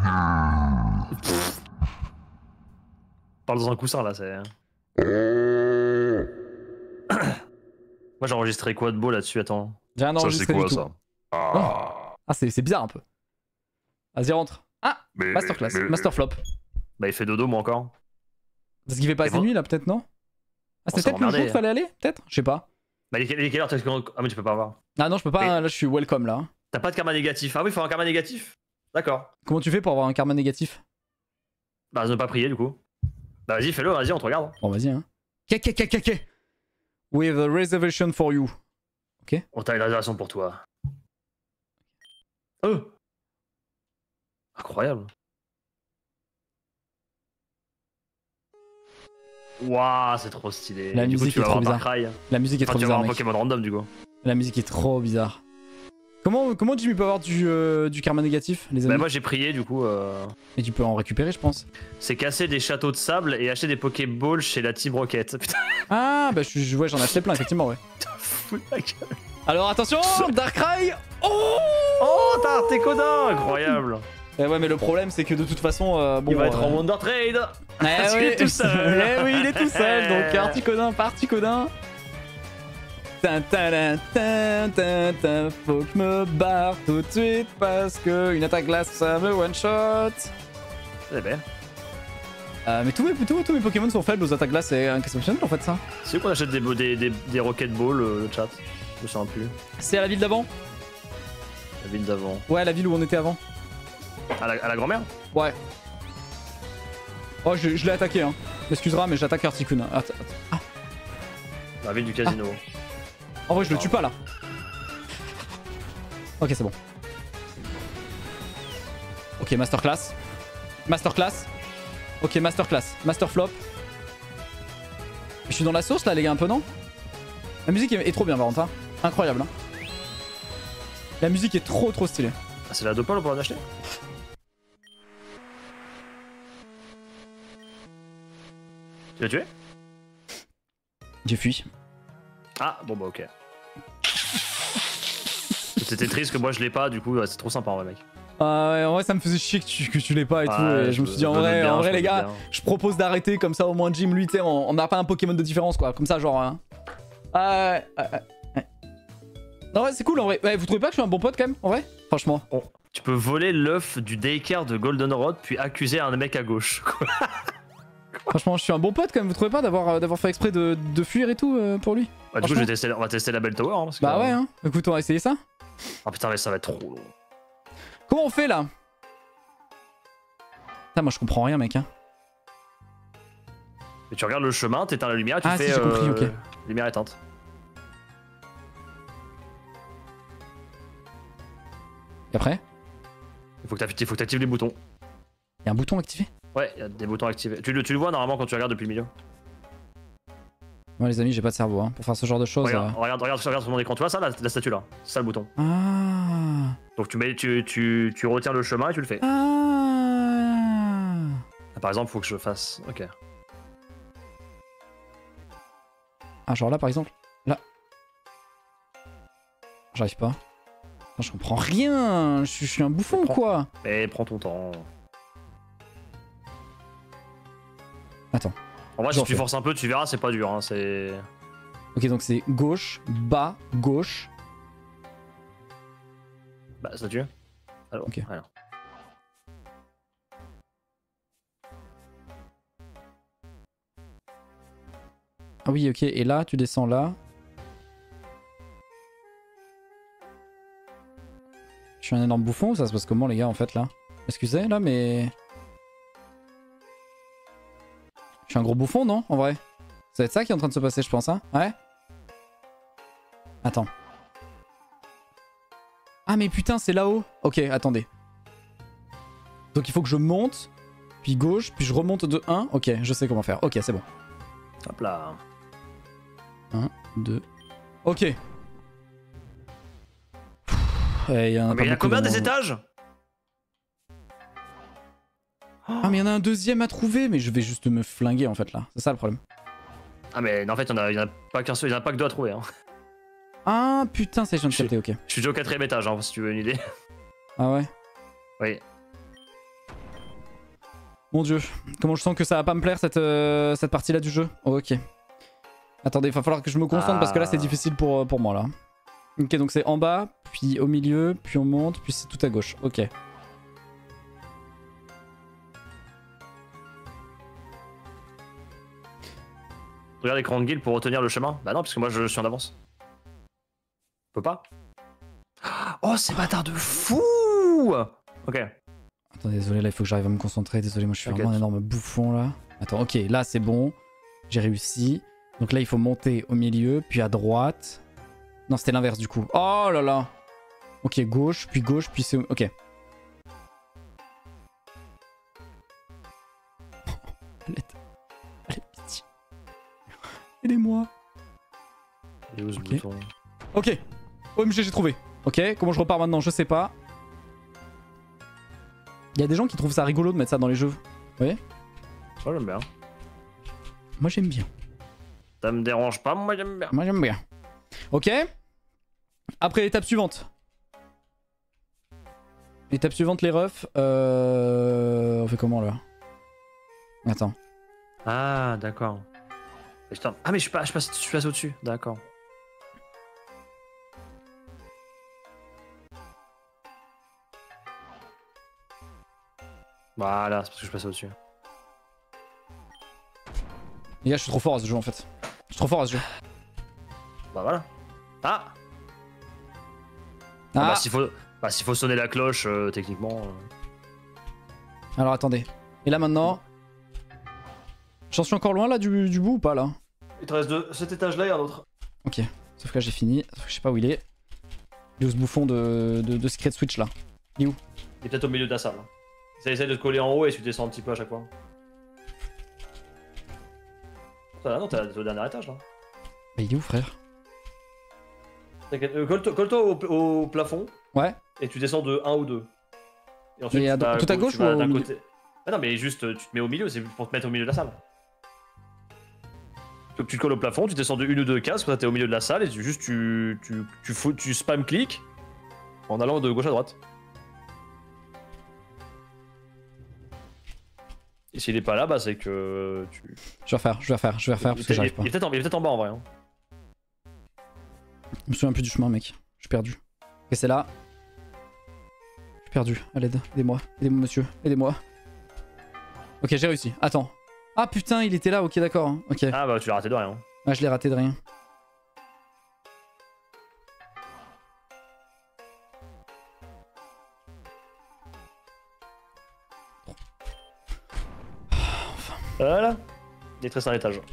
Parle dans un coussin là, c'est. Oh. Moi j'ai enregistré quoi de beau là-dessus, attends. J'ai rien Ça, c'est enregistré quoi du tout. ça? Ah. Ah, c'est c'est bizarre un peu. Vas-y, rentre. Ah, Mais, masterclass, mais- masterflop. Bah il fait dodo moi encore. Parce qu'il fait pas Et assez bon. nuit là, peut-être, non? Ah, Oh, c'était ça peut-être le m'emmerdait. jour qu'il fallait aller? Peut-être? Je sais pas. Bah il est quelle il est quelle heure t'as- Ah mais tu peux pas avoir. Ah non, je peux pas, Mais- hein, là je suis welcome là. T'as pas de karma négatif. Ah oui, il faut un karma négatif. D'accord. Comment tu fais pour avoir un karma négatif? Bah ne pas prier du coup. Bah vas-y, fais-le, vas-y, on te regarde. Bon, vas-y, hein. Kekekekeke. We have a reservation for you. On t'a une réservation pour toi. Oh incroyable. Waouh, c'est trop stylé. La du coup, musique tu est vas trop avoir un bizarre. Darkrai. La musique est Enfin, trop tu vas bizarre, avoir un mec. Pokémon random du coup. La musique est trop bizarre. Comment, comment Jimmy peut avoir du, euh, du karma négatif, les amis? Bah moi j'ai prié du coup. Euh... Et tu peux en récupérer, je pense. C'est casser des châteaux de sable et acheter des Pokéballs chez la Team Rocket. Putain, Ah, bah je, je- ouais, j'en ai acheté plein, effectivement, ouais. fous de ma gueule. Alors attention, Darkrai. Oh Oh, t'as Artecoda, incroyable. Eh ouais, mais le problème, c'est que de toute façon, euh, bon, Il va être euh, en Wonder Trade. Eh Parce qu'il oui. est tout seul. Eh oui, il est tout seul. Donc Articodin, Particodin. Tin, tin, tin, tin, tin, faut que je me barre tout de suite parce que une attaque glace ça me one shot. Eh ben, Euh, mais tous mes, tous, tous mes Pokémon sont faibles aux attaques glace, c'est exceptionnel en fait ça. c'est où qu'on achète des, des, des, des Rocket Balls, euh, le chat? Je me souviens plus. C'est à la ville d'avant? La ville d'avant. Ouais, la ville où on était avant. À la, à la grand-mère? Ouais. Oh, je, je l'ai attaqué, hein. M'excusera, mais j'attaque Articuno. Att- att- Ah, La ville du casino. en vrai, je le tue pas là. Ok, c'est bon. Ok, masterclass. Masterclass. Ok, masterclass. Masterflop. Je suis dans la sauce là, les gars, un peu, non? La musique est, est trop bien par contre, hein. Incroyable. Hein. La musique est trop trop stylée. Ah, c'est la Dopal, on peut en acheter? Tu l'as tué? J'ai fui. Ah, bon bah ok. C'était triste que moi je l'ai pas, du coup ouais, c'est trop sympa en vrai mec. Ah ouais, en vrai ça me faisait chier que tu, que tu l'aies pas et ouais, tout. Et je, je me suis dit en vrai, bien, en vrai les gars, bien. Je propose d'arrêter comme ça au moins Jim lui, tu sais, on n'a pas un Pokémon de différence quoi. Comme ça genre... Hein. Ah ouais, ouais, ouais. Non ouais c'est cool en vrai. Ouais, vous trouvez pas que je suis un bon pote quand même en vrai? Franchement. Bon, tu peux voler l'œuf du daycare de Goldenrod puis accuser un mec à gauche. Franchement je suis un bon pote quand même, vous trouvez pas d'avoir euh, d'avoir fait exprès de, de fuir et tout euh, pour lui? Bah du coup je vais tester, on va tester la Bell Tower hein, parce que, bah ouais hein, écoute on va essayer ça. Ah putain mais ça va être trop long. Comment on fait là? Putain moi je comprends rien mec hein. Et tu regardes le chemin, t'éteins la lumière, tu ah, fais si, j'ai compris, euh, ok. Lumière éteinte. Et après? Il faut que tu actives les boutons. Y'a un bouton activé? Ouais, il y a des boutons activés. Tu le, tu le vois normalement quand tu regardes depuis le milieu. Moi les amis j'ai pas de cerveau hein, pour faire ce genre de choses. Regarde, euh... regarde, regarde, regarde sur mon écran, tu vois ça la, la statue là? C'est ça le bouton. Ah. Donc tu, mets, tu, tu, tu retiens le chemin et tu le fais. Ah. Ah, par exemple, faut que je fasse. Ok. Ah genre là par exemple? Là. J'arrive pas. Non, je comprends rien. Je, je suis un bouffon ou quoi? Mais prends ton temps. Attends. En vrai, si tu forces un peu, tu verras, c'est pas dur. Hein, c'est. Ok, donc c'est gauche, bas, gauche. Bah, ça tue. Alors, ok. Alors. Ah oui, ok. Et là, tu descends là. Je suis un énorme bouffon ou ça se passe comment, les gars, en fait, là? Excusez, là, mais... Je suis un gros bouffon, non? En vrai. Ça va être ça qui est en train de se passer, je pense, hein? Ouais? Attends. Ah, mais putain, c'est là-haut. Ok, attendez. Donc il faut que je monte, puis gauche, puis je remonte de un. Ok, je sais comment faire. Ok, c'est bon. Hop là. un, deux... Ok. Ouais, y a un mais il y a combien des étages? Ah mais il y en a un deuxième à trouver, mais je vais juste me flinguer en fait là. C'est ça le problème. Ah mais non, en fait il n'y en a pas qu'un seul, il n'y en a pas que deux à trouver. Hein. Ah putain, c'est je viens de capter, ok. Je suis déjà au quatrième étage hein, si tu veux une idée. Ah ouais? Oui. Mon dieu, comment je sens que ça va pas me plaire cette, euh, cette partie là du jeu. Oh, ok. Attendez, il va falloir que je me concentre ah. parce que là c'est difficile pour, pour moi là. Ok, donc c'est en bas, puis au milieu, puis on monte, puis c'est tout à gauche. Ok. Regarde l'écran de guild pour retenir le chemin. Bah non, parce que moi je suis en avance. Je peux pas. Oh, ces bâtards de fou. Ok. Attendez, désolé, là il faut que j'arrive à me concentrer. Désolé, moi je suis vraiment un énorme bouffon là. Attends, ok, là c'est bon. J'ai réussi. Donc là il faut monter au milieu, puis à droite. Non, c'était l'inverse du coup. Oh là là. Ok, gauche, puis gauche, puis c'est... Ok. Allez, allez, pitié. Aidez-moi. Et où ce okay. bouton? Ok. O M G, j'ai trouvé. Ok, comment je repars maintenant? Je sais pas. Il y a des gens qui trouvent ça rigolo de mettre ça dans les jeux. Vous voyez? Moi j'aime bien. Moi j'aime bien. Ça me dérange pas, moi j'aime bien. Moi j'aime bien. Ok. Après l'étape suivante. L'étape suivante, les refs. Euh... On fait comment là? Attends. Ah d'accord. Ah mais je suis pas, je passe, je suis passé au-dessus. D'accord. Voilà, c'est parce que je passe au-dessus. Les gars, je suis trop fort à ce jeu en fait. Je suis trop fort à ce jeu. Bah voilà. Ah, ah, ah bah s'il faut, bah, s'il faut sonner la cloche, euh, techniquement. Euh... Alors attendez. Et là maintenant... J'en suis encore loin là du, du bout ou pas là? Il te reste de cet étage là et un autre. Ok. Sauf que là j'ai fini. Sauf que je sais pas où il est. Il est où ce bouffon de, de, de Secret Switch là? Il est où? Il est peut-être au milieu de la salle. Ça essaie de te coller en haut et tu descends un petit peu à chaque fois. Ah non, t'es au dernier étage là. Bah il est où frère? T'inquiète, euh, colle-toi colle au, au plafond. Ouais. Et tu descends de un ou deux. Et ensuite, Et à, vas, tout à gauche ou d'un au milieu côté. Ah non, mais juste, tu te mets au milieu, c'est pour te mettre au milieu de la salle. Donc tu te colles au plafond, tu descends de une ou deux cases, quand t'es au milieu de la salle, et tu, juste tu, tu, tu, fous, tu spam clic en allant de gauche à droite. Et s'il est pas là, bah c'est que tu. Je vais refaire, je vais refaire, je vais refaire parce que j'arrive pas. Il est peut-être en, peut en bas en vrai. Hein. Je me souviens plus du chemin, mec. Je suis perdu. Ok, c'est là. Je suis perdu. À l'aide. Aidez-moi. Aidez-moi, monsieur. Aidez-moi. Ok, j'ai réussi. Attends. Ah putain, il était là. Ok, d'accord. Ok. Ah bah tu l'as raté de rien. Ah, je l'ai raté de rien. Voilà. Il est très sur un étage.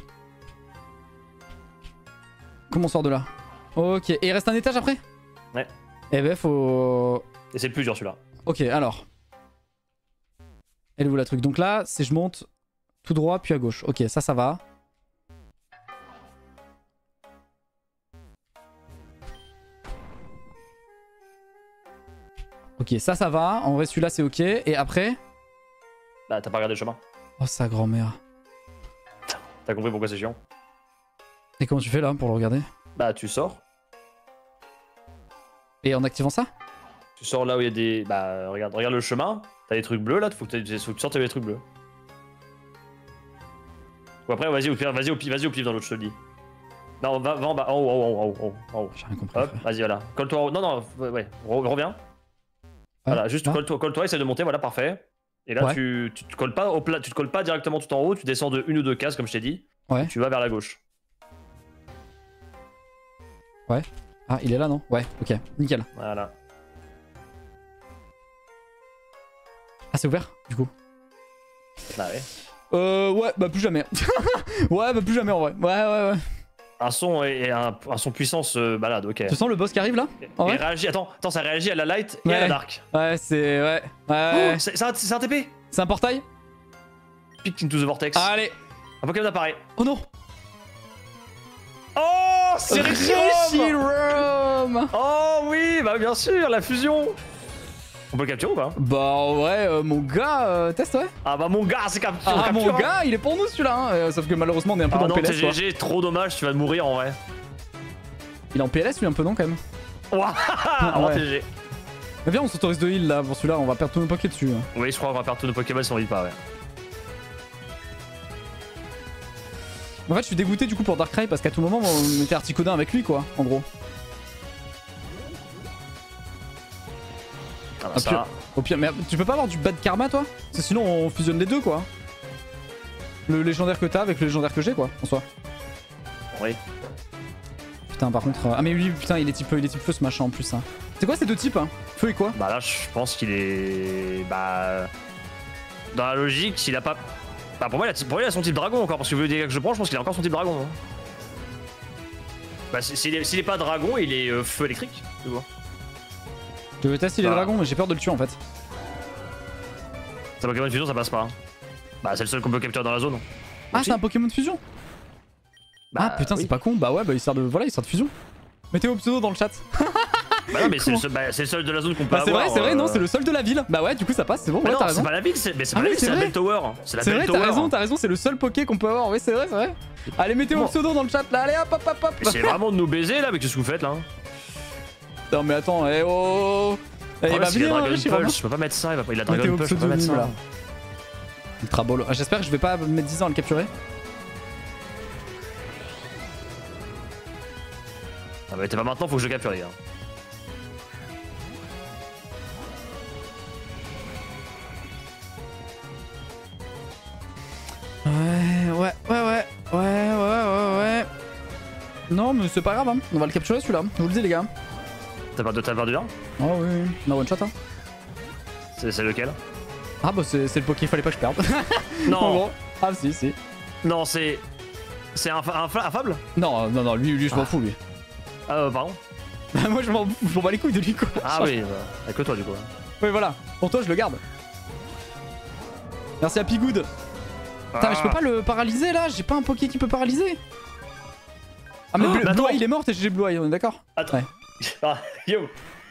Comment on sort de là? Ok. Et il reste un étage après? Ouais. Eh ben, faut... Et c'est le plus dur celui-là. Ok, alors. Elle est où la truc? Donc là, c'est je monte tout droit, puis à gauche. Ok, ça, ça va. Ok, ça, ça va. En vrai, celui-là, c'est ok. Et après? Bah, t'as pas regardé le chemin. Oh, sa grand-mère. T'as compris pourquoi c'est chiant? Et comment tu fais là pour le regarder? Bah, tu sors. Et en activant ça? Tu sors là où il y a des. Bah, regarde, regarde le chemin. T'as des trucs bleus là, faut que, faut que tu sortes les trucs bleus. Ou après, vas-y, au pire, vas-y au pif, vas-y au pif dans l'autre, je te le dis. Non, va, va en bas, en haut, en haut, en haut, en haut. J'ai rien compris. Hop, vas-y, voilà. Colle-toi en haut. Non, non, ouais, ouais. Re reviens. Ouais, voilà, juste colle-toi, colle-toi, essaie de monter, voilà, parfait. Et là, ouais. tu, tu te colles pas au plat, tu te colles pas directement tout en haut, tu descends de une ou deux cases, comme je t'ai dit. Ouais. Tu vas vers la gauche. Ouais. Ah, il est là, non? Ouais, ok, nickel. Voilà. Ah, c'est ouvert, du coup? Bah ouais. Euh, ouais, bah plus jamais. Ouais, bah plus jamais en vrai. Ouais, ouais, ouais. Un son et un, un son puissant se balade, ok. Tu sens le boss qui arrive là? En vrai réagit, attends, attends, ça réagit à la light et ouais. à la dark. Ouais, c'est. Ouais. ouais. Oh, c'est un, un T P. C'est un portail? Pick into the vortex. Allez. Un Pokémon apparaît. Oh non. Oh, c'est Reshiram. Oh oui, bah bien sûr, la fusion. On peut le capturer ou pas? Bah en vrai, euh, mon gars, euh, teste ouais. Ah bah mon gars, c'est capturé. Ah capture, mon hein. gars, il est pour nous celui-là, hein. euh, sauf que malheureusement on est un peu ah dans non, le P L S. T G G, trop dommage, tu vas mourir en vrai. Il est en P L S lui un peu non quand même. Waouh, en ouais. T G G. Mais viens, on s'autorise de heal là pour celui-là, on va perdre tous nos Poké dessus. Hein. Oui, je crois qu'on va perdre tous nos Pokémon si on vit pas, ouais. En fait, je suis dégoûté du coup pour Darkrai parce qu'à tout moment on était Articodin avec lui quoi, en gros. Ah bah, ça... pire, au pire, mais tu peux pas avoir du bad karma toi? Parce que sinon on fusionne les deux quoi. Le légendaire que t'as avec le légendaire que j'ai quoi, en soi. Oui. Putain par contre... Euh... Ah mais lui putain il est type, il est type feu ce machin en plus hein. C'est quoi ces deux types hein? Feu et quoi? Bah là je pense qu'il est... Bah... Dans la logique, s'il a pas... Bah pour moi, il a, pour moi il a son type dragon encore, parce que vu les dégâts que je prends, je pense qu'il a encore son type dragon. Hein. Bah s'il est, est pas dragon, il est euh, feu électrique, tu vois. Je veux tester les bah. dragons mais j'ai peur de le tuer en fait. C'est un Pokémon de fusion, ça passe pas. Hein. Bah c'est le seul qu'on peut capturer dans la zone. Ah c'est un Pokémon de fusion. Bah, ah putain oui. C'est pas con, bah ouais bah il sert de... Voilà il sert de fusion. Mettez vos pseudo dans le chat. Bah non mais c'est le, bah, le seul de la zone qu'on peut bah, avoir. C'est vrai, c'est vrai, euh... non c'est le seul de la ville. Bah ouais du coup ça passe, c'est bon, ouais, t'as raison. C'est pas la ville, c'est ah, pas la ville, c'est la Bell Tower. C'est la Bell Tower. T'as raison, t'as raison, c'est le seul Poké qu'on peut avoir, oui c'est vrai, c'est vrai. Allez mettez vos pseudo dans le chat là, allez hop hop hop hop. C'est vraiment de nous baiser là, mais qu'est-ce que vous faites là? Non mais attends, eh oh. Eh, il va venir, hein, je peux pas mettre ça, il, va... il a Dragon Punch, je peux pas mettre ça. Là. Ultra ball. Ah, j'espère que je vais pas mettre dix ans à le capturer. Ah bah t'es pas maintenant, faut que je le capture les gars. Ouais, ouais, ouais, ouais, ouais, ouais, ouais, ouais. Non mais c'est pas grave, hein. On va le capturer celui-là, je vous le dis les gars. T'as peur de t'as peur du là? Oh oui, oui. On a one shot hein. C'est lequel? Ah bah c'est le Poké, fallait pas que je perde. Non. En gros. Ah si, si. Non c'est... C'est un, un, un fable? Non, non, non, lui, lui je m'en ah. fous lui. Ah euh, pardon. Moi je m'en bats les couilles de lui quoi. Ah oui, bah, avec que toi du coup. Oui voilà, pour toi je le garde. Merci à Pigood. Ah. Putain mais je peux pas le paralyser là, j'ai pas un Poké qui peut paralyser. Ah mais oh, Blue Eye il est mort et j'ai Blue Eye, on est d'accord? Attends. Ouais. Ah, yo.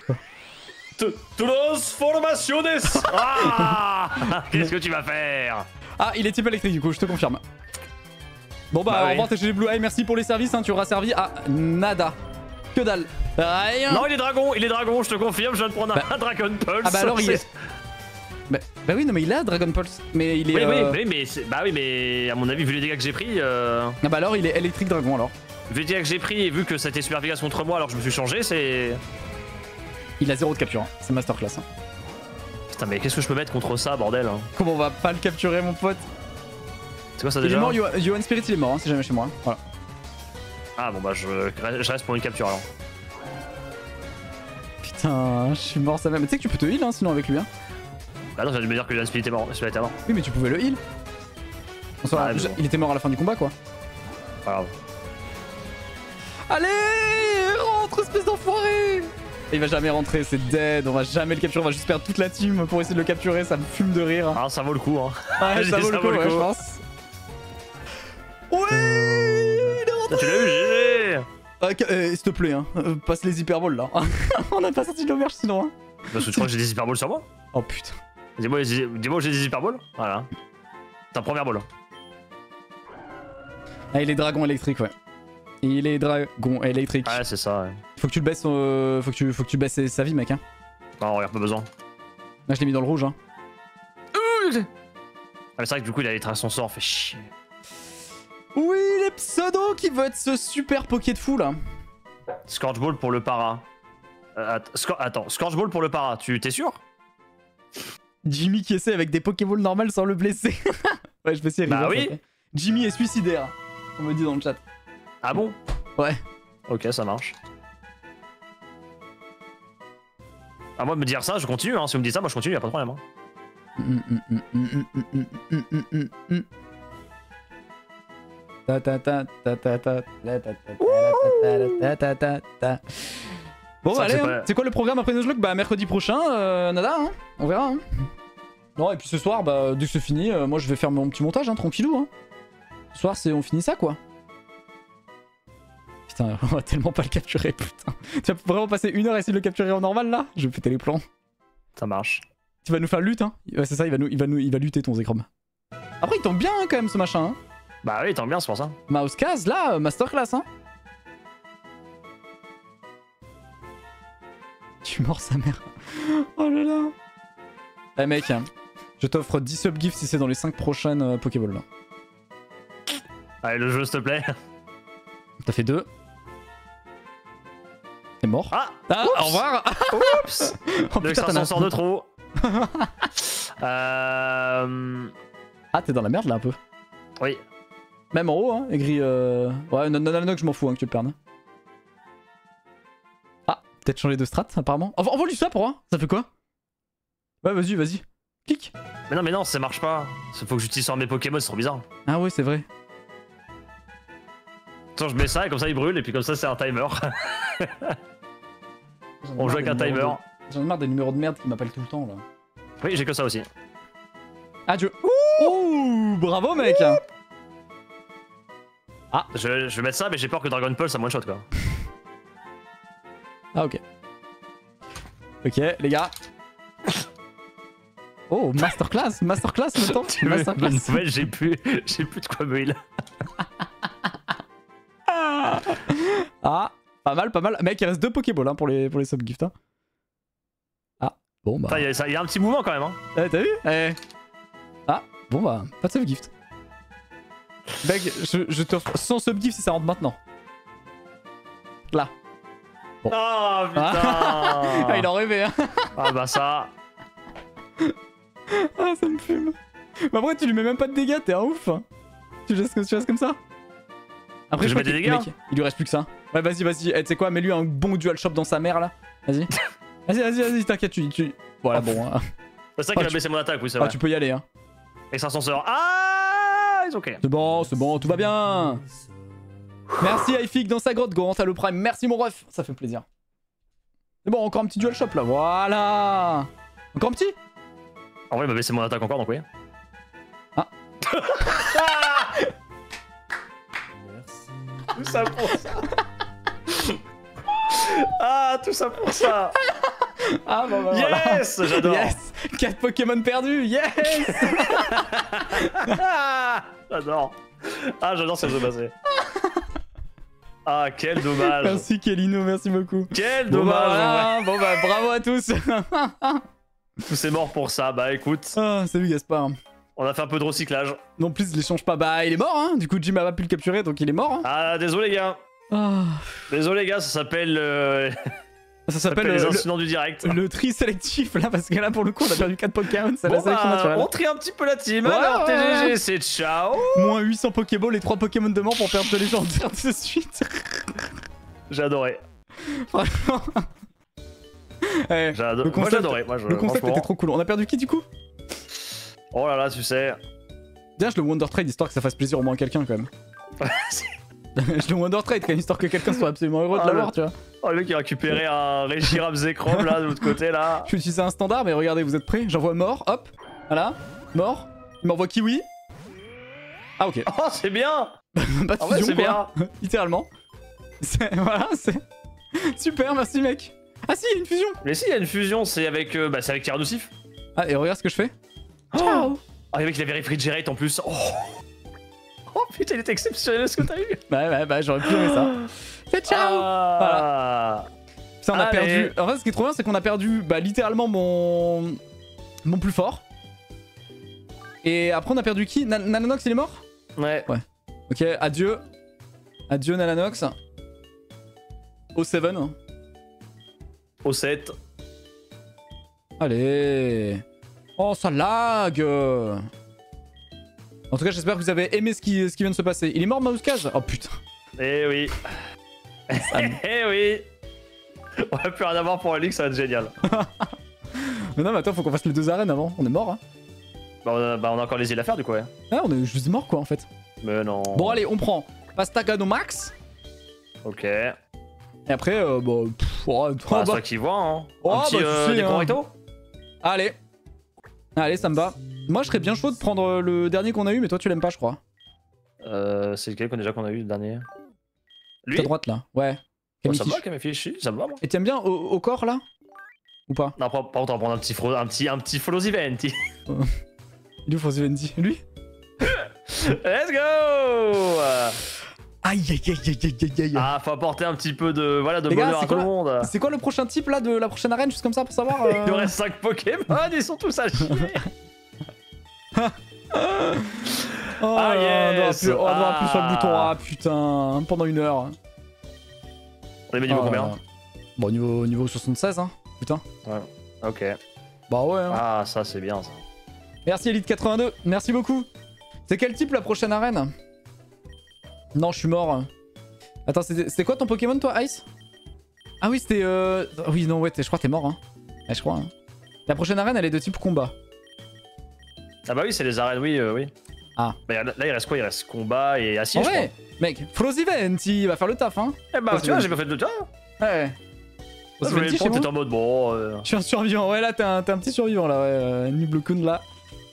Transformaciones. Ah. Qu'est-ce que tu vas faire? Ah, il est type électrique du coup, je te confirme. Bon bah, bah au oui. revoir T G G Blue Eye, merci pour les services, hein, tu auras servi à nada. Que dalle. Rien. Non, il est dragon, il est dragon, je te confirme, je viens de prendre bah... un Dragon Pulse. Ah bah alors il est... Bah, bah oui, non mais il a Dragon Pulse, mais il est... Oui, euh... oui, oui, mais bah oui, mais à mon avis, vu les dégâts que j'ai pris... Euh... Ah bah alors il est électrique dragon alors. Vu les dégâts que j'ai pris et vu que ça était super efficace contre moi alors que je me suis changé, c'est... Il a zéro de capture, hein. C'est masterclass. Hein. Putain, mais qu'est-ce que je peux mettre contre ça, bordel? Comment on va pas le capturer mon pote? C'est quoi ça Il déjà? est mort, Johan Johan Spirit il est mort, hein, si jamais chez moi. Hein. Voilà. Ah bon bah je, je reste pour une capture alors. Putain, je suis mort ça même. Tu sais que tu peux te heal hein, sinon avec lui. Hein. Bah non, j'allais me dire que Johan Spirit était mort. Spirit était mort. Oui, mais tu pouvais le heal. En soi, Ah, je- bon. il était mort à la fin du combat quoi. Pas grave. Allez, rentre espèce d'enfoiré. Il va jamais rentrer, c'est dead. On va jamais le capturer, on va juste perdre toute la team pour essayer de le capturer. Ça me fume de rire. Ah, ça vaut le coup, hein. Ouais, ça vaut le coup, ouais, je pense. Ouais, il est rentré. Tu l'as eu, G G. Ah, euh, S'il te plaît, hein, euh, passe les hyperboles là. On a pas sorti de l'auberge sinon. Hein. Parce que tu crois que j'ai des hyperballs sur moi? Oh putain. Dis-moi dis dis-moi que j'ai des hyperballs. Voilà. Ta première balle. Ah, il est dragon électrique, ouais. Il est dragon électrique. Ouais, c'est ça, ouais. Faut que tu le baisses, euh, faut que tu, faut que tu baisses sa vie, mec. Hein. Non, regarde, pas besoin. Là, je l'ai mis dans le rouge. Hein. Ah, mais c'est vrai que du coup, il a éteint son sort, fait chier. Oui, les pseudos qui veut être ce super poké de fou là. Scorch Ball pour le para. Euh, att Scor attends, Scorch Ball pour le para, tu t'es sûr? Jimmy qui essaie avec des Pokéballs normales sans le blesser. Ouais, je peux essayer. Bah oui. Jimmy est suicidaire, on me dit dans le chat. Ah bon? Ouais. Ok, ça marche. À moi de me dire ça, je continue, hein. Si vous me dites ça, moi je continue, y'a pas de problème. Hein. Ta ta ta ta ta ta ta ta ta ta ta ta. Bon, Ça, allez, c'est hein. pas- C'est quoi le programme après Nuzlocke? Bah, mercredi prochain, euh, nada, hein. On verra. Hein. Non, et puis ce soir, bah, dès que c'est fini, euh, moi je vais faire mon petit montage, hein, tranquillou. Hein. Ce soir, c'est on finit ça, quoi. Putain, on va tellement pas le capturer, putain. Tu vas vraiment passer une heure à essayer de le capturer en normal, là? Je vais péter les plans. Ça marche. Tu vas nous faire lutte, hein. Ouais, c'est ça, il va, nous, il, va nous, il va lutter ton Zekrom. Après, il tombe bien, hein, quand même, ce machin, hein. Bah oui, tant bien, c'est pour ça. Mousecase, là, euh, masterclass, hein. Tu mords sa mère. Oh là là. Eh mec, hein, je t'offre dix subgifts si c'est dans les cinq prochaines euh, Pokéballs, là. Allez, le jeu, s'il te plaît. T'as fait deux. T'es mort. Ah, Ah, au revoir. oups. Oh Le putain, t'en as... sort de trop. euh... Ah, t'es dans la merde, là, un peu. Oui. Même en haut, hein, écrit... Euh... Ouais, non, non, non, non, je m'en fous, hein, que tu le perdes. hein. Ah, peut-être changer de strat, apparemment. Envo- Envoie-lui ça pour moi. Ça fait quoi? Ouais, vas-y, vas-y. Clique. Mais non, mais non, ça marche pas. Faut que j'utilise sur mes Pokémon, c'est trop bizarre. Ah ouais, c'est vrai. Attends, je mets ça et comme ça il brûle et puis comme ça c'est un timer. On joue avec un timer. J'en ai marre des numéros de merde qui m'appellent tout le temps, là. Oui, j'ai que ça aussi. Adieu. Ouh, bravo, mec. Ah. Je, je vais mettre ça, mais j'ai peur que Dragon Pulse ça one shot quoi. Ah, ok. Ok, les gars. Oh, masterclass, masterclass maintenant. Tu veux une bonne Masterclass. nouvelle, j'ai plus, j'ai plus de quoi me heal. Ah, pas mal, pas mal. Mec, il reste deux Pokéballs hein, pour les, pour les subgifts. Hein. Ah, bon bah. Il y, y a un petit mouvement quand même. Hein. Eh, t'as vu eh. Ah, bon bah, pas de subgift. Mec, je, je t'offre cent subgifts si ça rentre maintenant. Là. Bon. Oh putain. Ah, il en rêvait, hein. Ah bah ça. Ah, ça me fume. Mais après, tu lui mets même pas de dégâts, t'es un ouf. Tu laisses, tu laisses comme ça. Après, Je je mets crois des qu'il- dégâts mec, il lui reste plus que ça. Ouais, vas-y, vas-y. Eh, tu sais quoi, mets-lui un bon dual shop dans sa mère là. Vas-y. Vas-y, vas-y, vas-y, t'inquiète, tu, tu. Voilà, bon. hein. C'est ça Ah, qui va tu- baisser mon attaque, oui, c'est Ah, vrai. tu peux y aller, hein. Extra-ascenseur. Ah, c'est ok. C'est bon, c'est bon, tout va bien. Merci Aifik dans sa grotte, Gorant à le prime. Merci mon ref, ça fait plaisir. C'est bon, encore un petit dual shop là, voilà. Encore un petit. En vrai, il m'a baissé mon attaque encore, donc oui. Ah. Tout ça pour ça. Ah, tout ça pour ça. Ah bah, bah voilà. Yes, j'adore. Yes, quatre Pokémon perdus, yes. J'adore. Ah, j'adore ce jeu passé. Ah, quel dommage. Merci Kelino, merci beaucoup. Quel Bon dommage. bah, en vrai. voilà. Bon bah bravo à tous. Tout c'est mort pour ça. Bah écoute, Ah, salut Gaspard. on a fait un peu de recyclage. Non plus, il les change pas. Bah il est mort hein. Du coup Jim a pas pu le capturer donc il est mort. Hein. Ah, désolé les gars. Ah. Désolé les gars, ça s'appelle euh, Ça ça s'appelle s'appelle les euh, incidents du direct. le, le tri sélectif là parce que là pour le coup on a perdu quatre Pokémon, c'est Bon, la sélection bah, naturelle. on trie un petit peu la team. Ouais, Alors ouais, T G G, ouais. c'est ciao. Moins huit cents Pokéballs et trois Pokémon de mort pour perdre de légendaire de suite. J'ai adoré. Franchement. Eh, J'ai ado- le Moi concept, j'ai adoré. Moi, je, le concept franchement. était trop cool. On a perdu qui du coup? Oh là là, tu sais. Bien, je le Wonder Trade histoire que ça fasse plaisir au moins à quelqu'un quand même. Je le Wonder Trade quand même histoire que quelqu'un soit absolument heureux de Ah, l'avoir, le- tu vois. Oh, le mec il a récupéré un Reshiram Zekrom là de l'autre côté là. Je vais utiliser un standard, mais regardez, vous êtes prêts? J'envoie mort, hop, voilà, mort. Il m'envoie kiwi. Ah ok. Oh, c'est bien. Pas de En vrai, fusion c'est quoi. Littéralement. C'est- Voilà, c'est super, merci mec. Ah si, il y a une fusion. Mais si, il y a une fusion, c'est avec, euh, bah, c'est avec Tyrannosif. Ah et regarde ce que je fais. Ciao. Ah, le mec il avait refrigerate en plus. Oh. Oh putain, il était exceptionnel ce que t'as eu. Bah ouais, bah j'aurais pu aimer ça. C'est ciao. Ah. Ça on a Allez. perdu. En fait, ce qui est trop bien, c'est qu'on a perdu bah littéralement mon mon plus fort. Et après on a perdu qui? Na- Nanonox il est mort? Ouais. Ok, adieu. Adieu Nanonox. O sept. Au sept. Allez. Oh, ça lag. En tout cas, j'espère que vous avez aimé ce qui, ce qui vient de se passer. Il est mort, Mousecage? Oh putain. Eh oui. Eh oui. On a plus rien à voir pour Alix, ça va être génial. Mais non, mais attends, faut qu'on fasse les deux arènes avant. On est mort, hein. Bah on, a, bah on a encore les îles à faire du coup, ouais. Ah, on est juste mort, quoi, en fait. Mais non. Bon, allez, on prend Pastagano Max. Ok. Et après, euh, bon. Pff, oh, oh, Ah, bah, c'est toi qui vois, hein. Oh, Un petit bah, tu euh, sais, des hein. Correcto. Allez. Allez, ça me va. Moi, je serais bien chaud de prendre le dernier qu'on a eu, mais toi, tu l'aimes pas, je crois. Euh, c'est lequel qu'on déjà qu'on a eu le dernier? Lui À droite, là. Ouais. Oh, ça me Kamikish. va, Kamifishi, ça me va, moi. Et t'aimes bien au, au corps, là? Ou pas? Non, par, par contre, on va prendre un petit, fro- un petit, un petit follow event. Il est où Frozivendi? Lui? Let's go. Aïe, aïe, aïe, aïe, aïe, aïe, aïe. Ah, faut apporter un petit peu de, voilà, de Les gars, bonheur c'est à tout quoi le monde. C'est quoi le prochain type là de la prochaine arène, juste comme ça pour savoir euh... Il nous reste cinq Pokémon, ils sont tous à chier. Oh, Ah, là, yes. on doit appuyer- on doit appuyer sur le Ah. bouton. Ah putain, pendant une heure. On est mis niveau Oh, combien? là. Bon, niveau, niveau soixante-seize, hein. Putain. Ok. Bah ouais. Hein. Ah, ça c'est bien ça. Merci Elite quatre-vingt-deux, merci beaucoup. C'est quel type la prochaine arène? Non, je suis mort. Attends, c'était c'était quoi ton Pokémon toi, Ice? Ah oui, c'était. Euh... ah oui, non, ouais, t'es- je crois que t'es mort. Hein. Ouais, je crois. Hein. La prochaine arène, elle est de type combat. Ah bah oui, c'est les arènes, oui, euh, oui. Ah. Bah, là, il reste quoi? Il reste combat et acier, En je vrai, mec, Froziventi, il va faire le taf, hein. crois. Eh bah, tu vois, j'ai pas fait de temps. Ouais. Je voulais le chez prendre, moi t'étais en mode bon. euh, Je suis un survivant, ouais là t'es un, t'es un petit survivant là, ouais, euh, Nublu-kun là.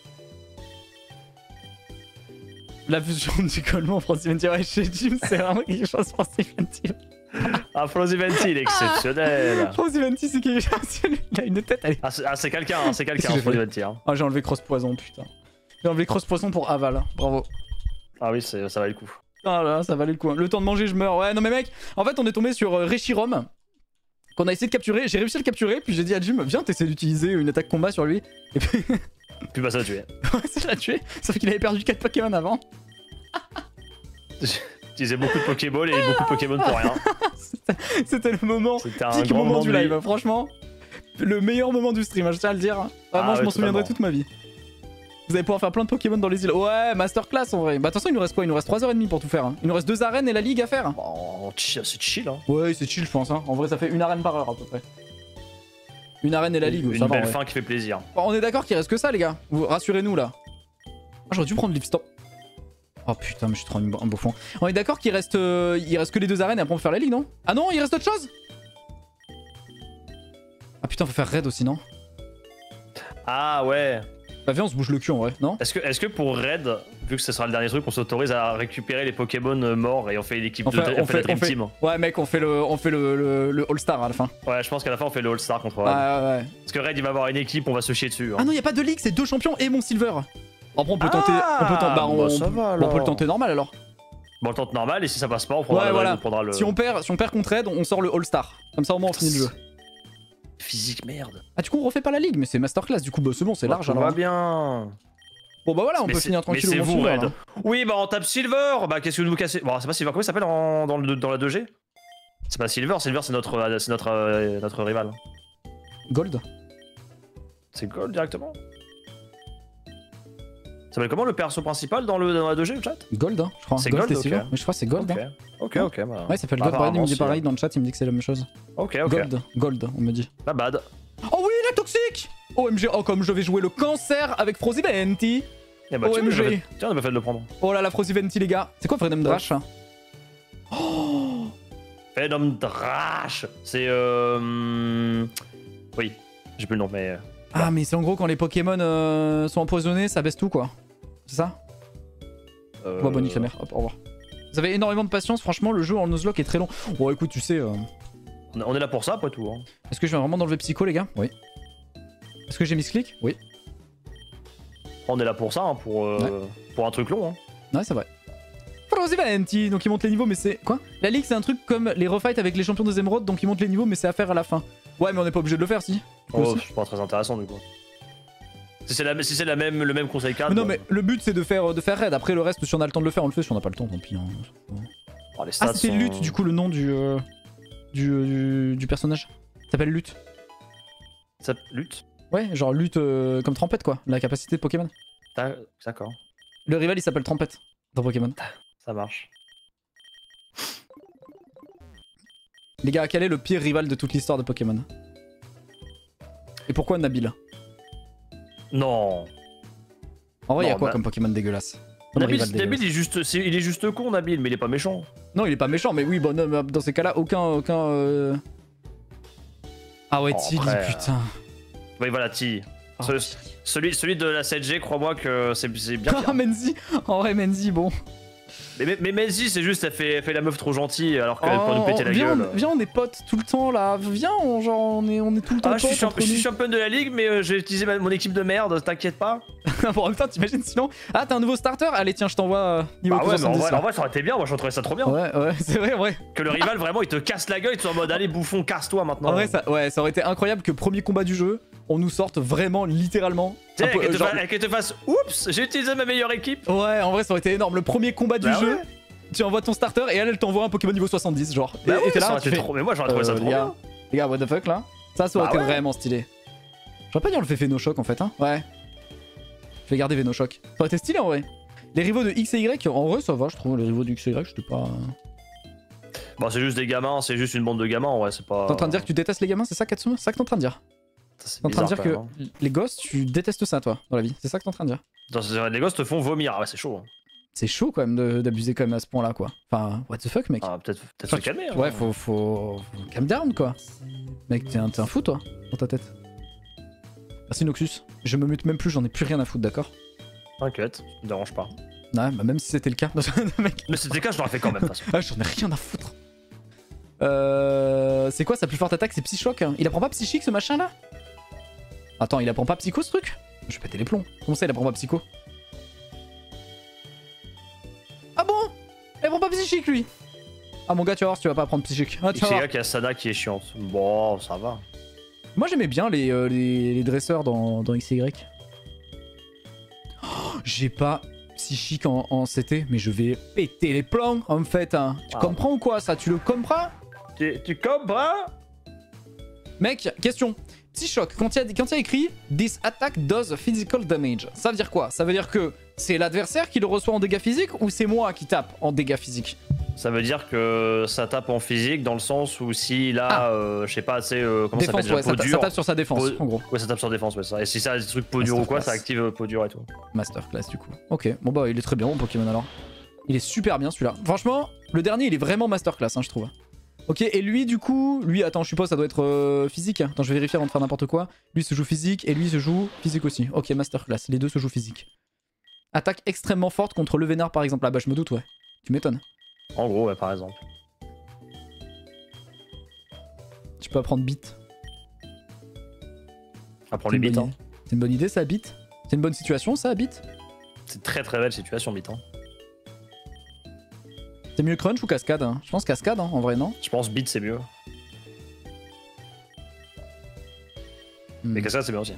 La fusion du Coleman Froziventi, ouais chez Jim c'est vraiment quelque chose Froziventi. Ah, Froziventi, il est exceptionnel. Froziventi c'est quelque chose, il a une tête, elle est... Ah, c'est ah, c'est quelqu'un, hein, c'est quelqu'un, Qu'est-ce que j'ai Froziventi. Hein. Oh j'ai enlevé Cross Poison, putain. J'ai enlevé Cross Poison pour Aval, hein. Bravo. Ah oui, c'est- ça valait le coup. Ah là, ça valait le coup. hein. Le temps de manger, je meurs. Ouais, non mais mec, en fait on est tombé sur euh, Reshiram, qu'on a essayé de capturer. J'ai réussi à le capturer, puis j'ai dit à Jim, viens t'essaies d'utiliser une attaque combat sur lui. Et puis... Puis bah, ça l'a tué. ouais, ça l'a tué, sauf qu'il avait perdu quatre Pokémon avant. J'utilisais beaucoup de Pokéball et beaucoup de Pokémon pour rien. C'était- C'était le moment, C'était un petit grand moment moment du de live, vie. franchement. Le meilleur moment du stream, hein, je tiens à le dire. Vraiment, Ah je ouais, m'en souviendrai totalement. toute ma vie. Vous allez pouvoir faire plein de Pokémon dans les îles. Ouais, masterclass en vrai. Bah attention, il nous reste quoi? Il nous reste trois heures trente pour tout faire. hein. Il nous reste deux arènes et la ligue à faire. Bon, chi- c'est chill, hein. Ouais, c'est chill, je pense. Hein. En vrai, ça fait une arène par heure à peu près. Une arène et la ligue, Une ça va. belle en vrai. fin qui fait plaisir. Bon, on est d'accord qu'il reste que ça, les gars. Vous rassurez-nous là. Ah, j'aurais dû prendre Live Stop. Oh putain, mais je suis trop un bouffon. On est d'accord qu'il reste, euh, il reste que les deux arènes et après on peut faire la ligue, non? Ah non, il reste autre chose? Ah putain, faut faire raid aussi, non? Ah ouais. Bah viens on se bouge le cul en vrai, non? Est-ce que, est-ce que pour Raid, vu que ce sera le dernier truc, on s'autorise à récupérer les Pokémon morts et on fait une équipe on de fait, on on fait la fait, Dream on fait- Team? Ouais mec on fait le, on fait le, le, le All-Star à la fin. Ouais, je pense qu'à la fin on fait le All-Star contre Raid. Ah ouais, ouais. Parce que Raid il va avoir une équipe, on va se chier dessus. Hein. Ah non, y a pas de ligue, c'est deux champions et mon silver. Après on peut tenter, on peut tenter, bah, on, bah, ça va, bon, on peut le alors. tenter normal alors. Bon, on le tente normal et si ça passe pas, on prendra, Ouais, le, voilà. on prendra le. Si on perd, si on perd contre Red, on sort le All-Star. Comme ça au moins on finit le jeu. Physique, merde. Ah du coup on refait pas la ligue, mais c'est masterclass du coup, bah c'est bon, c'est large Ça alors. va bien. Bon bah voilà, on Mais peut c'est- finir mais tranquille c'est au vous, silver. Red. Là. Oui, bah on tape Silver. Bah qu'est-ce que vous nous cassez? Bon, c'est pas Silver, comment il s'appelle en- dans, le- dans la deux G? C'est pas Silver, Silver c'est notre, euh, c'est notre, euh, notre rival. Gold. C'est Gold directement. Ça s'appelle comment le perso principal dans, le, dans la deux G, le chat? Gold, hein, je crois. C'est Gold, Gold, et silver. ok. Mais je crois que c'est Gold. Ok, Hein. ok, ok. Bah... Ouais, il s'appelle bah, Gold. Brad, il me apparemment, dit si, pareil dans le chat, il me dit que c'est la même chose. Ok, ok. Gold, Gold, on me dit. Pas bad. Oh oui, la toxique. O M G, oh comme je vais jouer le cancer avec Frosy Venti. Eh bah, O M G. Tiens, on a fait- tiens, on a pas fait de le prendre. Oh là la Frosy Venti les gars. C'est quoi Freedom Drash hein? Venom Drash. C'est euh... Oui, j'ai plus le nom, mais... Ah mais c'est en gros quand les Pokémon euh, sont empoisonnés, ça baisse tout quoi. C'est ça? Euh... Bon, bonne nuit la mère, hop, au revoir. Vous avez énormément de patience, franchement le jeu en Nuzlocke est très long. Bon écoute, tu sais... Euh... On est là pour ça, après tout. Hein. Est-ce que je vais vraiment d'enlever Psycho les gars? Oui. Est-ce que j'ai mis ce clic? Oui. On est là pour ça, hein, pour, euh, Ouais. pour un truc long. Hein. Ouais c'est vrai. Frosy Venti, donc il monte les niveaux mais c'est... Quoi? La ligue c'est un truc comme les refights avec les champions des émeraudes, donc il monte les niveaux mais c'est à faire à la fin. Ouais mais on n'est pas obligé de le faire si. Oh, aussi. c'est pas très intéressant du coup. Si c'est la, si c'est la même, le même conseil cadre. Mais non bon. mais le but c'est de faire, de faire raid, après le reste si on a le temps de le faire on le fait, si on n'a pas le temps tant pis. Hein. Oh, les stats Ah c'était sont- Lutte du coup le nom du, euh, du, du, du personnage. Ça s'appelle Lutte. Ça lutte. Ouais genre Lutte euh, comme Trompette quoi, la capacité de Pokémon. T'as- D'accord, Le rival il s'appelle Trompette dans Pokémon. ça marche. Les gars, quel est le pire rival de toute l'histoire de Pokémon? Et pourquoi Nabil? Non. En vrai, il y a Non, quoi bah- comme Pokémon dégueulasse? Comme Nabil, rival Nabil, dégueulasse. il, est juste, c'est- il est juste con, Nabil, mais il est pas méchant. Non, il est pas méchant, mais oui, bon, non, mais dans ces cas-là, aucun. aucun euh... Ah ouais, Oh, Tilly, après, putain. Oui, voilà, Ti. Oh, Ce- celui, celui de la sept G, crois-moi que c'est c'est bien Ah, pire. Menzi. En vrai, Menzi, bon. mais, mais, mais Melzi, c'est juste, elle fait, elle fait la meuf trop gentille alors qu'elle Oh, peut nous péter la viens, gueule. on, viens, on est potes tout le temps là. Viens, on, genre, on est, on est tout le temps Ah, je suis, potes. champ- entre je suis nous. championne de la ligue, mais euh, j'ai utilisé ma- mon équipe de merde, t'inquiète pas. Bon, en même temps, t'imagines sinon. Ah, t'as un nouveau starter? Allez, tiens, je t'envoie euh, niveau Bah ouais, mais en soixante-dix, vrai, là. en vrai, ça aurait été bien, moi je trouvais ça trop bien. Ouais, ouais, c'est vrai, ouais. Que le rival, vraiment, il te casse la gueule, tu es en mode allez, bouffon, casse-toi maintenant. En vrai, ça, ouais, ça aurait été incroyable que premier combat du jeu, on nous sorte vraiment, littéralement. Tu sais, un peu, qu'elle te, euh, genre- fa- qu'elle te fasse oups, j'ai utilisé ma meilleure équipe. Ouais, en vrai, ça aurait été énorme. Le premier combat du Bah jeu, ouais. tu envoies ton starter et elle, elle t'envoie un Pokémon niveau soixante-dix, genre. Et- Bah et ouais, t'es ça là, aurait tu été fais, trop. Mais moi j'aurais trouvé ça euh, trop les gars, bien. les gars, what the fuck là? Ça, ça aurait Bah été ouais. vraiment stylé. J'aurais pas dit on le fait Venoshock en fait, hein. Ouais. Je vais garder Venoshock. Ça aurait été stylé en vrai. Les rivaux de X et Y, en vrai, ça va, je trouve. Les rivaux de X et Y, j'étais pas. Bon, c'est juste des gamins, c'est juste une bande de gamins, ouais, c'est pas. T'es en train de dire que tu détestes les gamins, c'est ça, Katsuma? C'est ça que t'es en train de dire? C'est T'es en train de dire bizarre, que quand même, hein. les gosses, tu détestes ça, toi, dans la vie. C'est ça que t'es en train de dire? Dans ce- Les gosses te font vomir, ah ouais, c'est chaud. hein. C'est chaud quand même de- d'abuser quand même à ce point-là, quoi. Enfin, what the fuck, mec? Ah, peut-être peut Enfin, se calmer. hein. Ouais, faut, faut... faut calm down, quoi. Mec, t'es un, t'es un fou, toi, dans ta tête. Merci, Noxus. Je me mute même plus, j'en ai plus rien à foutre, d'accord? T'inquiète, ça me dérange pas. Ouais, bah même si c'était le cas. Mec, Mais c'était le cas, je l'aurais fait quand même, de toute façon. ah, j'en ai rien à foutre. Euh... C'est quoi sa plus forte attaque? C'est Psychoc, hein. Il apprend pas Psychique, ce machin-là? Attends, il apprend pas Psycho, ce truc? Je vais péter les plombs. Comment ça, il apprend pas Psycho? Ah bon? Il apprend pas Psychique, lui? Ah, mon gars, tu vas voir si tu vas pas apprendre Psychique. Ah, tu vas C'est voir. là qu'il y a Sana qui est chiante. Bon, ça va. Moi j'aimais bien les, euh, les, les dresseurs dans, dans X Y. Oh, j'ai pas psychique en, en C T, mais je vais péter les plombs en fait. Hein. Tu Ah. comprends ou quoi ça? Tu le comprends? Tu, tu comprends? Mec, question. Psychoc, quand il y, a- quand il y a écrit This attack does physical damage, ça veut dire quoi? Ça veut dire que c'est l'adversaire qui le reçoit en dégâts physiques ou c'est moi qui tape en dégâts physiques? Ça veut dire que ça tape en physique dans le sens où s'il a, Ah. euh, je sais pas, tu sais, euh, comment ça Défense, s'appelle ouais, déjà, ça, peau ta- ça dure. tape sur sa défense Peau- en gros. Ouais, ça tape sur défense, ouais, ça. Et si ça a des trucs peau dure ou quoi, Masterclass. ça active euh, peau dure et tout. Masterclass du coup. Ok, bon bah il est très bien mon Pokémon alors. Il est super bien celui-là. Franchement, le dernier il est vraiment masterclass hein, je trouve. Ok, et lui du coup, lui, attends, je suppose ça doit être euh, physique. Attends, je vais vérifier avant de faire n'importe quoi. Lui se joue physique et lui se joue physique aussi. Ok, masterclass, les deux se jouent physique. Attaque extrêmement forte contre le Vénard par exemple. Ah bah je me doute, ouais. Tu m'étonnes. En gros, ouais, par exemple. Tu peux apprendre beat. Apprends les bits, hein. C'est une bonne idée ça, beat. C'est une bonne situation ça, beat. C'est très très belle situation, bit, hein. C'est mieux crunch ou cascade hein? Je pense cascade hein, en vrai, non? Je pense bit c'est mieux. Hmm. Mais cascade c'est bien aussi.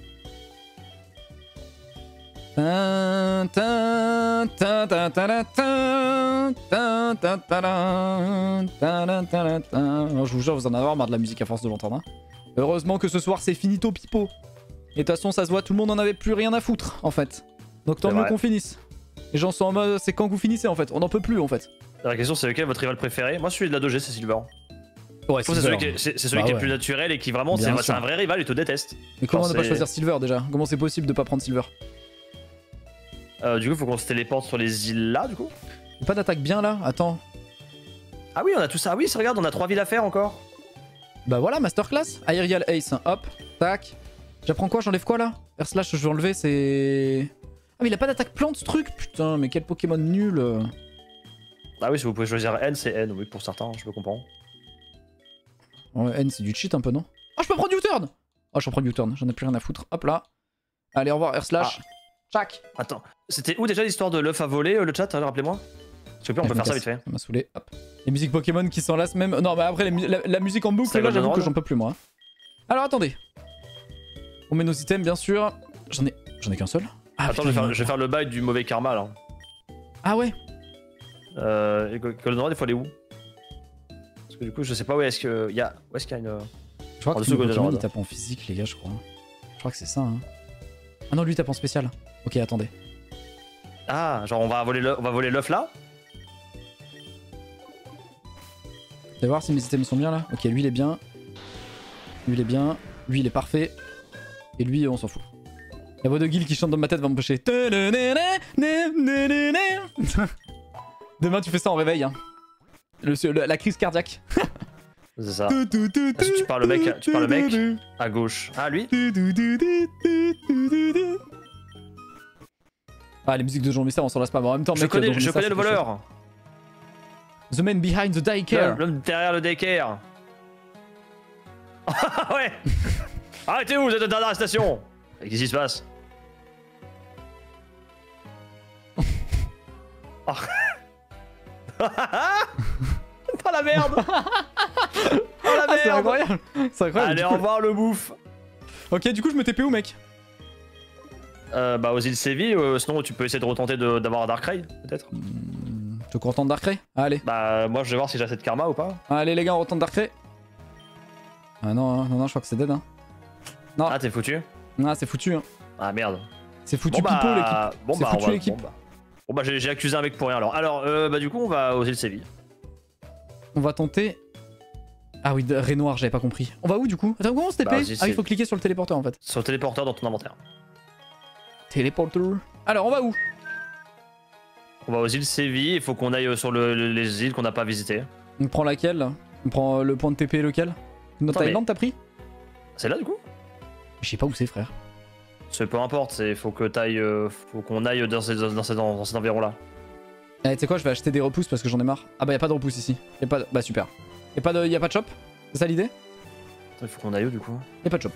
Tin, tin, tin, tin, tin, tin, tin, tin, tin, tin, tin, tin. Je vous jure, vous en avez marre de la musique à force de l'entendre. Hein. Heureusement que ce soir c'est finito pipo. Et de toute façon, ça se voit, tout le monde en avait plus rien à foutre en fait. Donc tant mieux qu'on finisse. Les gens sont en mode, c'est quand que vous finissez en fait, on n'en peut plus en fait. La question c'est lequel est votre rival préféré? Moi celui de la deux G c'est Silver. Ouais, c'est celui, qui est, c'est, c'est celui bah qui est ouais. plus naturel et qui vraiment c'est, c'est un vrai rival, il te déteste. Mais comment Genre, ne pas c'est... choisir Silver déjà? Comment c'est possible de pas prendre Silver? euh, Du coup il faut qu'on se téléporte sur les îles là du coup. Pas d'attaque bien là? Attends. Ah oui on a tout ça, ah oui regarde on a trois villes à faire encore. Bah voilà, masterclass. Aerial Ace, hein. Hop, tac. J'apprends quoi? J'enlève quoi là? R slash je vais enlever, c'est... Ah mais il a pas d'attaque plante ce truc? Putain, mais quel Pokémon nul. Ah oui si vous pouvez choisir N c'est N, oui pour certains, je peux comprendre. Ouais, N c'est du cheat un peu non? Oh je peux prendre U-turn! Oh je prends U-turn, j'en ai plus rien à foutre. Hop là. Allez au revoir R slash. Tchac. Attends, c'était où déjà l'histoire de l'œuf à voler euh, le chat, hein, rappelez-moi? S'il vous plaît on peut faire ça vite fait. Ça m'a saoulé, hop. Les musiques Pokémon qui s'enlacent même... Non mais après la, mu la, la musique en boucle Ça là va j'avoue de que drogue. j'en peux plus moi. Alors attendez. On met nos items bien sûr. J'en ai... J'en ai qu'un seul. Ah, Attends putain, je, vais faire, il y en a je vais faire le bail du mauvais karma là. Ah ouais. Euh, et Goldenrod, il faut aller où? Parce que du coup, je sais pas où est-ce que. Y a... Où est-ce qu'il y a une. Je crois En que dessous, tous les Pokémon Goldenrod. ils tapent en physique les gars je crois. Je crois que c'est ça hein. Ah non lui il tape en spécial. Ok attendez. Ah, genre on va voler le... on va voler l'œuf là? Je vais voir si mes items sont bien là. Ok lui il est bien. Lui il est bien. Lui il est parfait. Et lui on s'en fout. La voix de Gil qui chante dans ma tête va m'empêcher. Demain tu fais ça en réveil hein. Le, le- la crise cardiaque. C'est ça. Est-ce que tu parles le mec, tu parles le mec à gauche. Ah lui? Ah les musiques de Jean Mystère on s'en lasse pas mais en même temps Je mec, connais, Jean je Mystère, connais c'est le quelque chose. voleur. The man behind the daycare. L'homme l'homme derrière le daycare. Ah ouais. Arrêtez-vous, vous êtes à la station. Et qu'est-ce qui se passe? Oh. Oh la merde. Oh la Ah, c'est merde. incroyable. C'est incroyable. Allez du au coup. revoir le bouffe. Ok du coup je me T P où mec? Euh, bah aux îles Séville, euh, sinon tu peux essayer de retenter de- d'avoir un Darkrai, peut-être. Hmm, tu content de Darkrai? Allez. Bah moi je vais voir si j'ai assez de karma ou pas. Allez les gars on retente Darkrai. Ah non, hein, non, non, je crois que c'est dead hein. Non, Ah t'es foutu. non c'est foutu hein. Ah merde. C'est foutu Bon pipo bah, l'équipe. bon C'est bah, foutu, on va- l'équipe. Bon bah, bon, bah j'ai j'ai accusé un mec pour rien alors. Alors euh, bah du coup on va aux îles Séville. On va tenter... Ah oui, de- Renoir, j'avais pas compris. On va où du coup? Attends, comment on se T P? Bah, Ah vas-y, il c'est- faut cliquer sur le téléporteur en fait. Sur le téléporteur dans ton inventaire. Téléporteur. Alors on va où? On va aux îles Séville, il faut qu'on aille euh, sur le- le- les îles qu'on n'a pas visitées. On prend laquelle là? On prend euh, le point de T P lequel? Notre Attends, Island t'as pris? C'est là du coup? Je sais pas où c'est frère. C'est peu importe, c'est faut que t'ailles, euh, faut qu'on aille dans, ces, dans, ces, dans cet environ là. Eh tu sais quoi, je vais acheter des repousses parce que j'en ai marre. Ah bah y'a pas de repousses ici. Y a pas de... Bah super. Y'a pas de... Y'a pas de shop? C'est ça l'idée? Il faut qu'on aille où du coup? Y'a pas de shop.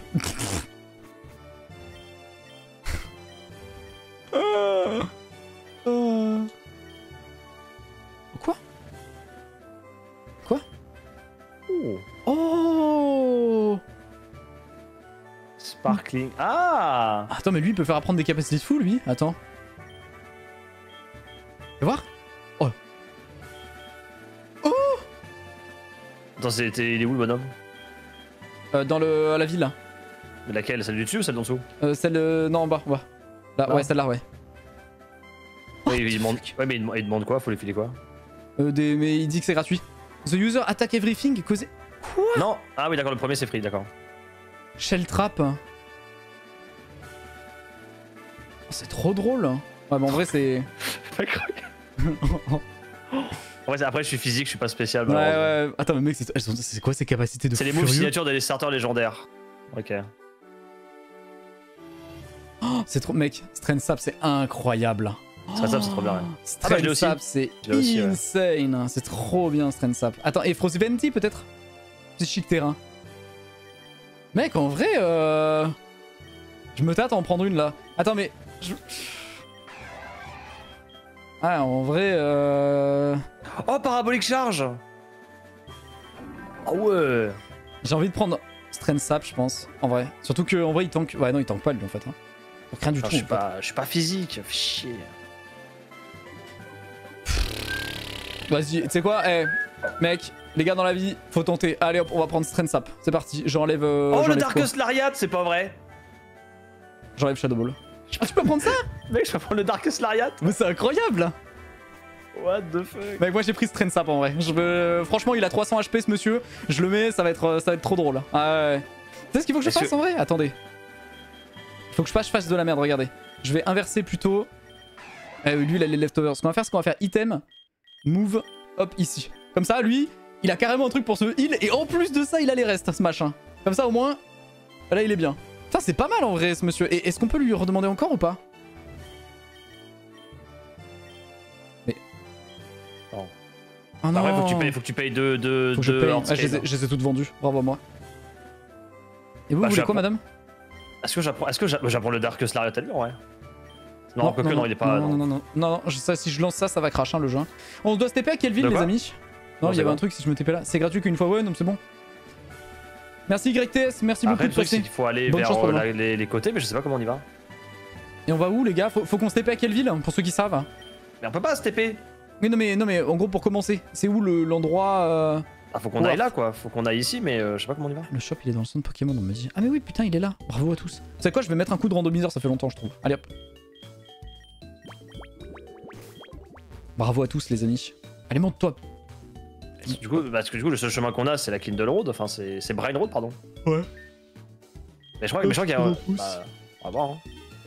Euh, euh. Quoi? Quoi? Oh. Oh! Sparkling. Ah! Attends, mais lui il peut faire apprendre des capacités de fou lui. Attends. Fais voir? Oh! Oh! Attends, c'est- t'es- il est où le bonhomme? Euh, dans le, à la ville là. Mais laquelle? Celle du dessus ou celle d'en dessous? Euh, celle. euh, non, en bas, en bas. Là, Ah. ouais, celle-là, ouais. Ouais, il, il demande... ouais, mais il demande, il demande quoi? Faut lui filer quoi? Euh, des... Mais il dit que c'est gratuit. The user attack everything causé. Quoi? Non! Ah oui, d'accord, le premier c'est free, d'accord. Shell trap. Oh, c'est trop drôle. Ouais, mais en vrai, c'est. On Après, après, je suis physique, je suis pas spécial. Ouais, ouais. Attends, mais mec, c'est quoi ces capacités de C'est les furieux? moves signatures des starters légendaires. Ok. Oh, c'est trop. Mec, Strain Sap, c'est incroyable. Strain Sap, c'est trop bien. Ouais. Strain Ah bah, je l'ai aussi. Sap, c'est Je l'ai aussi, ouais. insane. C'est trop bien, Strain Sap. Attends, et Frost Venti peut-être? Psychic terrain. Mec, en vrai, euh... je me tâte à en prendre une là. Attends, mais. Je... Ah, en vrai, euh... Oh, parabolique charge. Ah ouais. j'ai envie de prendre Strain Sap, je pense. En vrai. Surtout que en vrai, il tank. Ouais, non, il tank pas lui en fait. Hein. Donc, rien du Enfin, tout. je suis en fait. pas, je suis pas physique. Fais chier. Vas-y, tu sais quoi, eh, mec, les gars dans la vie, faut tenter. Allez hop, on va prendre Strain Sap. C'est parti, j'enlève. Euh, oh, le j'enlève Darkest Lariat, c'est pas vrai. J'enlève Shadow Ball. Ah, tu peux prendre ça? Mec, je vais prendre le Darkest Lariat. Mais c'est incroyable! What the fuck? Mec, moi j'ai pris Strain Sap en vrai. Je veux... Franchement, il a trois cents H P ce monsieur. Je le mets, ça va être, ça va être trop drôle. Ah ouais. Tu sais ce qu'il faut que je fasse en vrai? Attendez. Il faut que je fasse, je fasse de la merde, regardez. Je vais inverser plutôt. Eh, lui, il a les leftovers. Ce qu'on va faire, c'est qu'on va faire item, move, hop, ici. Comme ça, lui, il a carrément un truc pour se heal. Et en plus de ça, il a les restes, ce machin. Comme ça, au moins, là, il est bien. Putain, c'est pas mal en vrai, ce monsieur. Et est-ce qu'on peut lui redemander encore ou pas? Mais. Non. Oh non. Après, faut que tu payes, faut que tu payes deux. deux, Faut que je deux paye. hors Ah, je, les ai, scale. je les ai toutes vendues. Bravo à moi. Et vous, Bah, vous voulez quoi, j'apprends. madame? Est-ce que j'apprends, est-ce que j'a- j'apprends le Darkest Lariat à lui, ouais? Non, Non, quoique, non, non, il est pas. Non, non, non, non, non, non, je- ça, si je lance ça, ça va crash hein, le jeu. On se doit se T P à quelle ville, De les quoi? amis? Non, Non, il y c'est avait bon. un truc si je me T P là. C'est gratuit qu'une fois, ouais, donc c'est bon. Merci Y T S, merci Après, beaucoup le de truc, c'est passer. qu'il faut aller Bonne vers chance pour euh, demain. la- les, les côtés, mais je sais pas comment on y va. Et on va où, les gars? Faut, faut qu'on se T P à quelle ville, pour ceux qui savent? Mais on peut pas se T P. Mais non, mais, non, mais en gros, pour commencer, c'est où le- l'endroit euh... Ah, faut qu'on Ouais. aille là, quoi. Faut qu'on aille ici, mais euh, je sais pas comment on y va. Le shop, il est dans le centre Pokémon, on me dit. Ah, mais oui, putain, il est là. Bravo à tous. Tu sais quoi, je vais mettre un coup de randomiseur, ça fait longtemps, je trouve. Allez hop. Bravo à tous, les amis. Allez, monte-toi. Du coup, parce que du coup, le seul chemin qu'on a, c'est la Kindle Road. Enfin, c'est c'est Brain Road, pardon. Ouais. Mais je crois, mais je crois qu'il y a. Repousse. Bah, on va voir. Hein.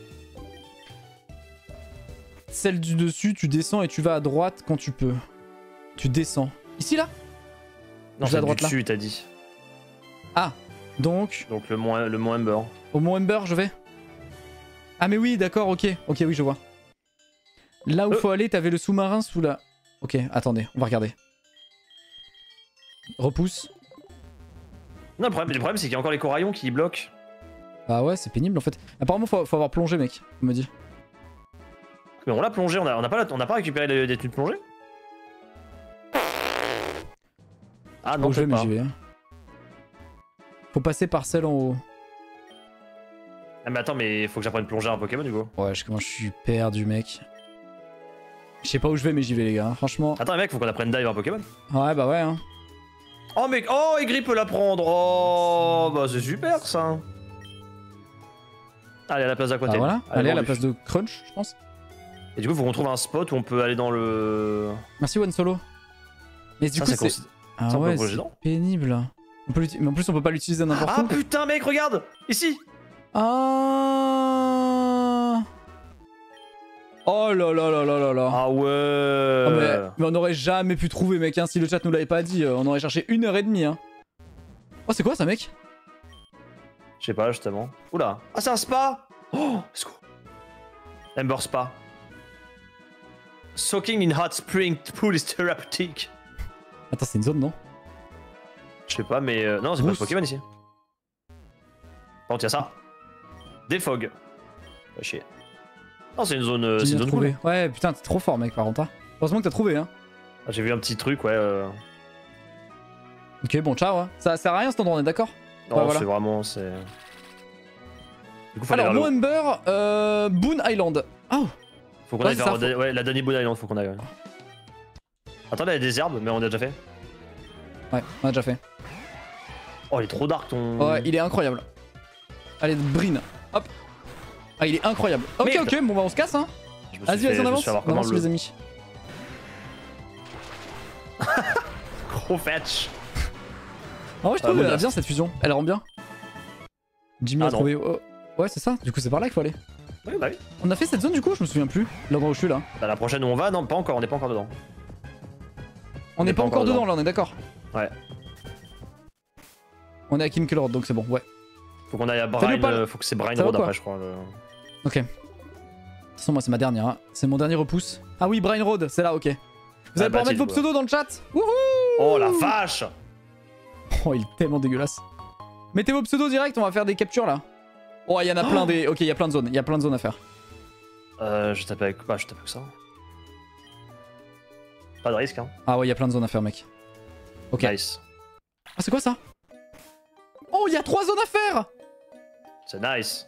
Celle du dessus, tu descends et tu vas à droite quand tu peux. Tu descends. Ici, là? Non, Je vais c'est à droite, du dessus, t'as dit. Ah, donc, Donc le Mont le Mont Ember. au Mont Ember, je vais. Ah, mais oui, d'accord, ok. Ok, oui, je vois. Là où Euh. faut aller, t'avais le sous-marin sous la. Ok, attendez, on va regarder. Repousse. Non, le problème, le problème c'est qu'il y a encore les coraillons qui bloquent. Ah ouais, c'est pénible en fait. Apparemment, faut, faut avoir plongé, mec, on me dit. Mais on l'a plongé, on a, on a pas, la- on a pas récupéré les, des tunes plongées. Ah non, Faut que je vais, peut-être mais pas. j'y vais. hein. Faut passer par celle en haut. Ah, mais attends, mais faut que j'apprenne plongée à un Pokémon du coup. Ouais, je, comment je suis perdu, mec. Je sais pas où je vais, mais j'y vais, les gars. hein. Franchement. Attends, mec, faut qu'on apprenne dive à un Pokémon. Ouais, bah ouais. Hein. Oh, mec, oh, Aigri peut l'apprendre. Oh, bah c'est super ça. Allez, à la place d'à côté. Bah voilà. Allez, à la vendu. place de Crunch, je pense. Et du coup, faut qu'on trouve un spot où on peut aller dans le. Merci, One Solo. Mais du Ça, coup, c'est c'est. consi- Ah ça, on peut ouais, le plonger c'est dedans. pénible. On peut l'uti- mais en plus, on peut pas l'utiliser n'importe Ah où. putain, mec, regarde ici. Ah. Oh là là là là là là. Ah ouais. Oh, mais, mais on aurait jamais pu trouver, mec, hein, si le chat nous l'avait pas dit. euh, On aurait cherché une heure et demie. Hein. Oh, c'est quoi ça, mec? Je sais pas, justement. Oula. Ah, c'est un spa. Oh, let's go. Ember Spa. Soaking in hot spring pool is therapeutic. Attends, c'est une zone, non? Je sais pas, mais euh, non, c'est pas Rousse. le Pokémon ici. Par contre, y'a ça. Des fogs. Pas chier. Non, c'est une zone. euh, J'ai c'est une bien zone trouvé. cool. Ouais, putain, t'es trop fort, mec, par contre. hein. Heureusement que t'as trouvé, hein. Ah, j'ai vu un petit truc, ouais. Euh... Ok, bon, ciao. Hein. Ça sert à rien cet endroit, on est d'accord? Non, Ouais, voilà. c'est vraiment. c'est... Du coup, faut aller Alors, vers Mont le haut. Ember, euh, Boon Island. Oh, Faut qu'on ouais, aille c'est vers. ça, Da- Ouais, la Danny Boone Island, faut qu'on aille. Ouais. Attends, là, il y a des herbes, mais on a déjà fait. ouais, on a déjà fait. Oh, il est trop dark ton. Ouais, il est incroyable. Allez, Brin, hop. Ah, il est incroyable. Ok, Merde. ok, bon, bah, on se casse, hein. Je me suis Vas-y, fait- vas-y, je on me avance. suis fait avoir On comment avance, le- les amis. Gros fetch. En vrai, je Ah, trouve bon, elle a là. bien cette fusion. Elle rend bien. Jimmy Ah, a non. trouvé. oh, Ouais, c'est ça. Du coup, c'est par là qu'il faut aller. Oui, bah oui. On a fait cette zone, du coup, je me souviens plus. L'endroit où je suis là. Bah, la prochaine où on va, non, pas encore, on n'est pas encore dedans. On n'est pas, pas encore dedans, dedans là, on est d'accord. Ouais. On est à King Road donc c'est bon, ouais. Faut qu'on aille à Brine, euh, faut que c'est Brine Road après je crois. Le... Ok. De toute façon moi c'est ma dernière, hein. C'est mon dernier repousse. Ah oui, Brine Road, c'est là, ok. Vous ah, allez pouvoir mettre vos pseudos dans le chat. Wouhou. Oh la vache. Oh il est tellement dégueulasse. Mettez vos pseudos direct, on va faire des captures là. Oh il y en a oh. plein des... Ok, il y a plein de zones, il y a plein de zones à faire. Euh, je tape avec... Bah je tape avec ça. Pas de risque hein. Ah ouais, il y a plein de zones à faire mec. Ok. Nice. Ah c'est quoi ça? Oh, il y a trois zones à faire. C'est nice.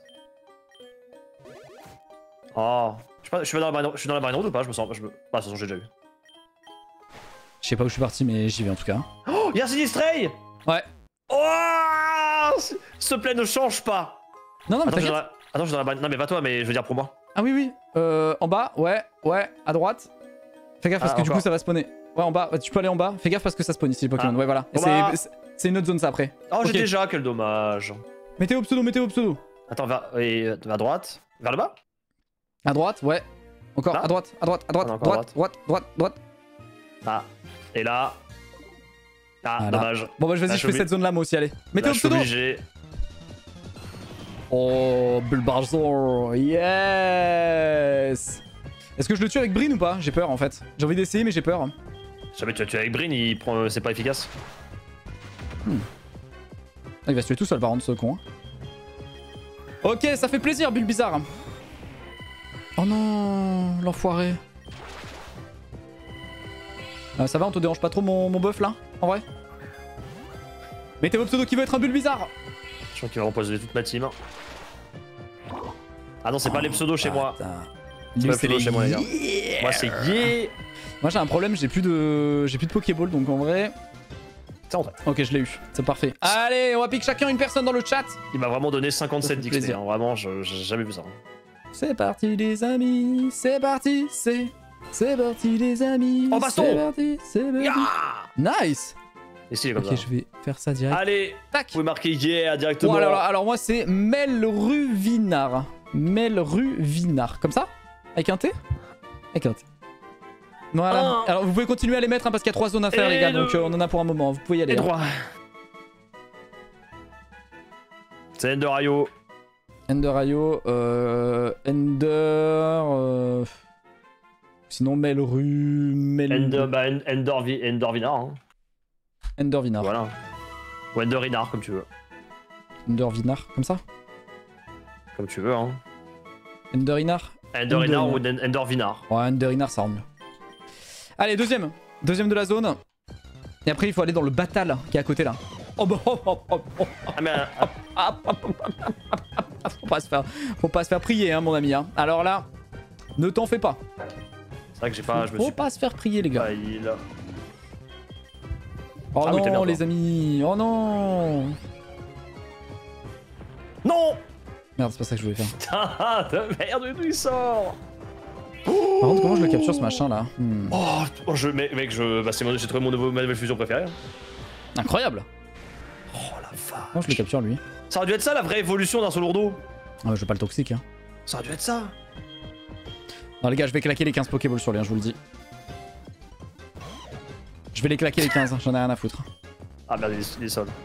Oh. Je, pas, je, suis dans la je suis dans la Brine Road ou pas? Je me sens... Je me... Ah, de toute façon j'ai déjà eu. Je sais pas où je suis parti mais j'y vais en tout cas. Oh, il y a un Sinistray. Ouais. Oh, ce play ne change pas. Non, non, mais attends, t'inquiète. La... Attends, je suis dans la Brine... Non mais va toi, mais je veux dire pour moi. Ah oui, oui. Euh, en bas, ouais, ouais, à droite. Fais gaffe parce ah, que encore. Du coup ça va spawner. Ouais, en bas, tu peux aller en bas. Fais gaffe parce que ça spawn ici les Pokémon. Ah. Ouais, voilà. Bah... C'est une autre zone ça après. Oh, okay. J'ai déjà, quel dommage. Mettez vos pseudo, mettez vos pseudo. Attends, vers, et, vers droite. Vers le bas? À droite, ouais. Encore, là à droite, à droite, à droite, ah, droite, droite, droite, droite. Ah, et là. Ah, voilà. Dommage. Bon, bah, vas-y, je fais obligé. Cette zone là, moi aussi, allez. Mettez vos pseudo. Obligé. Oh, Bulbasaur, yes. Est-ce que je le tue avec Brine ou pas? J'ai peur en fait. J'ai envie d'essayer, mais j'ai peur. Jamais tu vas tuer avec Brine, il prend... c'est pas efficace. Hmm. Ah, il va se tuer tout seul par contre, ce con. Hein. Ok, ça fait plaisir, Bulbizarre. Oh non, l'enfoiré. Euh, ça va, on te dérange pas trop mon, mon buff là, en vrai? Mettez vos pseudo qui veut être un Bulbizarre. Je crois qu'il va empoisonner toute ma team. Ah non, c'est oh, pas les pseudos chez moi. C'est pas les pseudos chez moi, les gars. Yeah. Moi, c'est yeah. Moi, j'ai un problème, j'ai plus de j'ai plus de Pokéball, donc en vrai... C'est rentré. Ok, je l'ai eu, c'est parfait. Allez, on va piquer chacun une personne dans le chat. Il m'a vraiment donné cinquante-sept d'X P, hein. Vraiment, j'ai jamais vu ça. C'est parti les amis, c'est parti, c'est... C'est parti les amis. Oh baston. C'est parti, c'est parti. Yeah. Nice. Et si, comme ok, ça. Je vais faire ça direct. Allez, tac. Vous pouvez marquer yeah directement. Oh, alors, alors moi c'est Melruvinar. Melruvinar, comme ça? Avec un T? Avec un T. Voilà. Un. Alors vous pouvez continuer à les mettre hein, parce qu'il y a trois zones à faire et les gars, donc euh, on en a pour un moment. Vous pouvez y aller. Et droit. Hein. C'est Enderayo. Enderayo, euh... Ender... Euh... Sinon Melru... Mel... Ender, bah, Endorvi... Endorvinar. Hein. Endorvinar. Voilà. Ou Endorinar, comme tu veux. Endorvinar, comme ça? Comme tu veux, hein. Endorinar? Endorinar ou Endorvinar. Ouais, Endorinar, ça rend mieux. Allez, deuxième. Deuxième de la zone. Et après, il faut aller dans le Batal qui est à côté là. Oh bah, oh, oh, oh, oh. Ah, mais. Faut pas se faire, faut pas se faire prier, hein, mon ami. Hein. Alors là, ne t'en fais pas. C'est vrai que j'ai pas. Je me faut suis... pas se faire prier, les gars. Ah, il... Oh ah, non, oui, bien, les amis. Oh non. Non. Merde, c'est pas ça que je voulais faire. Putain de merde, d'où il sort. Par contre, comment je le capture ce machin là? hmm. Oh, je, mec, mec je, bah, c'est j'ai trouvé mon nouveau, ma nouvelle fusion préférée. Incroyable. Oh la vache. Comment je le capture lui? Ça aurait dû être ça la vraie évolution d'un Solourdo. Ah, je veux pas le toxique. Hein. Ça aurait dû être ça. Non, les gars, je vais claquer les quinze Pokéballs sur lui, hein, je vous le dis. Je vais les claquer les quinze, hein, j'en ai rien à foutre. Ah merde, il est sol.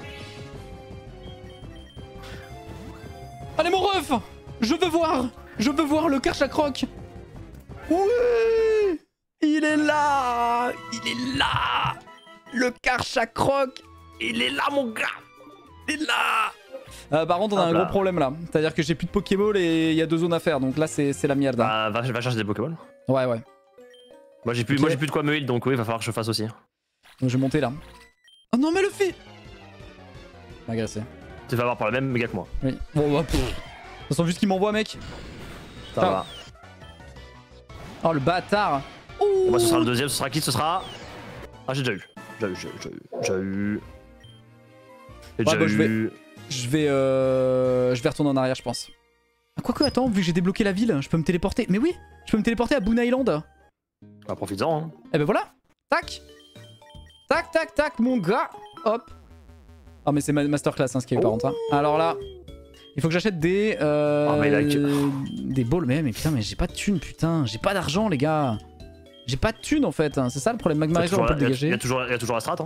Allez, mon ref! Je veux voir! Je veux voir le Karchakroc! Oui! Il est là! Il est là! Le Karchakroc! Il est là, mon gars! Il est là! Euh, par contre, on a ah un bah. gros problème là. C'est-à-dire que j'ai plus de Pokéball et il y a deux zones à faire, donc là, c'est la merde. Bah, va, va chercher des Pokéballs. Ouais, ouais. Moi, j'ai plus, okay. plus de quoi me heal, donc oui, il va falloir que je fasse aussi. Donc, je vais monter là. Oh non, mais le fait! Agressé. Tu vas avoir par le même méga que moi. Oui. Bon, bah, pff. De toute façon, vu ce qu'il m'envoie, mec. Ça va. Oh, le bâtard. Oh. Moi, ce sera le deuxième, ce sera qui? Ce sera. Ah, j'ai déjà eu. J'ai déjà eu, j'ai eu, j'ai eu. J'ai déjà ouais, bah, eu. Je vais, je vais, euh... je vais retourner en arrière, je pense. Ah, quoique, attends, vu que j'ai débloqué la ville, je peux me téléporter. Mais oui, je peux me téléporter à Boon Island. Bah, profites-en. Hein. Et ben voilà. Tac. Tac, tac, tac, mon gars. Hop. Oh, mais c'est ma masterclass, hein, ce qu'il y a eu par contre. Hein. Alors là, il faut que j'achète des. Euh, oh, mais là, que... Des balls, mais, mais putain, mais j'ai pas de thunes, putain. J'ai pas d'argent, les gars. J'ai pas de thunes en fait, hein. C'est ça le problème. Magmarizer, on peut le Il y, dégager. a toujours, il y a toujours la strat. Hein.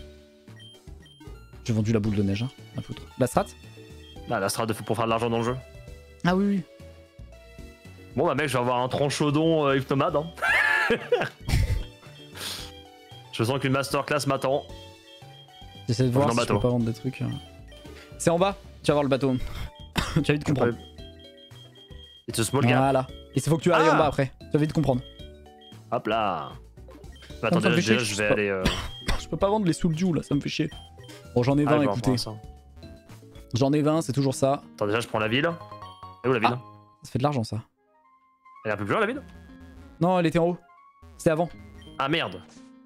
J'ai vendu la boule de neige, hein. La foutre. La strat? Là, la strat de, pour faire de l'argent dans le jeu. Ah oui, oui. Bon, bah, mec, je vais avoir un tranchodon euh, hypnomade. Hein. Je sens qu'une masterclass m'attend. J'essaie de voir si je bateau. peux pas vendre des trucs. C'est en bas, tu vas voir le bateau. Tu vas vite comprendre. It's a small gap. Voilà. Et il faut que tu ailles Ah en bas après. Tu vas vite comprendre. Hop là. Bah, Ça me attends, fait déjà, chier, je je vais sais aller. Euh... Je peux pas vendre les soul dew là, ça me fait chier. Bon, j'en ai Ah, vingt, je vais en écoutez. prendre ça. J'en ai vingt, c'est toujours ça. Attends, déjà, je prends la ville. Et où la ville? Ah. Ça fait de l'argent ça. Elle est un peu plus loin, la ville? Non, elle était en haut. C'était avant. Ah merde.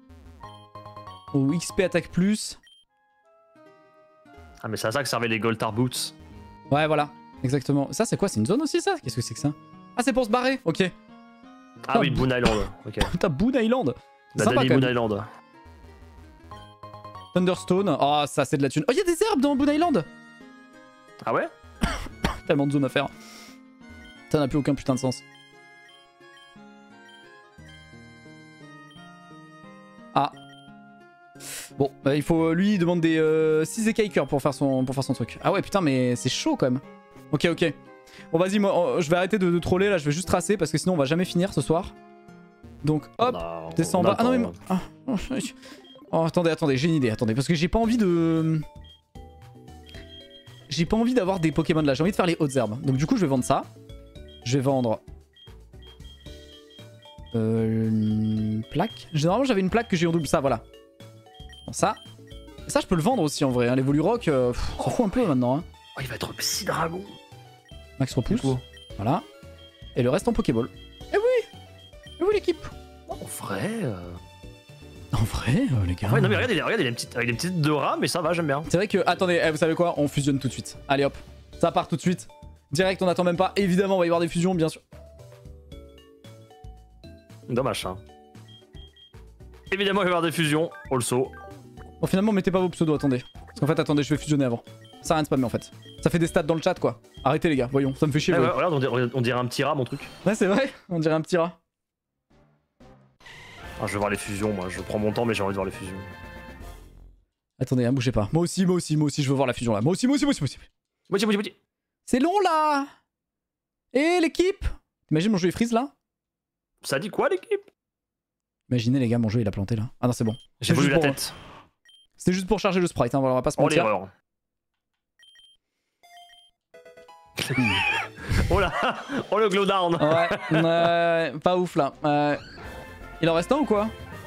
Au X P attaque plus. Ah, mais c'est à ça que servaient les Goltar Boots. Ouais, voilà. Exactement. Ça, c'est quoi? C'est une zone aussi, ça? Qu'est-ce que c'est que ça? Ah, c'est pour se barrer. Ok. Ah oui, Boon Island. Ok. Putain, Boon Island. La Sympa, Danny quand Boon même. Island. Thunderstone. Oh, ça, c'est de la thune. Oh, il y a des herbes dans Boon Island. Ah ouais? Tellement de zones à faire. Ça n'a plus aucun putain de sens. Ah. Bon, bah, il faut... Lui, il demande des euh, six écailles cœur pour faire son pour faire son truc. Ah ouais, putain, mais c'est chaud quand même. Ok, ok. Bon, vas-y, moi, je vais arrêter de, de troller, là. Je vais juste tracer, parce que sinon, on va jamais finir ce soir. Donc, hop, Non, descends en bas. Ah non, mais... Ah, oh, oh, attendez, attendez, j'ai une idée, attendez. Parce que j'ai pas envie de... J'ai pas envie d'avoir des Pokémon là. J'ai envie de faire les hautes herbes. Donc, du coup, je vais vendre ça. Je vais vendre... Euh, une plaque. Généralement, j'avais une plaque que j'ai en double. Ça, voilà. Bon, ça. Et ça, je peux le vendre aussi en vrai. Hein. Les Volurock, euh, on s'en fout un peu maintenant. Hein. Oh, il va être psy dragon. Max repousse. Voilà. Et le reste en Pokéball. Eh oui! Eh oui, l'équipe! En vrai. Euh... En vrai, euh, les gars. Ouais, non, mais regarde, il a, regarde, il a une petite, il a une petite de rat, mais ça va, j'aime bien. C'est vrai que. Attendez, eh, vous savez quoi? On fusionne tout de suite. Allez hop. Ça part tout de suite. Direct, on n'attend même pas. Évidemment, on va y avoir des fusions, bien sûr. Dommage, ça. Évidemment, il va y avoir des fusions. Also. Bon, finalement, mettez pas vos pseudos, attendez. Parce qu'en fait, attendez, je vais fusionner avant. Ça a rien de spammer en fait. Ça fait des stats dans le chat quoi. Arrêtez les gars, voyons, ça me fait chier. Eh ouais, voyons. regarde, on dirait, on dirait un petit rat, mon truc. Ouais, c'est vrai, on dirait un petit rat. Ah, je vais voir les fusions, moi. Je prends mon temps, mais j'ai envie de voir les fusions. Attendez, hein, bougez pas. Moi aussi, moi aussi, moi aussi, je veux voir la fusion là. Moi aussi, moi aussi, moi aussi, moi aussi. Moitié, moitié, moitié. C'est long là. Et l'équipe. Imagine mon jeu il freeze là. Ça dit quoi, l'équipe? Imaginez les gars, mon jeu il a planté là. Ah non, c'est bon. J'ai voulu la pour... tête. C'était juste pour charger le sprite, hein, voilà, on va pas se Oh, mentir. l'erreur. Oh là. Oh, le glow down. Ouais, euh, pas ouf là. Euh... Il en reste un ou quoi?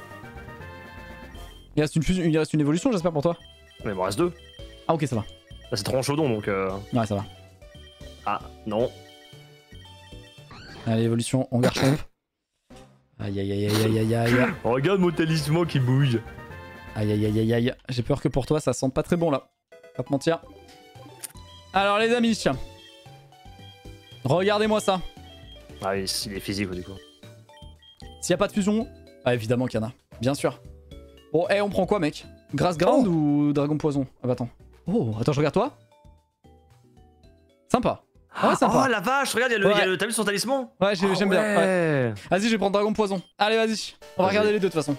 Il reste une fusion, il reste une évolution, j'espère pour toi. Mais il m'en reste deux. Ah ok, ça va. Là, c'est trop en chaudon, donc... Euh... Ouais, ça va. Ah, non. Allez, évolution, on garde champ. Aïe aïe aïe aïe aïe aïe aïe. Regarde mon talisman qui bouge. Aïe aïe aïe aïe aïe. J'ai peur que pour toi ça sente pas très bon là. Pas te mentir. Alors les amis. Regardez-moi ça. Ah oui, il est physique du coup. S'il y a pas de fusion, ah évidemment qu'il y en a. Bien sûr. Bon, eh, on prend quoi mec? Grass Ground oh. ou Dragon Poison? Ah bah attends. Oh, attends, je regarde toi. Sympa. Ah ouais, sympa. Oh la vache, regarde, il y a le, ouais. il y a le... t'as vu son talisman? Ouais, j'aime oh, bien. ouais. Ouais. Vas-y, je vais prendre Dragon Poison. Allez, vas-y. On va vas regarder les deux de toute façon.